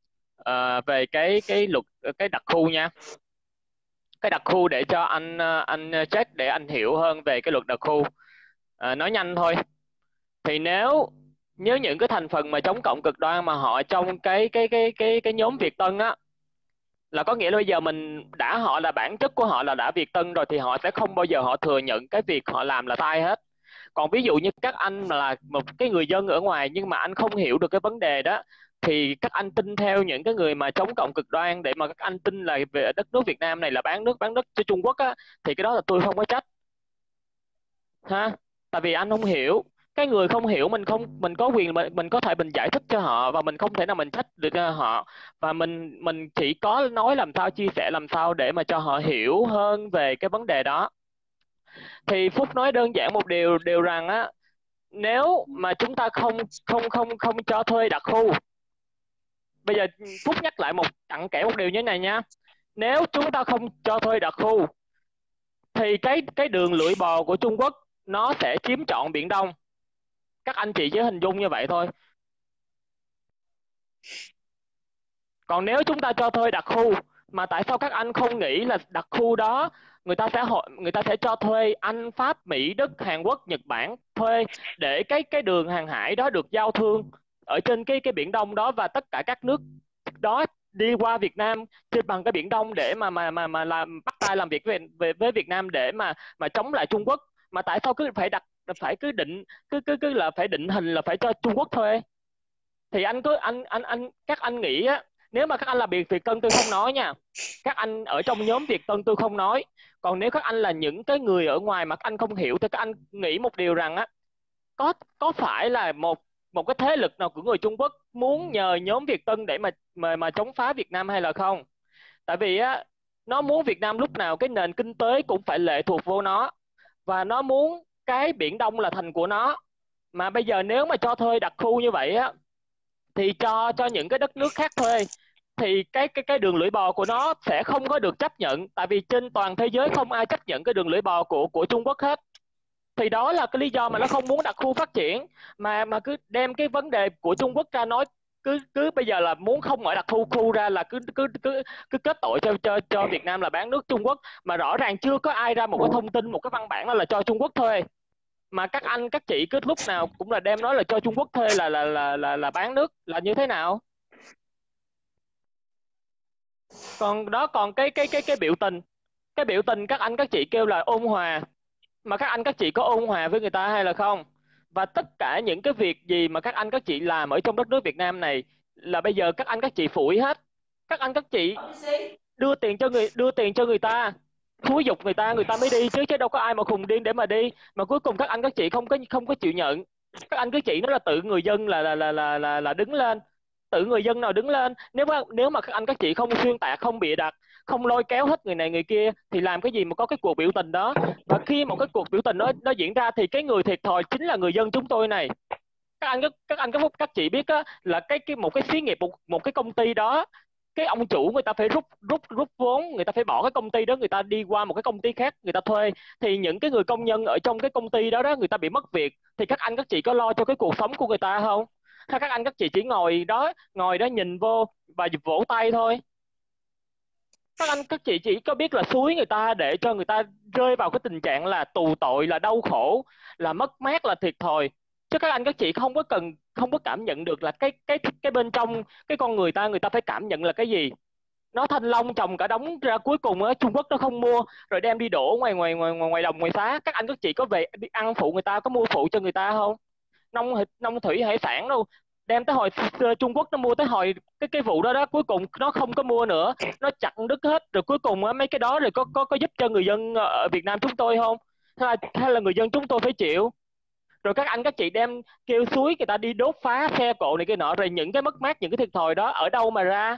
về cái luật, cái đặc khu nha, cái đặc khu để cho anh check để anh hiểu hơn về cái luật đặc khu. Nói nhanh thôi, thì nếu những cái thành phần mà chống cộng cực đoan mà họ trong cái nhóm Việt Tân á, là có nghĩa là bây giờ họ là bản chất của họ là đã Việt Tân rồi, thì họ sẽ không bao giờ họ thừa nhận cái việc họ làm là sai hết. Còn ví dụ như các anh là một cái người dân ở ngoài nhưng mà anh không hiểu được cái vấn đề đó, thì các anh tin theo những cái người mà chống cộng cực đoan để mà các anh tin là về đất nước Việt Nam này là bán đất cho Trung Quốc á, thì cái đó là tôi không có trách ha. Tại vì anh không hiểu, cái người không hiểu mình có quyền mình có thể mình giải thích cho họ, và mình không thể nào mình trách được cho họ, và mình chỉ có nói làm sao, chia sẻ làm sao để mà cho họ hiểu hơn về cái vấn đề đó. Thì Phúc nói đơn giản một điều rằng á, nếu mà chúng ta không cho thuê đặc khu, bây giờ Phúc nhắc lại cặn kẽ một điều như thế này nha, nếu chúng ta không cho thuê đặc khu thì cái đường lưỡi bò của Trung Quốc nó sẽ chiếm trọn Biển Đông. Các anh chị chỉ hình dung như vậy thôi. Còn nếu chúng ta cho thuê đặc khu, mà tại sao các anh không nghĩ là đặc khu đó người ta sẽ cho thuê Anh, Pháp, Mỹ, Đức, Hàn Quốc, Nhật Bản thuê để cái đường hàng hải đó được giao thương ở trên cái Biển Đông đó, và tất cả các nước đó đi qua Việt Nam trên bằng cái Biển Đông để mà làm bắt tay làm việc với Việt Nam để mà chống lại Trung Quốc. Mà tại sao cứ là phải định hình là phải cho Trung Quốc thuê? Thì các anh nghĩ á, nếu mà các anh là Việt Tân tôi không nói nha, các anh ở trong nhóm Việt Tân tôi không nói, còn nếu các anh là những cái người ở ngoài mà các anh không hiểu thì các anh nghĩ một điều rằng á, có phải là một cái thế lực nào của người Trung Quốc muốn nhờ nhóm Việt Tân để mà chống phá Việt Nam hay là không? Tại vì á, nó muốn Việt Nam lúc nào cái nền kinh tế cũng phải lệ thuộc vô nó, và nó muốn cái Biển Đông là thành của nó. Mà bây giờ nếu mà cho thuê đặc khu như vậy á, thì cho những cái đất nước khác thuê, thì cái đường lưỡi bò của nó sẽ không có được chấp nhận, tại vì trên toàn thế giới không ai chấp nhận cái đường lưỡi bò của Trung Quốc hết. Thì đó là cái lý do mà nó không muốn đặc khu phát triển, mà cứ đem cái vấn đề của Trung Quốc ra nói, cứ bây giờ là muốn không mở đặc khu ra là cứ kết tội cho Việt Nam là bán nước Trung Quốc, mà rõ ràng chưa có ai ra một cái thông tin, một cái văn bản là cho Trung Quốc thuê, mà các anh các chị cứ lúc nào cũng là đem nói là cho Trung Quốc thuê là bán nước, là như thế nào? Còn đó, còn cái biểu tình các anh các chị kêu là ôn hòa, mà các anh các chị có ôn hòa với người ta hay là không? Và tất cả những cái việc gì mà các anh các chị làm ở trong đất nước Việt Nam này là bây giờ các anh các chị phủi hết. Các anh các chị đưa tiền cho người ta, xúi giục người ta mới đi chứ chứ đâu có ai mà khùng điên để mà đi. Mà cuối cùng các anh các chị không có chịu nhận. Các anh các chị nói là tự người dân là đứng lên. Tự người dân nào đứng lên? Nếu mà các anh các chị không xuyên tạc, không bịa đặt, không lôi kéo hết người này người kia thì làm cái gì mà có cái cuộc biểu tình đó. Và khi một cái cuộc biểu tình nó diễn ra thì cái người thiệt thòi chính là người dân chúng tôi này. Các chị biết á, là một cái xí nghiệp, một cái công ty đó, cái ông chủ người ta phải rút vốn, người ta phải bỏ cái công ty đó, người ta đi qua một cái công ty khác người ta thuê, thì những cái người công nhân ở trong cái công ty đó người ta bị mất việc thì các anh các chị có lo cho cái cuộc sống của người ta không? Hay các anh các chị chỉ ngồi đó nhìn vô và vỗ tay thôi? Các anh các chị chỉ có biết là xúi người ta để cho người ta rơi vào cái tình trạng là tù tội, là đau khổ, là mất mát, là thiệt thòi. Chứ các anh các chị không có cảm nhận được là cái bên trong cái con người ta phải cảm nhận là cái gì. Nó thanh long trồng cả đống ra, cuối cùng á Trung Quốc nó không mua rồi đem đi đổ ngoài đồng ngoài xá. Các anh các chị có về đi ăn phụ người ta, có mua phụ cho người ta không? Nông thủy hải sản đâu, đem tới hồi Trung Quốc nó mua tới hồi cái vụ đó cuối cùng nó không có mua nữa, nó chặt đứt hết rồi. Cuối cùng mấy cái đó rồi có giúp cho người dân ở Việt Nam chúng tôi không? Hay là người dân chúng tôi phải chịu? Rồi các anh các chị đem kêu suối người ta đi đốt phá xe cộ này kia nọ, rồi những cái mất mát, những cái thiệt thòi đó ở đâu mà ra?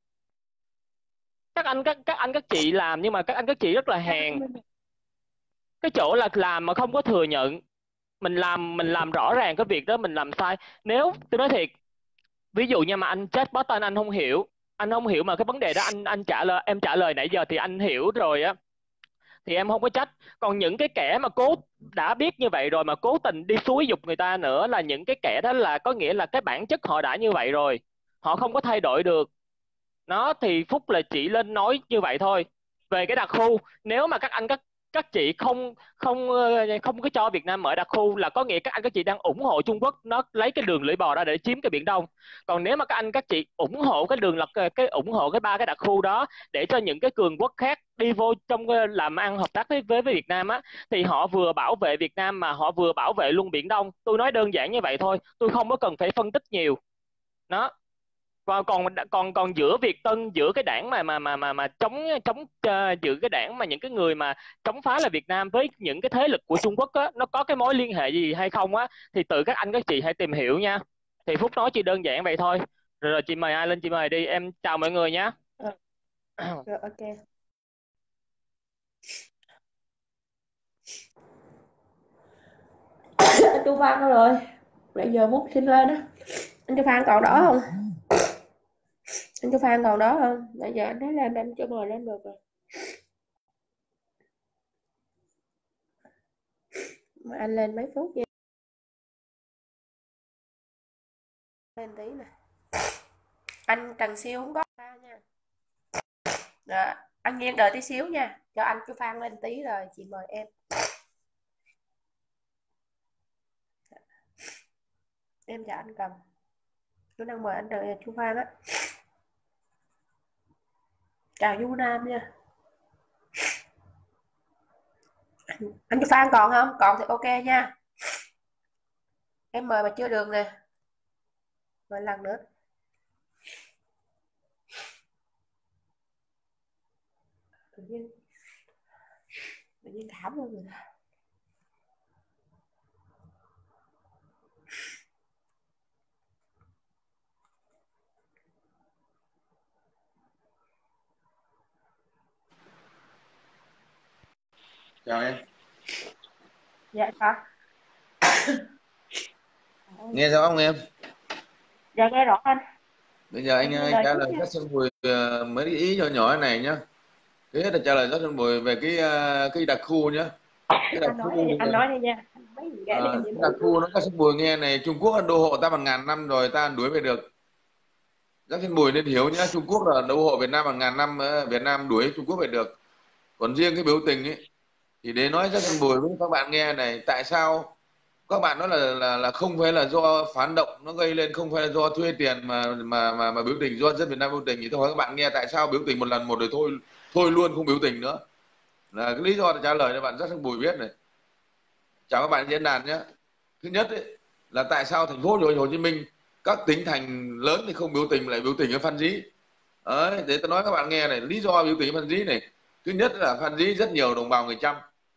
Các anh các chị làm nhưng mà các anh các chị rất là hèn. Cái chỗ là làm mà không có thừa nhận. Mình làm rõ ràng cái việc đó mình làm sai. Nếu tôi nói thiệt, ví dụ như mà anh chatbot anh không hiểu, mà cái vấn đề đó anh trả lời, em trả lời nãy giờ thì anh hiểu rồi á, thì em không có trách. Còn những cái kẻ mà đã biết như vậy rồi mà cố tình đi xúi giục người ta nữa, là những cái kẻ đó là có nghĩa là cái bản chất họ đã như vậy rồi, họ không có thay đổi được. Nó thì Phúc là chỉ lên nói như vậy thôi. Về cái đặc khu, nếu mà các chị không có cho Việt Nam mở đặc khu là có nghĩa các anh các chị đang ủng hộ Trung Quốc nó lấy cái đường lưỡi bò ra để chiếm cái Biển Đông. Còn nếu mà các anh các chị ủng hộ ủng hộ cái ba cái đặc khu đó để cho những cái cường quốc khác đi vô trong làm ăn hợp tác với Việt Nam á, thì họ vừa bảo vệ Việt Nam mà họ vừa bảo vệ luôn Biển Đông. Tôi nói đơn giản như vậy thôi, tôi không có cần phải phân tích nhiều. Đó. Và còn giữa Việt Tân, giữa cái đảng mà chống giữa cái đảng mà những cái người mà chống phá là Việt Nam với những cái thế lực của Trung Quốc á, nó có cái mối liên hệ gì hay không á, thì tự các anh các chị hãy tìm hiểu nha. Thì Phúc nói chỉ đơn giản vậy thôi. Rồi chị mời ai lên, chị mời đi. Em chào mọi người nhé. Rồi, ok. Anh Chu Phan đâu rồi? Bây giờ Phúc xin lên á. Anh Chu Phan còn đó không? Anh Chu Phan còn đó không? Bây giờ anh thấy lên em cho mời lên được rồi. Mà anh lên mấy phút nha. Lên tí nè. Anh Trần Siêu không có nha. Rồi, anh Nghiên đợi tí xíu nha. Cho anh Chu Phan lên tí rồi chị mời em. Em chào anh Cầm. Tôi đang mời anh Chu Phan á. Chào Du Nam nha. Anh Chu Phan còn không? Còn thì ok nha. Em mời mà chưa được nè. Mời lần nữa. Tự nhiên thảm luôn rồi. Chào em. Dạ sao? Nghe rõ không em? Dạ nghe rõ anh. Bây giờ anh trả lời Jackson Bùi mấy cái ý nhỏ nhỏ này nhá. Thứ nhất là trả lời Jackson Bùi về cái đặc khu nhá. Cái đặc anh nói đi nha. Đặc khu nó Jackson Bùi nghe này, Trung Quốc đô hộ ta bằng ngàn năm rồi, ta đuổi về được. Jackson Bùi nên hiểu nhá, Trung Quốc là đô hộ Việt Nam bằng ngàn năm, Việt Nam đuổi Trung Quốc về được. Còn riêng cái biểu tình ấy thì để nói Jackson Bùi với các bạn nghe này, tại sao các bạn nói là không phải là do phản động nó gây lên, không phải là do thuê tiền mà biểu tình, do dân Việt Nam biểu tình, thì tôi hỏi các bạn nghe tại sao biểu tình một lần một rồi thôi luôn không biểu tình nữa, là cái lý do để trả lời cho bạn Jackson Bùi biết này. chào các bạn diễn đàn nhé. Thứ nhất ấy, là tại sao thành phố Hồ Chí Minh các tỉnh thành lớn thì không biểu tình lại biểu tình ở Phan Rí. Đấy, để tôi nói các bạn nghe này, lý do biểu tình ở Phan Rí này. Thứ nhất là Phan Rí rất nhiều đồng bào người Chăm,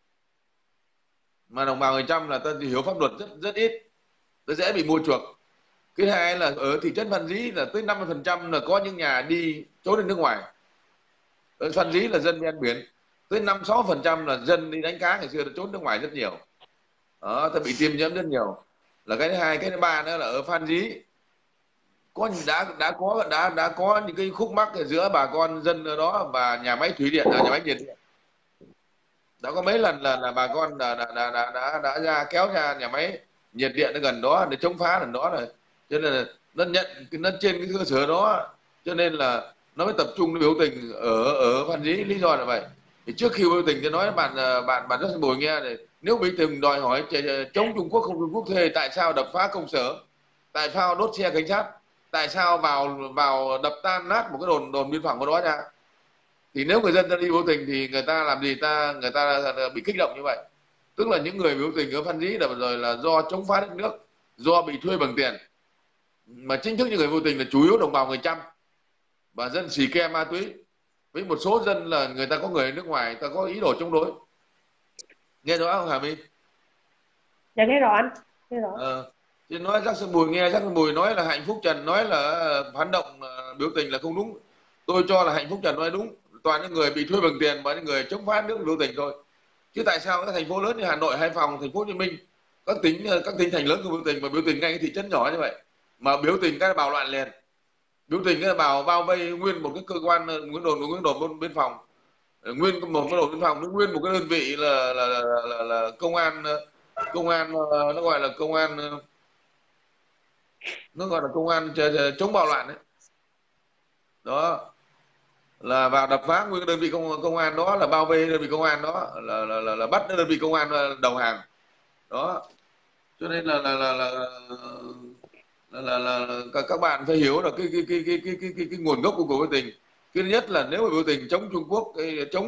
mà đồng bào người Chăm là ta hiểu pháp luật rất ít, ta dễ bị mua chuộc. Cái hai là ở thị trấn Phan Rí là tới 50% là có những nhà đi trốn đến nước ngoài. Ở Phan Rí là dân ven biển, tới 5-6% là dân đi đánh cá ngày xưa đã trốn nước ngoài rất nhiều. Đó, ta bị tiêm nhiễm rất nhiều. Là cái thứ hai. Cái thứ ba nữa là ở Phan Rí có đã có những cái khúc mắc giữa bà con dân ở đó và nhà máy thủy điện, nhà máy nhiệt điện. Đã có mấy lần là bà con đã ra kéo ra nhà máy nhiệt điện ở gần đó để chống phá lần đó rồi, cho nên là nó trên cái cơ sở đó, cho nên là nó mới tập trung biểu tình ở Phan Rí. Lý do là vậy. Thì trước khi biểu tình thì nói bạn rất bồi nghe này, nếu bị tình đòi hỏi chống Trung Quốc không Trung Quốc thuê, tại sao đập phá công sở, tại sao đốt xe cảnh sát, tại sao vào đập tan nát một cái đồn biên phòng ở đó ra. Thì nếu người dân ta đi biểu tình thì người ta làm gì, người ta bị kích động như vậy. Tức là những người biểu tình ở Phan Rí rồi là do chống phá đất nước, do bị thuê bằng tiền. Mà chính thức những người biểu tình là chủ yếu đồng bào người Chăm và dân xì ke ma túy, với một số dân là người ta có người ở nước ngoài, ta có ý đồ chống đối. Nghe rõ không Hà My? Dạ nghe rõ anh, nghe rõ. Chứ nói Jackson Bùi, nghe Jackson Bùi nói là Hạnh Phúc Trần nói là phản động biểu tình là không đúng. Tôi cho là Hạnh Phúc Trần nói đúng. Toàn những người bị thuê bằng tiền và những người chống phá nước biểu tình thôi. Chứ tại sao các thành phố lớn như Hà Nội, Hải Phòng, thành phố Hồ Chí Minh, các tỉnh thành lớn không biểu tình mà biểu tình ngay cái thị trấn nhỏ như vậy, mà biểu tình cái bạo loạn liền, biểu tình cái bao vây nguyên một cái cơ quan, nguyên đồn biên phòng, nguyên một cái đồn biên phòng, nguyên một cái đơn vị là công an nó gọi là công an chống bạo loạn đấy. Đó là vào đập phá nguyên đơn vị công an đó, là bao vây đơn vị công an đó, là bắt đơn vị công an đầu hàng đó. Cho nên là các bạn phải hiểu là cái nguồn gốc của biểu tình. Cái thứ nhất là nếu mà biểu tình chống Trung Quốc, chống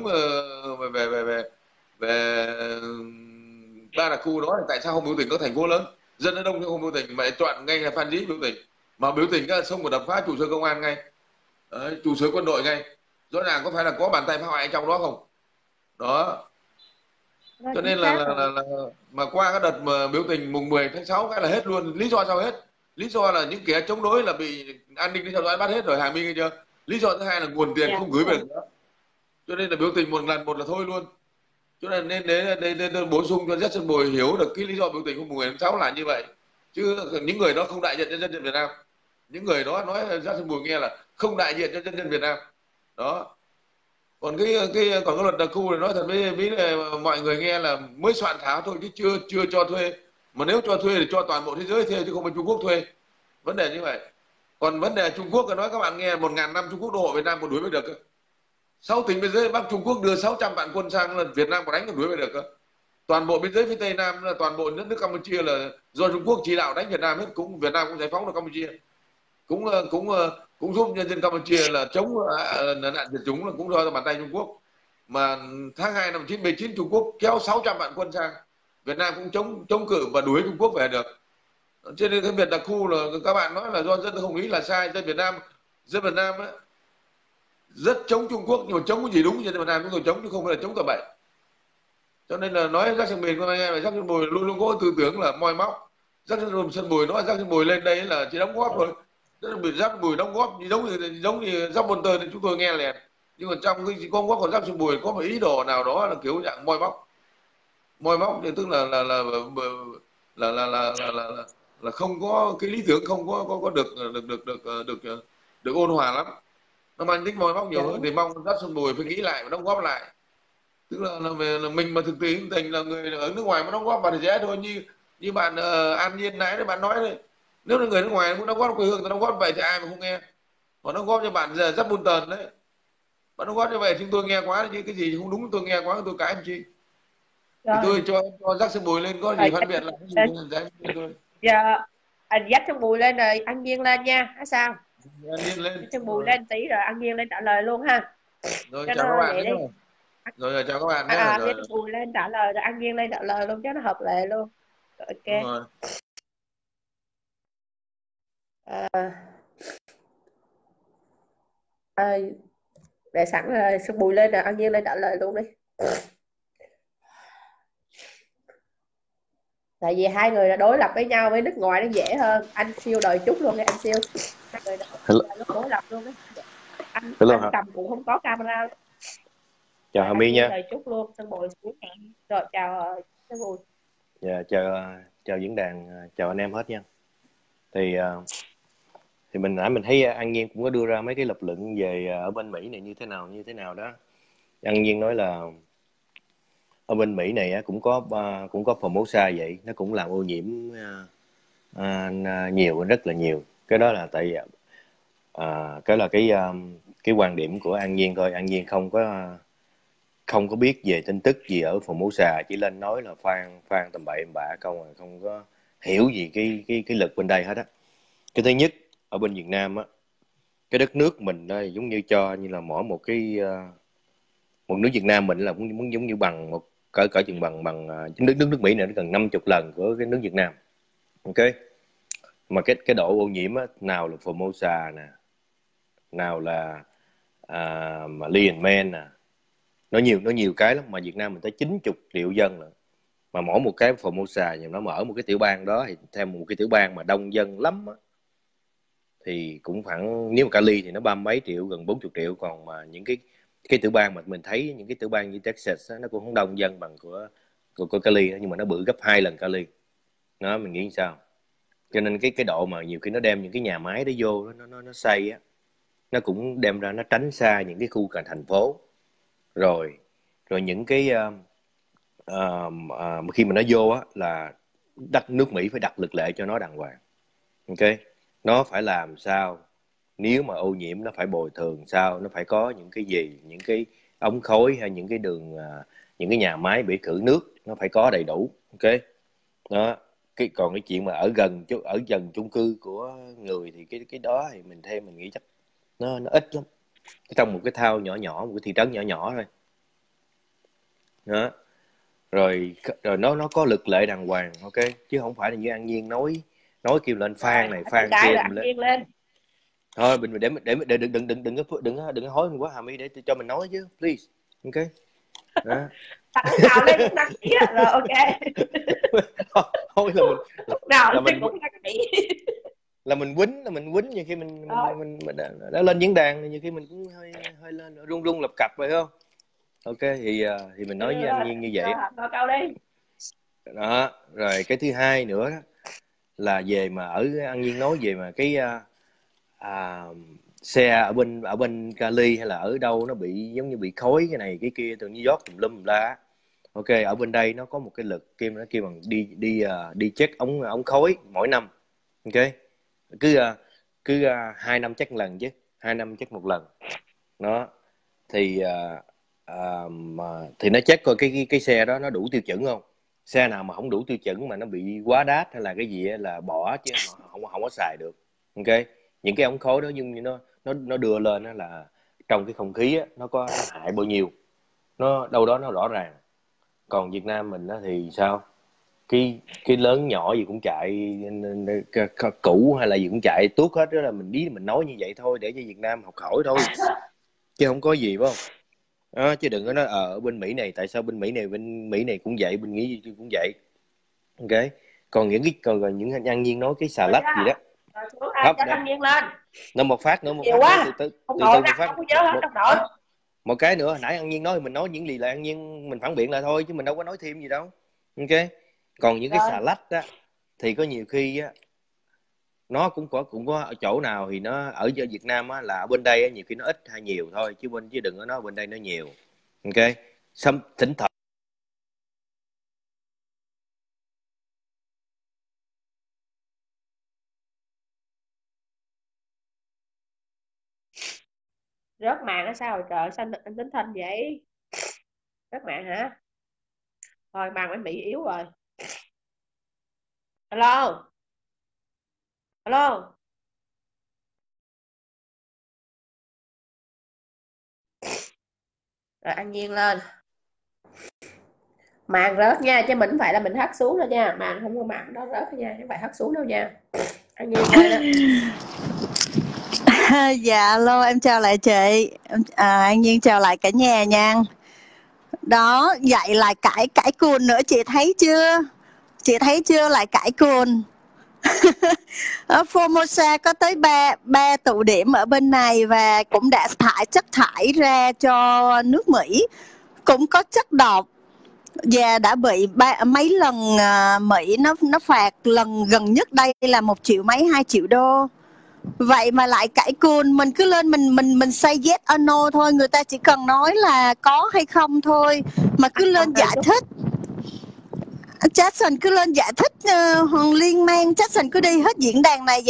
về ba đặc khu đó, thì tại sao không biểu tình các thành phố lớn dân ở đông không biểu tình mà chọn ngay là Phan Rí biểu tình, mà biểu tình cái xông vào đập phá trụ sở công an ngay, trụ sở quân đội ngay, rõ ràng có phải là có bàn tay phá hoại trong đó không? Đó, cho nên là mà qua cái đợt mà biểu tình mùng 10 tháng 6 cái là hết luôn. Lý do sao hết? Lý do là những kẻ chống đối là bị an ninh đi theo dõi bắt hết rồi, Hà My nghe chưa? Lý do thứ hai là nguồn tiền không gửi về nữa, cho nên là biểu tình một lần một là thôi luôn. Cho nên nên bổ sung cho Jackson Bùi hiểu được cái lý do biểu tình hôm 10 tháng 6 là như vậy, chứ những người đó không đại diện cho dân Việt Nam. Những người đó nói Jackson Bùi nghe là không đại diện cho dân Việt Nam đó. Còn còn cái luật đặc khu này nói thật với mọi người nghe là mới soạn thảo thôi, chứ chưa cho thuê. Mà nếu cho thuê thì cho toàn bộ thế giới thuê chứ không phải Trung Quốc thuê. Vấn đề như vậy. Còn vấn đề Trung Quốc thì nói các bạn nghe 1000 năm Trung Quốc đô hộ Việt Nam còn đuổi mới được cơ. 6 tỉnh biên giới Bắc Trung Quốc đưa 600 vạn quân sang là Việt Nam còn đánh còn đuổi mới được cơ. Toàn bộ biên giới phía Tây Nam là toàn bộ nước Campuchia là do Trung Quốc chỉ đạo đánh Việt Nam hết, cũng Việt Nam cũng giải phóng được Campuchia. Cũng giúp nhân dân Campuchia là chống nạn diệt chủng là cũng do bàn tay Trung Quốc. Mà tháng 2 năm 1979 Trung Quốc kéo 600 vạn quân sang, Việt Nam cũng chống cự và đuổi Trung Quốc về được. Cho nên cái việc đặc khu là các bạn nói là do dân không ý là sai. Dân Việt Nam ấy, rất chống Trung Quốc, nhưng mà chống cái gì đúng, dân Việt Nam chúng tôi chống chứ không phải là chống tà bậy. Cho nên là nói Jackson Bùi con anh em, Jackson Bùi luôn luôn có tư tưởng là moi móc. Jackson Bùi nói Jackson Bùi lên đây là chỉ đóng góp thôi. Jackson Bùi đóng góp giống như Jack Bolton thì chúng tôi nghe liền, nhưng mà trong cái đóng góp của Jackson Bùi có một ý đồ nào đó là kiểu dạng moi móc thì tức là không có cái lý tưởng, không có được ôn hòa lắm, nó mang tính moi móc nhiều hơn. Thì mong Jackson Bùi phải nghĩ lại và đóng góp lại. Tức là mình mà thực tế tình là người ở nước ngoài mà đóng góp vào thì dễ thôi. Như bạn An Nhiên nãy bạn nói đấy, nếu là người nước ngoài muốn đóng góp quê hương thì đóng góp vậy thì ai mà không nghe. Còn đóng góp cho bạn rất buồn tần đấy, bạn đóng góp như vậy chúng tôi nghe quá, chứ cái gì không đúng tôi nghe quá tôi cãi em chi. Thì tôi cho Jackson Bùi lên, có gì phân biệt là cái gì thôi. Dạ anh Jackson Bùi lên rồi An Nhiên lên nha, hả sao? An Nhiên lên. Jackson Bùi lên tí rồi An Nhiên lên trả lời luôn ha. Rồi chào các bạn. Rồi chào các bạn nhé. Bây Rồi giờ Bùi lên trả lời rồi An Nhiên lên trả lời luôn cho nó hợp lệ luôn. Rồi, đúng ok. rồi. À, à, để sẵn rồi Bùi lên rồi An Nhiên lên trả lời luôn đi. Tại vì hai người là đối lập với nhau, với nước ngoài nó dễ hơn. Anh siêu đời chút luôn đi anh siêu. Hai người Hello, đối lập luôn đi. Anh hello. cầm cũng không có camera. Chào Rồi Hà anh My siêu nha. đời chút luôn, xong Bùi xuống hẹn. Rồi chào Bùi. Dạ, chào diễn đàn, chào anh em hết nha. Thì mình nãy mình thấy An Nhiên cũng có đưa ra mấy cái lập luận về ở bên Mỹ này như thế nào đó. An Nhiên nói là ở bên Mỹ này cũng có Formosa vậy, nó cũng làm ô nhiễm nhiều, rất là nhiều. Cái đó là tại cái là cái quan điểm của An Nhiên thôi. An Nhiên không có biết về tin tức gì ở Formosa, chỉ lên nói là phan tầm bậy bạ không, không có hiểu gì cái lực bên đây hết á. Cái thứ nhất, ở bên Việt Nam á, cái đất nước mình đây giống như là mỗi một một nước Việt Nam mình là muốn giống như bằng một cỡ chừng bằng nước Mỹ này nó gần 50 lần của cái nước Việt Nam. Ok, mà cái độ ô nhiễm á, nào là Formosa nè, nào là mà Lion Man nè, nó nhiều cái lắm. Mà Việt Nam mình tới 90 triệu dân rồi, mà mỗi một cái Formosa thì nó mở một cái tiểu bang đó, thì theo một cái tiểu bang mà đông dân lắm á, thì cũng khoảng, nếu mà Cali thì nó 30 mấy triệu, gần 40 triệu. Còn mà những cái tiểu bang mà mình thấy, những cái tiểu bang như Texas á, nó cũng không đông dân bằng của Cali đó, nhưng mà nó bự gấp 2 lần Cali. Nó mình nghĩ sao? Cho nên cái độ mà nhiều khi nó đem những cái nhà máy đó vô, nó xây á, nó cũng đem ra, nó tránh xa những cái khu thành phố. Rồi những cái khi mà nó vô á, là nước Mỹ phải đặt luật lệ cho nó đàng hoàng. Ok, nó phải làm sao, nếu mà ô nhiễm nó phải bồi thường sao, nó phải có những cái gì, những cái ống khói hay những cái đường, những cái nhà máy bị khử nước nó phải có đầy đủ. Ok, đó. Còn cái chuyện mà ở gần chung cư của người thì cái đó thì mình nghĩ chắc nó ít lắm, trong một cái thao nhỏ nhỏ, một cái thị trấn nhỏ nhỏ thôi đó. Rồi nó có luật lệ đàng hoàng. Ok, chứ không phải là như An Nhiên nói kêu lên phan này phan cái kia rồi An Nhiên lên. thôi. Mình để đừng có hối mình quá Hà My, để cho mình nói chứ, please. Ok đó. Lúc nào lên cũng đăng ký rồi ok. Thôi Lúc nào là lên mình cũng đăng ký. là mình quýnh nhiều khi mình đã lên diễn đàn, nhiều khi mình cũng hơi lên run lập cập vậy không. Ok, thì mình nói với An Nhiên như vậy Nói câu đi đó. Rồi cái thứ hai nữa đó, là về mà ở An Nhiên nói về mà cái xe ở bên Cali hay là ở đâu nó bị giống như bị khói cái này cái kia từ New York tùm lum la. Ok, ở bên đây nó có một cái lực nó kêu bằng đi check ống khói mỗi năm. Ok, cứ 2 năm check lần, chứ 2 năm check một lần đó. Thì thì nó check coi cái xe đó nó đủ tiêu chuẩn không. Xe nào mà không đủ tiêu chuẩn mà nó bị quá đát hay là cái gì ấy, là bỏ, chứ không có xài được. Ok, những cái ống khói đó nhưng như nó đưa lên đó là trong cái không khí á, nó hại bao nhiêu, nó đâu đó nó rõ ràng. Còn Việt Nam mình á thì sao, cái lớn nhỏ gì cũng chạy, cũ hay là gì cũng chạy tuốt hết. Đó là mình nói như vậy thôi để cho Việt Nam học hỏi thôi, chứ không có gì, phải không? Đó, chứ đừng có nói ở bên Mỹ này tại sao bên Mỹ này cũng vậy, bên nghĩ gì cũng vậy. Ok, còn những An Nhiên nói cái xà lách gì đó không cho An Nhiên lên. nó một phát nữa, từ không từ nổi một phát không có nhớ hết trong nổi. một cái nữa. Hồi nãy An Nhiên nói thì mình nói những gì là An Nhiên mình phản biện lại thôi, chứ mình đâu có nói thêm gì đâu. Ok, còn những cái xà lách á thì có nhiều khi á nó cũng có ở chỗ nào thì nó ở Việt Nam á, là ở bên đây á, nhiều khi nó ít hay nhiều thôi, chứ đừng có nói bên đây nó nhiều. Ok, thỉnh thoảng Rớt mạng ở sao rồi trời, sao anh Tính Thanh vậy? Rớt mạng hả? Thôi mạng anh bị yếu rồi. Alo alo. Rồi An Nhiên lên. Màn rớt nha, chứ mình không phải là mình hất xuống đâu nha, màn không có màn đó rớt nha, chứ không phải hất xuống đâu nha. An Nhiên lên đó. Dạ alo, em chào lại chị. An Nhiên chào lại cả nhà nha. Đó, vậy lại cãi cùn nữa, chị thấy chưa? Chị thấy chưa, lại cãi cùn. Ở Formosa có tới ba tụ điểm ở bên này và cũng đã thải chất thải ra cho nước Mỹ, cũng có chất độc và đã bị mấy lần Mỹ nó phạt, lần gần nhất đây là 1 triệu mấy 2 triệu đô. Vậy mà lại cãi cùn, mình cứ lên mình say yes or no thôi, người ta chỉ cần nói là có hay không thôi mà cứ lên giải thích. Jackson cứ lên giải thích liên mang, Jackson cứ đi hết diễn đàn này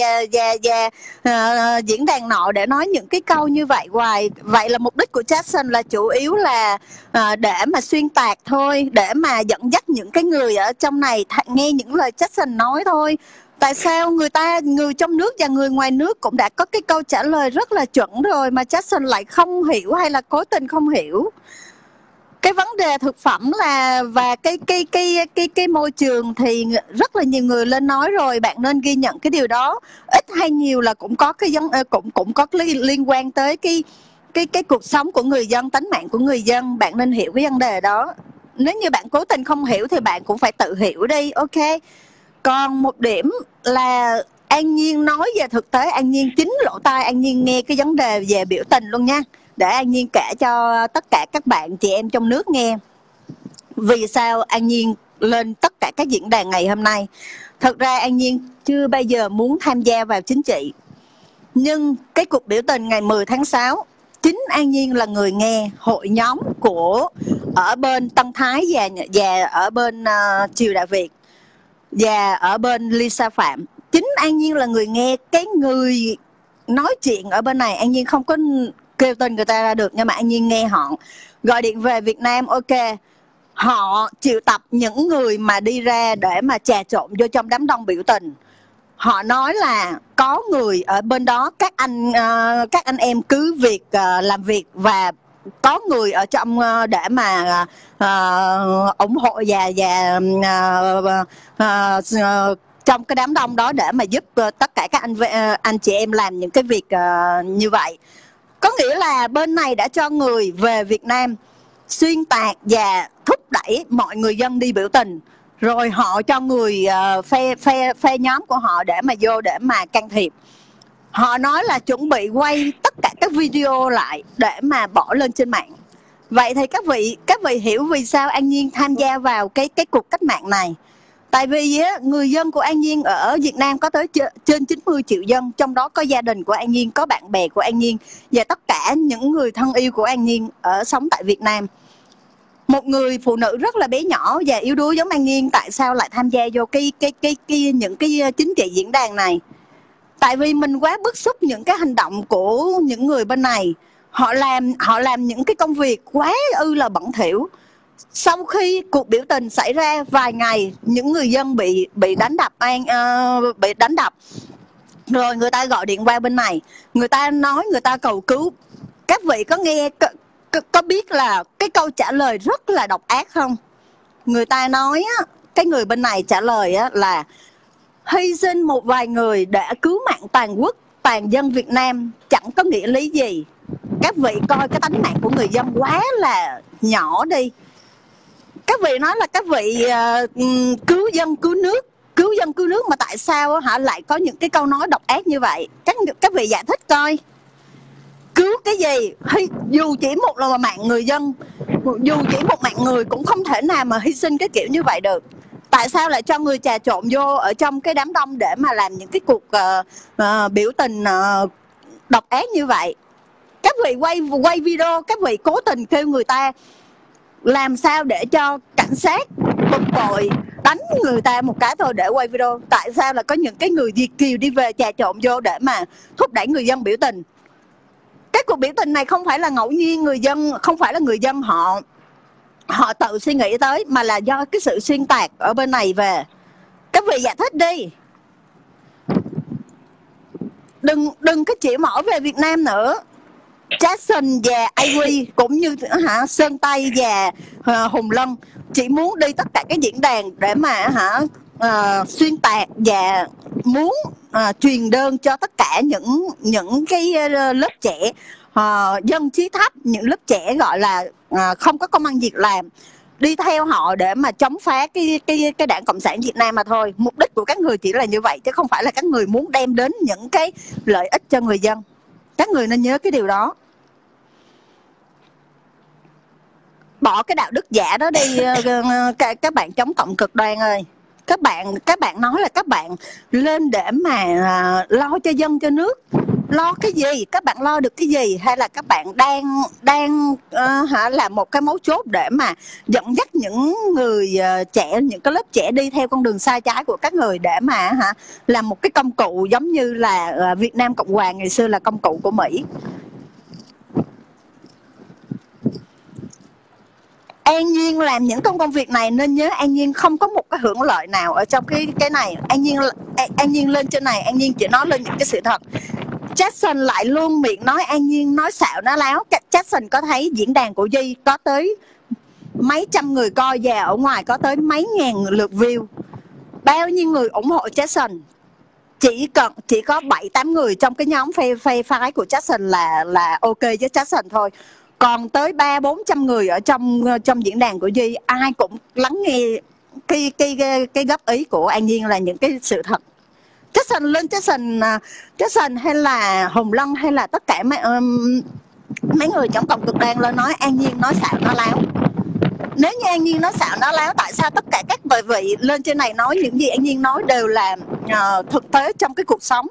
và diễn đàn nọ để nói những cái câu như vậy hoài. Vậy là mục đích của Jackson là chủ yếu là để mà xuyên tạc thôi, để mà dẫn dắt những cái người ở trong này nghe những lời Jackson nói thôi. Tại sao người trong nước và người ngoài nước cũng đã có cái câu trả lời rất là chuẩn rồi mà Jackson lại không hiểu hay là cố tình không hiểu? Cái vấn đề thực phẩm là và cái môi trường thì rất là nhiều người lên nói rồi, bạn nên ghi nhận cái điều đó. Ít hay nhiều là cũng có cũng có liên quan tới cái cuộc sống của người dân, tánh mạng của người dân. Bạn nên hiểu cái vấn đề đó. Nếu như bạn cố tình không hiểu thì bạn cũng phải tự hiểu đi, ok? Còn một điểm là An Nhiên nói về thực tế, An Nhiên chính lỗ tai An Nhiên nghe cái vấn đề về biểu tình luôn nha. Để An Nhiên kể cho tất cả các bạn chị em trong nước nghe vì sao An Nhiên lên tất cả các diễn đàn ngày hôm nay. Thật ra An Nhiên chưa bao giờ muốn tham gia vào chính trị, nhưng cái cuộc biểu tình ngày 10 tháng 6 chính An Nhiên là người nghe hội nhóm của ở bên Tân Thái và ở bên Triều Đại Việt và ở bên Lisa Phạm. Chính An Nhiên là người nghe cái người nói chuyện ở bên này. An Nhiên không có kêu tên người ta ra được, nhưng mà An Nhiên nghe họ gọi điện về Việt Nam, ok, họ triệu tập những người mà đi ra để mà trà trộn vô trong đám đông biểu tình. Họ nói là có người ở bên đó, các anh em cứ việc làm việc và có người ở trong để mà ủng hộ và trong cái đám đông đó để mà giúp tất cả các anh chị em làm những cái việc như vậy. Có nghĩa là bên này đã cho người về Việt Nam xuyên tạc và thúc đẩy mọi người dân đi biểu tình, rồi họ cho người phe nhóm của họ để mà vô để mà can thiệp. Họ nói là chuẩn bị quay tất cả các video lại để mà bỏ lên trên mạng. Vậy thì các vị hiểu vì sao An Nhiên tham gia vào cái cuộc cách mạng này. Tại vì người dân của An Nhiên ở Việt Nam có tới trên 90 triệu dân, trong đó có gia đình của An Nhiên, có bạn bè của An Nhiên và tất cả những người thân yêu của An Nhiên sống tại Việt Nam. Một người phụ nữ rất là bé nhỏ và yếu đuối giống An Nhiên tại sao lại tham gia vô những cái chính trị diễn đàn này? Tại vì mình quá bức xúc những cái hành động của những người bên này. Họ làm những cái công việc quá là bẩn thỉu. Sau khi cuộc biểu tình xảy ra vài ngày, những người dân bị đánh đập, rồi người ta gọi điện qua bên này, người ta nói người ta cầu cứu. Các vị có nghe có biết là cái câu trả lời rất là độc ác không? Người ta nói cái người bên này trả lời là hy sinh một vài người để cứu mạng toàn quốc, toàn dân Việt Nam chẳng có nghĩa lý gì. Các vị coi cái tánh mạng của người dân quá là nhỏ đi. Các vị nói là các vị cứu dân cứu nước mà tại sao lại có những cái câu nói độc ác như vậy? Các vị giải thích coi. Cứu cái gì? Dù chỉ một là mạng người dân, dù chỉ một mạng người cũng không thể nào mà hy sinh cái kiểu như vậy được. Tại sao lại cho người trà trộn vô ở trong cái đám đông để mà làm những cái cuộc biểu tình độc ác như vậy? Các vị quay video, các vị cố tình kêu người ta làm sao để cho cảnh sát bực bội đánh người ta một cái thôi để quay video. Tại sao là có những cái người Việt kiều đi về trà trộn vô để mà thúc đẩy người dân biểu tình? Cái cuộc biểu tình này không phải là ngẫu nhiên, không phải là người dân họ tự suy nghĩ tới, mà là do cái sự xuyên tạc ở bên này về. Các vị giải thích đi. Đừng có chỉ mỏ về Việt Nam nữa. Jackson và Ivy cũng như Sơn Tây và Hùng Lân chỉ muốn đi tất cả các diễn đàn để mà xuyên tạc và muốn truyền đơn cho tất cả những cái lớp trẻ dân trí thấp, những lớp trẻ gọi là không có công ăn việc làm, đi theo họ để mà chống phá cái Đảng Cộng sản Việt Nam mà thôi. Mục đích của các người chỉ là như vậy, chứ không phải là các người muốn đem đến những cái lợi ích cho người dân. Các người nên nhớ cái điều đó. Bỏ cái đạo đức giả đó đi các bạn chống cộng cực đoan ơi. Các bạn nói là các bạn lên để mà lo cho dân cho nước. Lo cái gì? Các bạn lo được cái gì? Hay là các bạn đang làm một cái mấu chốt để mà dẫn dắt những người trẻ, những cái lớp trẻ đi theo con đường sai trái của các người để mà làm một cái công cụ giống như là Việt Nam Cộng Hòa ngày xưa là công cụ của Mỹ. An Nhiên làm những công việc này nên nhớ An Nhiên không có một cái hưởng lợi nào ở trong cái này. An Nhiên lên trên này, An Nhiên chỉ nói lên những cái sự thật. Jackson lại luôn miệng nói An Nhiên nói xạo nói láo. Jackson có thấy diễn đàn của Duy có tới mấy trăm người coi và ở ngoài có tới mấy ngàn lượt view. Bao nhiêu người ủng hộ Jackson? Chỉ có 7-8 người trong cái nhóm phê phái của Jackson là ok với Jackson thôi. Còn tới 300-400 người ở trong diễn đàn của Duy, ai cũng lắng nghe cái góp ý của An Nhiên là những cái sự thật. Jackson lên Jackson hay là Hùng Lân hay là tất cả mấy người chống cộng cực đoan lên nói An Nhiên nói xạo nói láo. Nếu như An Nhiên nói xạo nói láo, tại sao tất cả các vị lên trên này nói những gì An Nhiên nói đều là thực tế trong cái cuộc sống?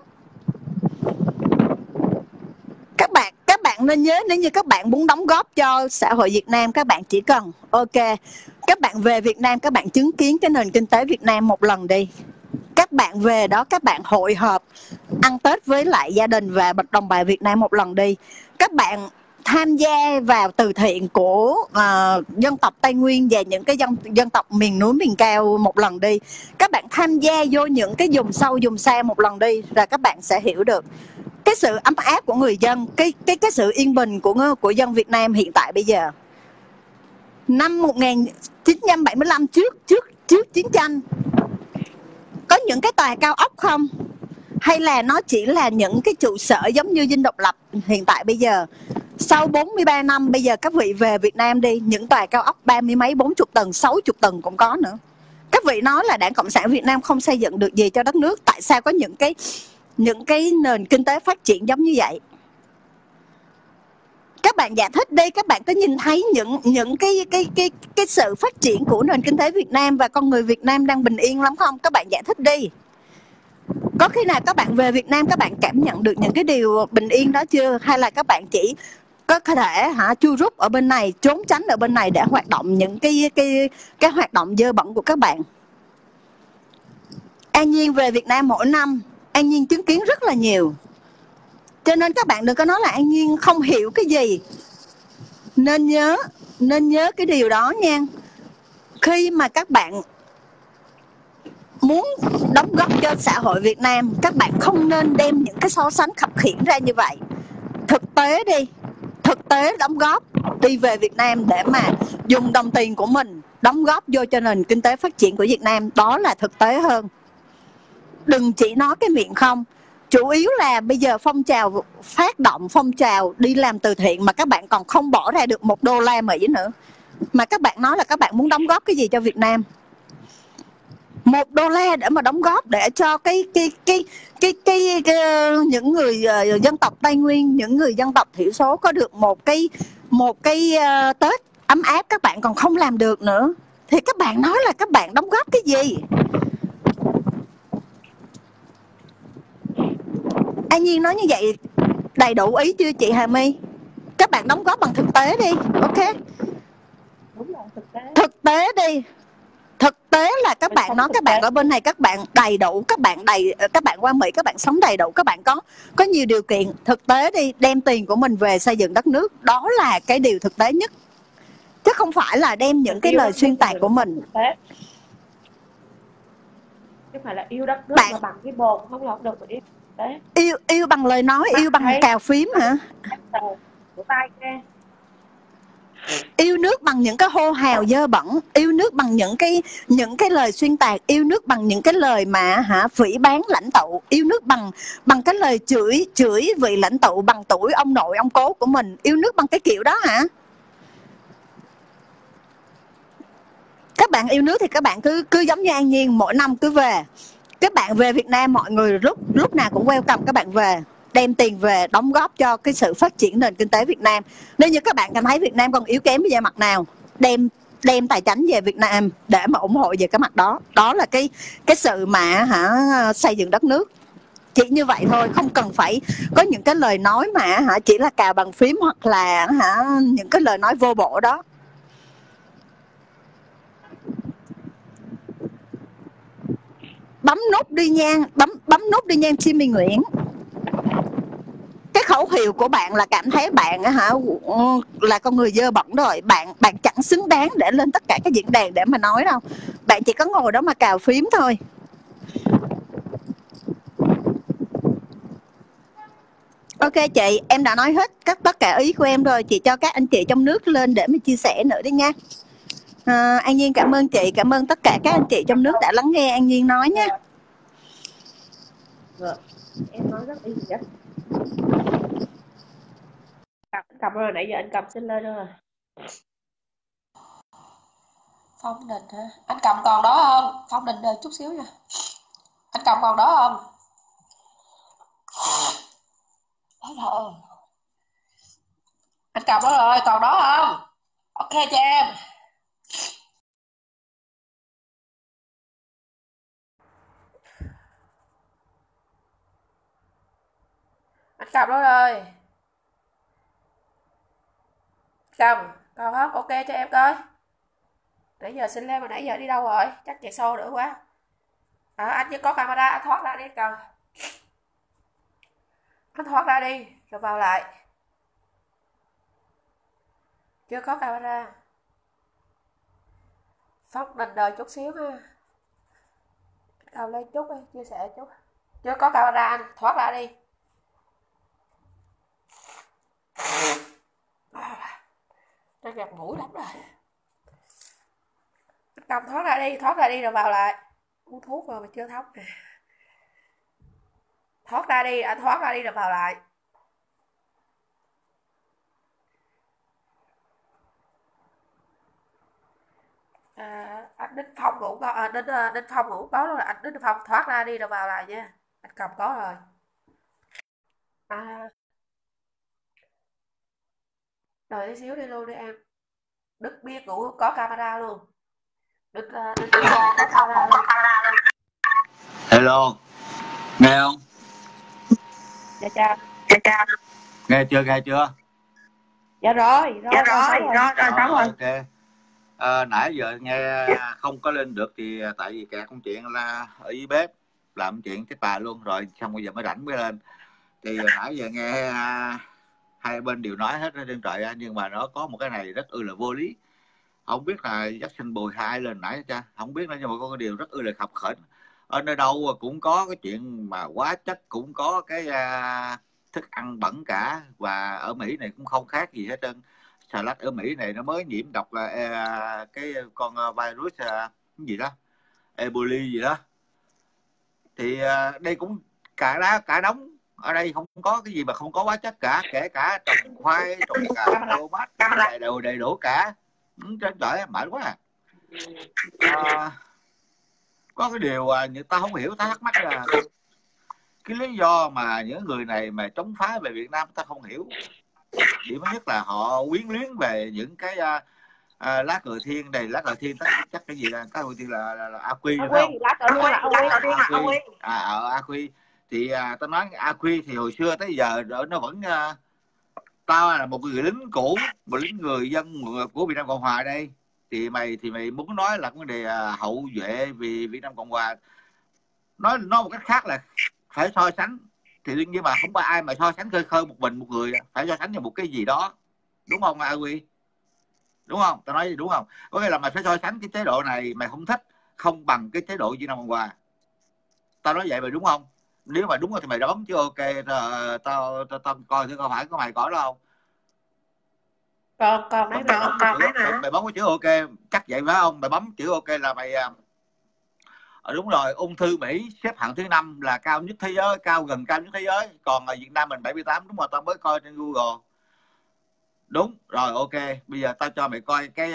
Các bạn nên nhớ, nếu như các bạn muốn đóng góp cho xã hội Việt Nam, các bạn chỉ cần các bạn về Việt Nam, các bạn chứng kiến cái nền kinh tế Việt Nam một lần đi. Các bạn về đó, các bạn hội họp ăn Tết với lại gia đình và đồng bào Việt Nam một lần đi. Các bạn tham gia vào từ thiện của dân tộc Tây Nguyên và những cái dân tộc miền núi miền cao một lần đi. Các bạn tham gia vô những cái vùng sâu vùng xa một lần đi, rồi các bạn sẽ hiểu được cái sự ấm áp của người dân, cái sự yên bình của dân Việt Nam hiện tại bây giờ. Năm 1975 trước chiến tranh có những cái tòa cao ốc không? Hay là nó chỉ là những cái trụ sở giống như Dinh Độc Lập hiện tại bây giờ? Sau 43 năm bây giờ các vị về Việt Nam đi, những tòa cao ốc 30 mấy 40 tầng 60 tầng cũng có nữa. Các vị nói là Đảng Cộng sản Việt Nam không xây dựng được gì cho đất nước. Tại sao có những cái nền kinh tế phát triển giống như vậy? Các bạn giải thích đi, các bạn có nhìn thấy những cái sự phát triển của nền kinh tế Việt Nam và con người Việt Nam đang bình yên lắm không? Các bạn giải thích đi. Có khi nào các bạn về Việt Nam các bạn cảm nhận được những cái điều bình yên đó chưa? Hay là các bạn chỉ có thể chui rút ở bên này, trốn tránh ở bên này để hoạt động những cái hoạt động dơ bẩn của các bạn? An Nhiên về Việt Nam mỗi năm, An Nhiên chứng kiến rất là nhiều. Cho nên các bạn đừng có nói là An Nhiên không hiểu cái gì. Nên nhớ cái điều đó nha. Khi mà các bạn muốn đóng góp cho xã hội Việt Nam, các bạn không nên đem những cái so sánh khập khiễng ra như vậy. Thực tế đi, thực tế đóng góp, đi về Việt Nam để mà dùng đồng tiền của mình đóng góp vô cho nền kinh tế phát triển của Việt Nam, đó là thực tế hơn. Đừng chỉ nói cái miệng không. Chủ yếu là bây giờ phong trào phát động, phong trào đi làm từ thiện mà các bạn còn không bỏ ra được $1 Mỹ nữa. Mà các bạn nói là các bạn muốn đóng góp cái gì cho Việt Nam? $1 để mà đóng góp để cho những người dân tộc Tây Nguyên, những người dân tộc thiểu số có được một cái Tết ấm áp, các bạn còn không làm được nữa. Thì các bạn nói là các bạn đóng góp cái gì? An Nhiên nói như vậy đầy đủ ý chưa chị Hà My? Các bạn đóng góp bằng thực tế đi, ok? Đúng rồi, thực tế đi. Thực tế là các bạn nói các bạn ở bên này các bạn đầy đủ, các bạn qua Mỹ các bạn sống đầy đủ, các bạn có nhiều điều kiện. Thực tế đi, đem tiền của mình về xây dựng đất nước, đó là cái điều thực tế nhất. Chứ không phải là đem những cái lời xuyên tạc của mình. Chứ phải là yêu đất nước mà bằng cái bồn không lọt được mà yêu. Yêu bằng lời nói, yêu bằng cào phím hả? của tay nghe. Yêu nước bằng những cái hô hào dơ bẩn, yêu nước bằng những cái lời xuyên tạc, yêu nước bằng những cái lời mà phỉ báng lãnh tụ, yêu nước bằng cái lời chửi vị lãnh tụ bằng tuổi ông nội ông cố của mình, yêu nước bằng cái kiểu đó hả? Các bạn yêu nước thì các bạn cứ giống như An Nhiên, mỗi năm cứ về. Các bạn về Việt Nam, mọi người lúc nào cũng welcome các bạn về, đem tiền về đóng góp cho cái sự phát triển nền kinh tế Việt Nam. Nếu như các bạn cảm thấy Việt Nam còn yếu kém về mặt nào, đem tài chính về Việt Nam để mà ủng hộ về cái mặt đó. Đó là cái sự mà xây dựng đất nước. Chỉ như vậy thôi, không cần phải có những cái lời nói mà chỉ là cào bằng phím hoặc là những cái lời nói vô bổ đó. Bấm nút đi nha, bấm nút đi nha Jimmy Nguyễn. Cái khẩu hiệu của bạn là cảm thấy bạn là con người dơ bẩn rồi, bạn chẳng xứng đáng để lên tất cả các diễn đàn để mà nói đâu. Bạn chỉ có ngồi đó mà cào phím thôi. Ok chị, em đã nói hết tất cả ý của em rồi, chị cho các anh chị trong nước lên để mà chia sẻ nữa đi nha. An Nhiên cảm ơn chị, cảm ơn tất cả các anh chị trong nước đã lắng nghe An Nhiên nói nha. Rồi, em nói rất ý nghĩa. Cầm rồi, nãy giờ anh cầm xin lên rồi. Phong Đình hả? Anh cầm còn đó không? Phong Đình đợi chút xíu nha. Anh cầm còn đó không? Đó rồi. Anh cầm đó rồi, còn đó không? Ok cho em. Anh cầm đó rồi. Cầm, còn không? Ok cho em coi. Nãy giờ xin lên mà nãy giờ đi đâu rồi? Chắc chạy xô nữa quá. Anh chỉ có camera, anh thoát ra đi cầm. Anh thoát ra đi, rồi vào lại. Chưa có camera. Phong Đình đợi chút xíu ha. Cầm lên chút đi, chia sẻ chút. Chưa có camera, anh thoát ra đi. Nó gặp mũi lắm rồi. Cầm thoát ra đi rồi vào lại. Uống thuốc rồi mà chưa thóc nè. Thoát ra đi, anh thoát ra đi rồi vào lại. Anh Đinh Phong cũng có, Đinh Phong cũng có rồi, anh Đinh Phong thoát ra đi rồi vào lại nha. Anh cầm có rồi. Đợi tí xíu đi luôn đi em. Đức biết cũng có camera luôn. Đức có camera luôn. Hello, nghe không? Dạ chào. Nghe chưa? Dạ rồi, xong rồi. Ok. Nãy giờ nghe không có lên được thì tại vì kẹt công chuyện là ở dưới bếp làm chuyện cái bà luôn rồi, xong bây giờ mới rảnh mới lên. Thì nãy giờ nghe hai bên đều nói hết trên trời, nhưng mà nó có một cái này rất là vô lý. Không biết là Jackson bồi hai lên nãy cha, không biết nữa, nhưng mà có cái điều rất là khập khểnh. Ở nơi đâu cũng có cái chuyện mà hóa chất, cũng có cái thức ăn bẩn cả, và ở Mỹ này cũng không khác gì hết trơn. Xà lách ở Mỹ này nó mới nhiễm độc là cái con virus cái gì đó, Ebola gì đó. Thì đây cũng cả đống, ở đây không có cái gì mà không có hóa chất cả, kể cả trồng khoai, trồng cà tomat, đầy đủ cả. Trên trời mệt quá. Có cái điều người ta không hiểu, ta thắc mắc là cái lý do mà những người này mà chống phá về Việt Nam ta không hiểu. Điểm thứ nhất là họ quyến luyến về những cái lá cờ thiên này, lá cờ thiên chắc cái gì là cái đầu tiên là Aqi phải không? Lá cờ thiên là Aqi. Aqi thì tao nói Aqi thì hồi xưa tới giờ nó vẫn tao là một người lính cũ, một lính người dân của Việt Nam Cộng Hòa đây, thì mày muốn nói là vấn đề hậu duệ vì Việt Nam Cộng Hòa, nói một cách khác là phải so sánh, thì đương nhiên mà không có ai mà so sánh khơi một mình một người, phải so sánh với một cái gì đó, đúng không Aqi? Đúng không? Tao nói gì đúng không? Có nghĩa là mày phải so sánh cái chế độ này mày không thích không bằng cái chế độ Việt Nam Cộng Hòa. Tao nói vậy mày đúng không? Nếu mà đúng thì mày đón chứ. Ok, tao coi thử coi phải có mày có đâu không? Con đấy mày bấm cái chữ OK chắc vậy phải không? Mày bấm chữ OK là mày đúng rồi, ung thư Mỹ xếp hạng thứ 5 là cao nhất thế giới, gần cao nhất thế giới. Còn ở Việt Nam mình 78, đúng rồi, tao mới coi trên Google. Đúng rồi, OK. Bây giờ tao cho mày coi cái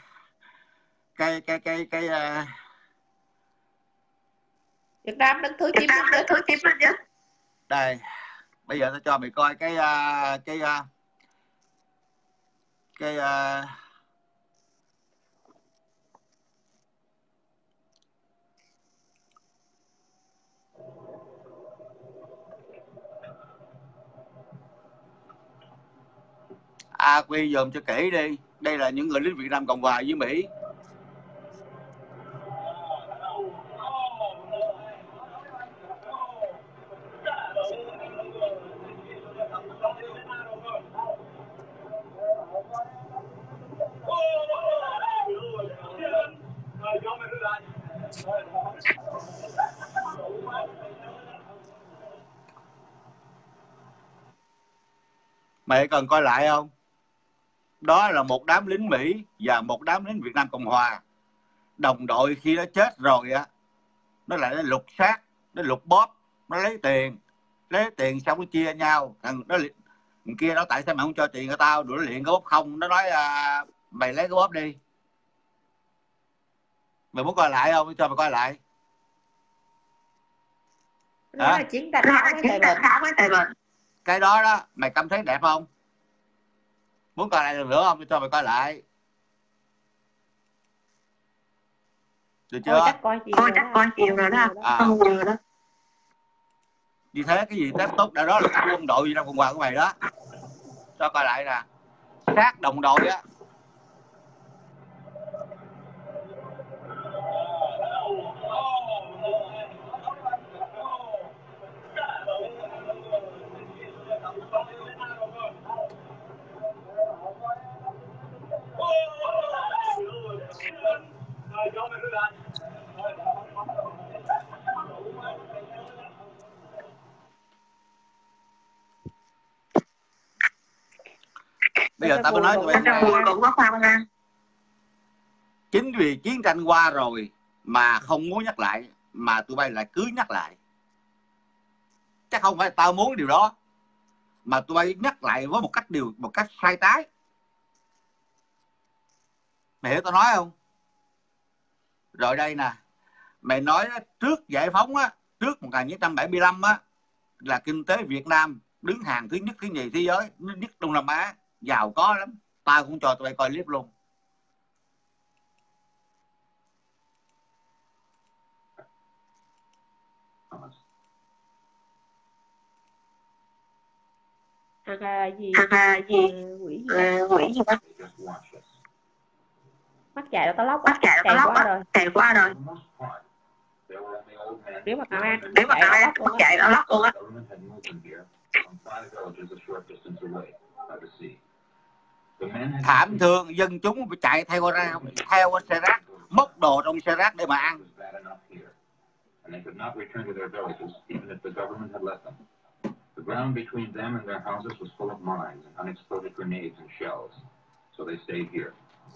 Việt Nam đứng thứ 9 chứ. Đây, bây giờ tao cho mày coi cái AQ dòm cho kỹ đi. Đây là những người lính Việt Nam Cộng Hòa với Mỹ. Mày cần coi lại không? Đó là một đám lính Mỹ và một đám lính Việt Nam Cộng Hòa. Đồng đội khi nó chết rồi á, nó lại lục xác, nó lục bóp, nó lấy tiền xong nó chia nhau. Thằng kia nó tại sao mày không cho tiền cho tao? Đuổi luyện cái bóp không? Nó nói mày lấy cái bóp đi. Mày muốn coi lại không? Cho mày coi lại. Đó là chiến tranh với Tây Bình. Cái đó mày cảm thấy đẹp không? Muốn coi lại được nữa không? Cho mày coi lại. Được chưa? Chắc coi chiều rồi đó. Như thế cái gì tép tốt đã đó là quân đội Việt Nam Cộng Hòa của mày đó. Cho coi lại nè. Sát đồng đội á. Bây giờ tao có nói cho mày, chính vì chiến tranh qua rồi mà không muốn nhắc lại, mà tụi bay lại cứ nhắc lại. Chắc không phải tao muốn điều đó, mà tụi bay nhắc lại với một cách sai trái. Mày hiểu tao nói không? Rồi đây nè, mày nói trước giải phóng á, trước 1975 á, là kinh tế Việt Nam đứng hàng thứ nhất, thứ nhì thế giới, nhất Đông Nam Á, giàu có lắm. Tao cũng cho tụi bay coi clip luôn. Gì quỷ gì đó. Mắt chạy tao lóc quá, chạy qua rồi. Nếu mà tao chạy tao lóc luôn á. Thảm thương, dân chúng phải chạy theo xe rác, móc đồ trong xe rác để mà ăn. The ground between them and their houses was full of mines and unexploded grenades and shells, so they stayed here.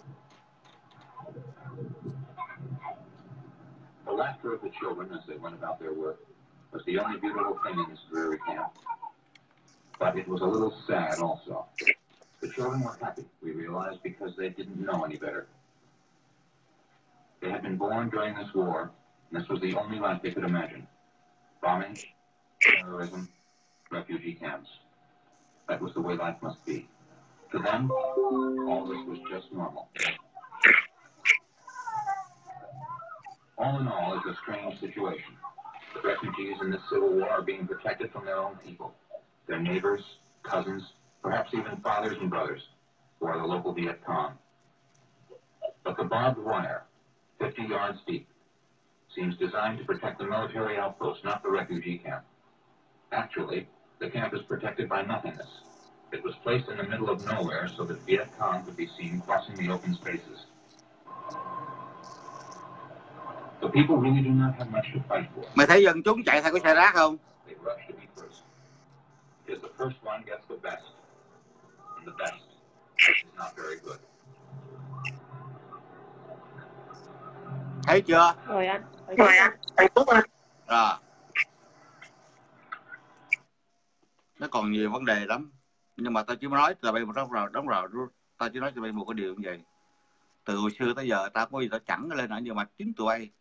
The laughter of the children as they went about their work was the only beautiful thing in this dreary camp. But it was a little sad also. The children were happy, we realized, because they didn't know any better. They had been born during this war, and this was the only life they could imagine. Bombing, terrorism, refugee camps. That was the way life must be. To them, all this was just normal. All in all, it's a strange situation. The refugees in this civil war are being protected from their own people, their neighbors, cousins, perhaps even fathers and brothers, who are the local Viet Cong. But the barbed wire, 50 yards deep, seems designed to protect the military outpost, not the refugee camp. Actually, the camp is protected by nothingness. It was placed in the middle of nowhere so that Viet Cong could be seen crossing the open spaces. The people really do not have much to fight for. Mày thấy dân chúng chạy theo cái xe rác không? They rush to be first. Because the first one gets the best. And the best is not not very good. Thấy chưa? Rồi anh. Rồi nó còn nhiều vấn đề lắm, nhưng mà tao chỉ nói là bây giờ tao chỉ nói cho bây một cái điều như vậy. Từ hồi xưa tới giờ tao có gì tao chẳng lên nữa, nhưng mà chính tụi bay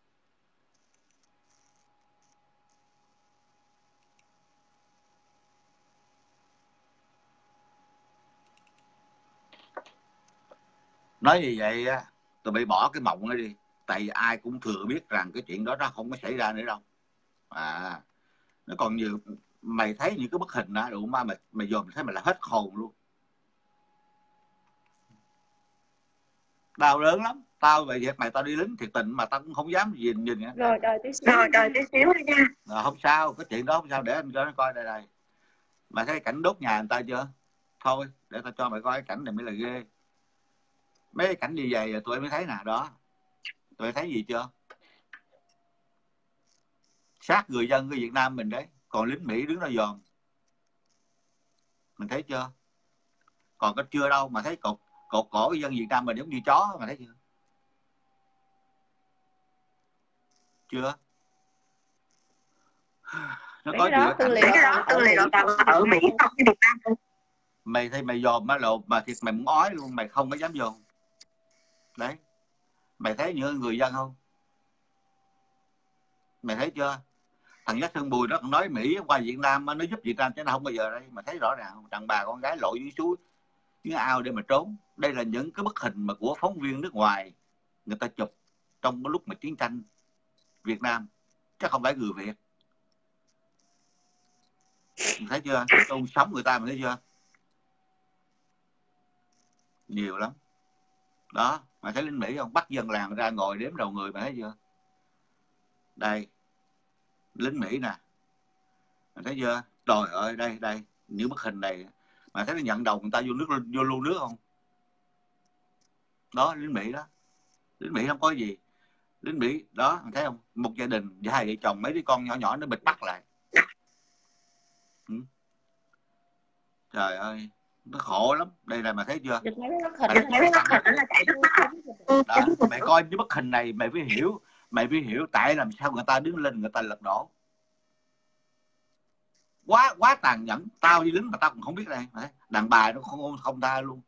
nói như vậy á, tụi bay bỏ cái mộng ấy đi, tại vì ai cũng thừa biết rằng cái chuyện đó nó không có xảy ra nữa đâu. Nó còn nhiều. Mày thấy những cái bức hình đó đủ mà mày dòm thấy mày là hết hồn luôn. Đau đớn lắm. Tao về việc mày tao đi lính thiệt tình mà tao cũng không dám nhìn nữa. Rồi đợi tí xíu nha. Không sao, cái chuyện đó không sao, để anh cho nó coi đây. Mày thấy cảnh đốt nhà người ta chưa? Thôi để tao cho mày coi cái cảnh này mới là ghê. Mấy cái cảnh như vậy rồi tụi em mới thấy nè. Đó, tụi em thấy gì chưa? Sát người dân của Việt Nam mình đấy, còn lính Mỹ đứng đó dòm. Mình thấy chưa? Còn có chưa đâu mà thấy cột cổ dân Việt Nam mình giống như chó, mà thấy chưa? Chưa? Nó có đó tư liệu toàn ở Mỹ không, cái Việt Nam. Mày thấy mày dòm má lộn mà thiệt mày muốn ói luôn, mày không có dám dòm. Đấy, mày thấy những người dân không? Mày thấy chưa? Thằng Jackson Bùi nó còn nói Mỹ qua Việt Nam nó giúp Việt Nam chứ nó không bao giờ đây. Mà thấy rõ ràng không? Đàn bà con gái lội dưới suối dưới ao để mà trốn. Đây là những cái bức hình mà của phóng viên nước ngoài người ta chụp trong cái lúc mà chiến tranh Việt Nam, chứ không phải người Việt. Mình thấy chưa? Tôn sống người ta, mình thấy chưa? Nhiều lắm. Đó, mà thấy lính Mỹ không? Bắt dân làng ra ngồi đếm đầu người, mà thấy chưa? Đây, lính Mỹ nè, mình thấy chưa? Trời ơi, đây, những bức hình này mà thấy nó nhận đầu người ta vô lưu nước không? Đó, lính Mỹ đó. Lính Mỹ không có gì. Lính Mỹ đó, mình thấy không? Một gia đình hai vợ chồng mấy đứa con nhỏ nó bịt mắt lại. Trời ơi, nó khổ lắm. Đây là mày thấy chưa? Mày coi cái bức hình này mày mới hiểu tại làm sao người ta đứng lên người ta lật đổ. Quá tàn nhẫn. Tao đi lính mà tao cũng không biết đây. Đàn bà nó không tha luôn.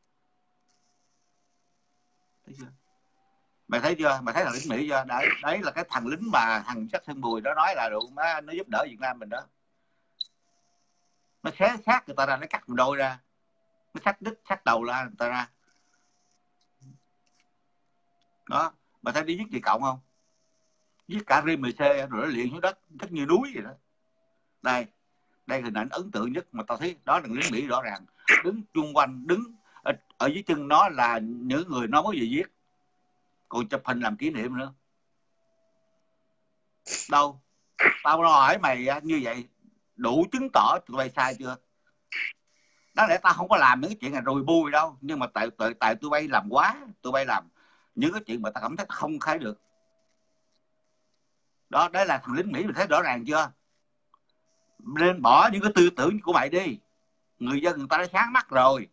Thấy chưa? Mày thấy chưa? Mày thấy thằng lính Mỹ chưa? Đấy là cái thằng lính mà thằng Jackson Bùi nó nói là đủ má, nó giúp đỡ Việt Nam mình đó. Nó xé xác người ta ra, nó cắt một đôi ra, nó xách đít xách đầu ra người ta ra. Đó, mày thấy đi giết Việt Cộng không? Giết cả RMC rồi nó liền xuống đất rất như núi vậy đó. Đây hình ảnh ấn tượng nhất mà tao thấy. Đó là lính Mỹ rõ ràng đứng chung quanh, đứng ở dưới chân nó là những người nó mới về giết, còn chụp hình làm kỷ niệm nữa. Đâu, tao hỏi mày như vậy đủ chứng tỏ tụi bay sai chưa? Đó lẽ tao không có làm những cái chuyện này rồi bui đâu, nhưng mà tại tụi bay làm quá, tụi bay làm những cái chuyện mà tao cảm thấy không khai được. Đó, đấy là thằng lính Mỹ, mình thấy rõ ràng chưa? Nên bỏ những cái tư tưởng của mày đi. Người dân người ta đã sáng mắt rồi.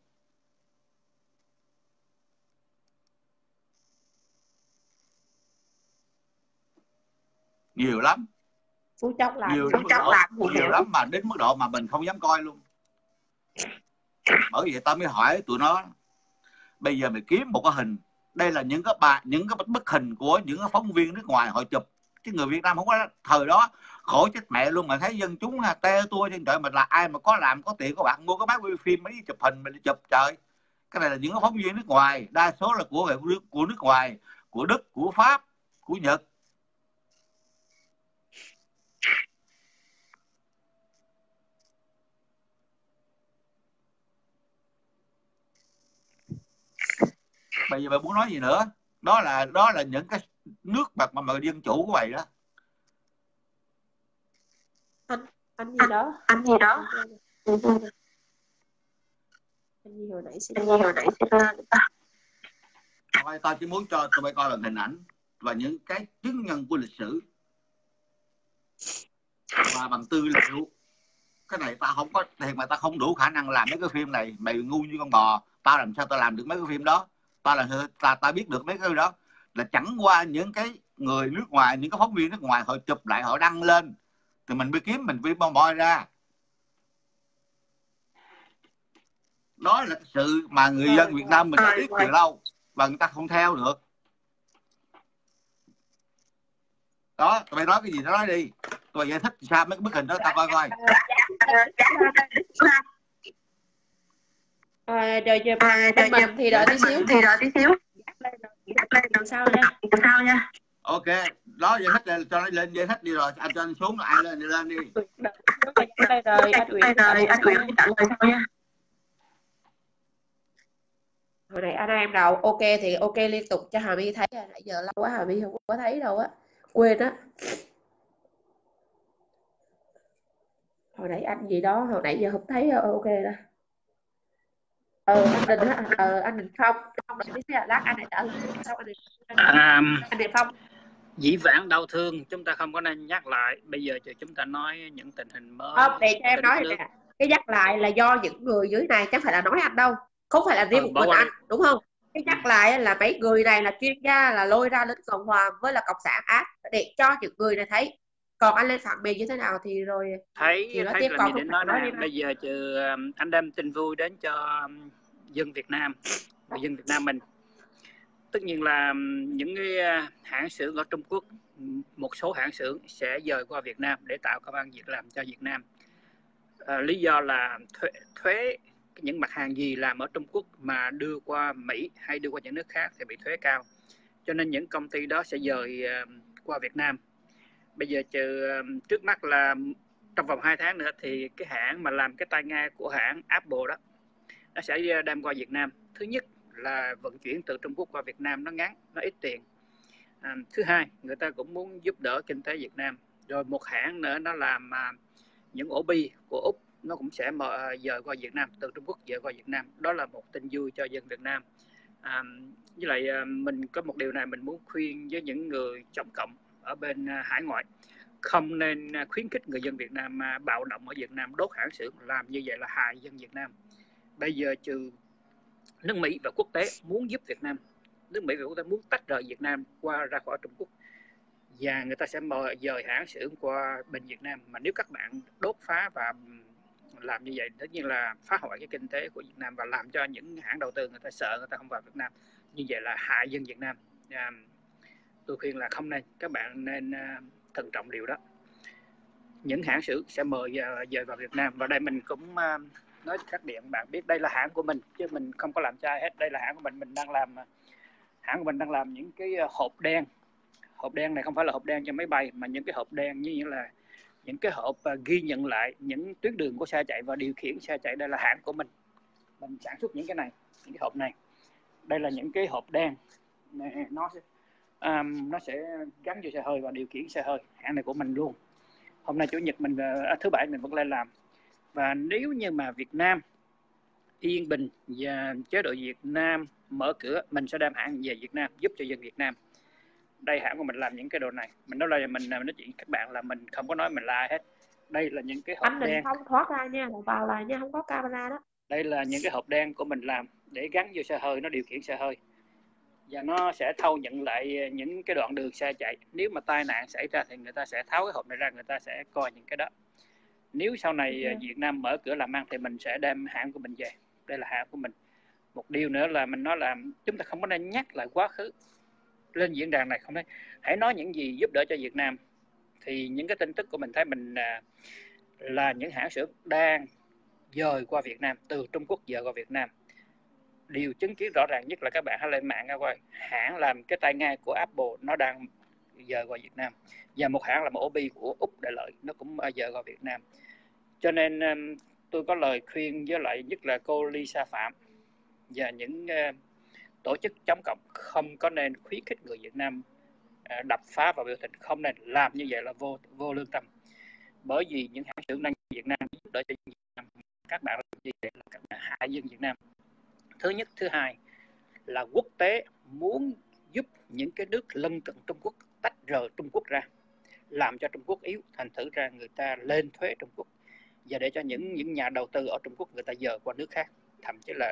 Nhiều lắm. Phú Chốc làm nhiều lắm mà đến mức độ mà mình không dám coi luôn. Bởi vậy tao mới hỏi tụi nó, bây giờ mày kiếm một cái hình, đây là những cái bức hình của những cái phóng viên nước ngoài họ chụp, chứ người Việt Nam không có. Thời đó khổ chết mẹ luôn, mà thấy dân chúng tê tua trên trời. Mình là ai mà có làm có tiền có bạn mua cái máy quay phim mấy chụp hình mình đi chụp trời. Cái này là những cái phóng viên nước ngoài, đa số là của nước ngoài, của Đức, của Pháp, của Nhật. Bây giờ mày muốn nói gì nữa? Đó là những cái nước mà dân chủ của mày đó. Anh gì đó. Anh gì hồi nãy xin Thôi, tao chỉ muốn cho tụi bay coi bằng hình ảnh và những cái chứng nhân của lịch sử và bằng tư liệu. Cái này tao không có tiền mà tao không đủ khả năng làm mấy cái phim này. Mày ngu như con bò. tao làm sao tao làm được mấy cái phim đó, tao biết được mấy cái đó là chẳng qua những cái người nước ngoài, những cái phóng viên nước ngoài họ chụp lại, họ đăng lên thì mình mới kiếm, mình phim moi ra. Đó là cái sự mà người dân Việt Nam mình đã biết từ lâu và người ta không theo được. Đó, tụi bay nói cái gì nó nói đi, tụi bay giải thích sao mấy cái bức hình đó tao coi coi. Rồi bên mình thì đợi tí xíu. Sao nha. Ok, đó giải thích cho nó lên giải thích đi, rồi anh cho anh xuống, ai lên thì lên đi. Rồi anh Uyển trả lời sau nha. Hồi nãy anh em đầu ok thì ok liên tục cho Hà My thấy, nãy giờ lâu quá Hà My không có thấy đâu á, quên á. Hồi nãy anh gì đó, hồi nãy giờ không thấy. Ok đó. Anh Đình Phong để tí lát anh này trả lời sau. Anh Đình Phong. Dĩ vãng đau thương chúng ta không có nên nhắc lại, bây giờ chúng ta nói những tình hình mới. Để cho em nói nè, cái nhắc lại là do những người dưới này, chứ không phải là nói anh đâu, không phải là riêng một mình anh, đúng không? Cái nhắc lại là mấy người này là chuyên gia, là lôi ra lính Cộng Hòa với là Cộng sản áp để cho những người này thấy. Còn anh lên phản biện như thế nào thì rồi thấy là gì để nói nè. Bây giờ trừ anh đem tin vui đến cho dân Việt Nam, dân Việt Nam mình. Tất nhiên là những cái hãng xưởng ở Trung Quốc, một số hãng xưởng sẽ dời qua Việt Nam để tạo công ăn việc làm cho Việt Nam. Lý do là thuế những mặt hàng gì làm ở Trung Quốc mà đưa qua Mỹ hay đưa qua những nước khác thì bị thuế cao, cho nên những công ty đó sẽ dời qua Việt Nam. Bây giờ trước mắt là trong vòng 2 tháng nữa thì cái hãng mà làm cái tai nghe của hãng Apple đó nó sẽ đem qua Việt Nam. Thứ nhất là vận chuyển từ Trung Quốc qua Việt Nam nó ngắn, nó ít tiền. Thứ hai, người ta cũng muốn giúp đỡ kinh tế Việt Nam. Rồi một hãng nữa nó làm những ổ bi của Úc, nó cũng sẽ dời qua Việt Nam, từ Trung Quốc dời qua Việt Nam. Đó là một tin vui cho dân Việt Nam. Với lại mình có một điều này mình muốn khuyên với những người chống cộng ở bên hải ngoại, không nên khuyến khích người dân Việt Nam bạo động ở Việt Nam, đốt hãng xưởng. Làm như vậy là hại dân Việt Nam. Bây giờ trừ nước Mỹ và quốc tế muốn giúp Việt Nam, nước Mỹ và quốc tế muốn tách rời Việt Nam ra khỏi Trung Quốc, và người ta sẽ dời hãng xưởng qua bên Việt Nam. Mà nếu các bạn đốt phá và làm như vậy, tất nhiên là phá hoại cái kinh tế của Việt Nam và làm cho những hãng đầu tư người ta sợ, người ta không vào Việt Nam. Như vậy là hại dân Việt Nam. Tôi khuyên là không nên, các bạn nên thận trọng điều đó. Những hãng xưởng sẽ dời vào Việt Nam. Và đây mình cũng nói cho các bạn biết đây là hãng của mình, chứ mình không có làm cho ai hết. Đây là hãng của mình đang làm, hãng của mình đang làm những cái hộp đen. Hộp đen này không phải là hộp đen cho máy bay, mà những cái hộp đen như là những cái hộp ghi nhận lại những tuyến đường của xe chạy và điều khiển xe chạy. Đây là hãng của mình sản xuất những cái này, những cái hộp này. Đây là những cái hộp đen này, nó sẽ gắn vô xe hơi và điều khiển xe hơi. Hãng này của mình luôn. Hôm nay chủ nhật mình thứ bảy mình vẫn lên làm. Và nếu như mà Việt Nam yên bình và chế độ Việt Nam mở cửa, mình sẽ đem hãng về Việt Nam giúp cho dân Việt Nam. Đây hãng của mình làm những cái đồ này. Mình nói là mình nói chuyện các bạn là mình không có nói mình là ai hết. Đây là những cái hộp đen. Anh không thoát ra nha, vào lại nha, không có camera đó. Đây là những cái hộp đen của mình làm để gắn vô xe hơi, nó điều khiển xe hơi. Và nó sẽ thâu nhận lại những cái đoạn đường xe chạy. Nếu mà tai nạn xảy ra thì người ta sẽ tháo cái hộp này ra, người ta sẽ coi những cái đó. Nếu sau này Việt Nam mở cửa làm ăn thì mình sẽ đem hãng của mình về. Đây là hãng của mình. Một điều nữa là mình nói là chúng ta không có nên nhắc lại quá khứ lên diễn đàn này, không đấy. Hãy nói những gì giúp đỡ cho Việt Nam. Thì những cái tin tức của mình thấy mình là những hãng xưởng đang dời qua Việt Nam, từ Trung Quốc dời qua Việt Nam. Điều chứng kiến rõ ràng nhất là các bạn hãy lên mạng coi, hãng làm cái tai nghe của Apple nó đang dời qua Việt Nam, và một hãng làm ổ bi của Úc Đại Lợi nó cũng dời qua Việt Nam. Cho nên tôi có lời khuyên với lại nhất là cô Lisa Phạm và những tổ chức chống cộng không có nên khuyến khích người Việt Nam đập phá và biểu tình. Không nên làm như vậy là vô lương tâm. Bởi vì những hãng xưởng đang Việt Nam giúp đỡ cho Việt Nam, các bạn làm gì vậy là các bạn hại dân Việt Nam. Thứ nhất. Thứ hai là quốc tế muốn giúp những cái nước lân cận Trung Quốc tách rời Trung Quốc ra, làm cho Trung Quốc yếu, thành thử ra người ta lên thuế Trung Quốc, và để cho những nhà đầu tư ở Trung Quốc người ta dời qua nước khác, thậm chí là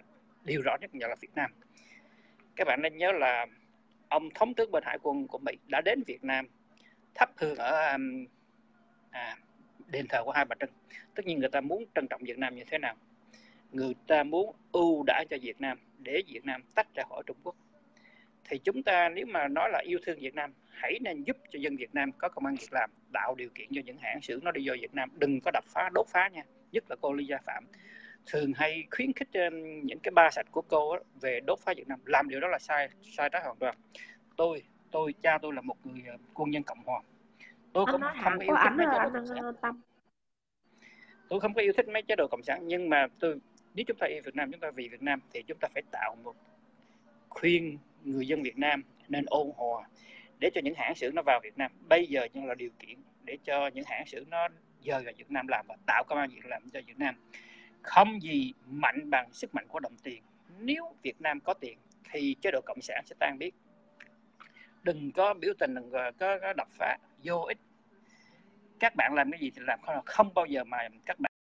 điều rõ nhất là Việt Nam. Các bạn nên nhớ là ông thống tướng bên hải quân của Mỹ đã đến Việt Nam thắp hương ở đền thờ của Hai Bà Trưng. Tất nhiên người ta muốn trân trọng Việt Nam như thế nào? Người ta muốn ưu đãi cho Việt Nam để Việt Nam tách ra khỏi Trung Quốc. Thì chúng ta nếu mà nói là yêu thương Việt Nam, hãy nên giúp cho dân Việt Nam có công ăn việc làm, tạo điều kiện cho những hãng xưởng nó đi vô Việt Nam, đừng có đập phá, đốt phá nha. Nhất là cô Ly Gia Phạm thường hay khuyến khích những cái ba sạch của cô về đốt phá Việt Nam, làm điều đó là sai trái hoàn toàn. Cha tôi là một người quân nhân Cộng Hòa, tôi cũng không có yêu thích mấy chế độ cộng sản. Tôi không có yêu thích mấy chế độ cộng sản, nhưng mà nếu chúng ta yêu Việt Nam, chúng ta vì Việt Nam thì chúng ta phải tạo một khuyên người dân Việt Nam nên ôn hòa để cho những hãng xưởng nó vào Việt Nam. Bây giờ nhưng là điều kiện để cho những hãng xưởng nó dời vào Việt Nam làm và tạo công ăn việc làm cho Việt Nam. Không gì mạnh bằng sức mạnh của đồng tiền. Nếu Việt Nam có tiền thì chế độ cộng sản sẽ tan biến. Đừng có biểu tình, đừng có đập phá vô ích. Các bạn làm cái gì thì làm, không bao giờ mà các bạn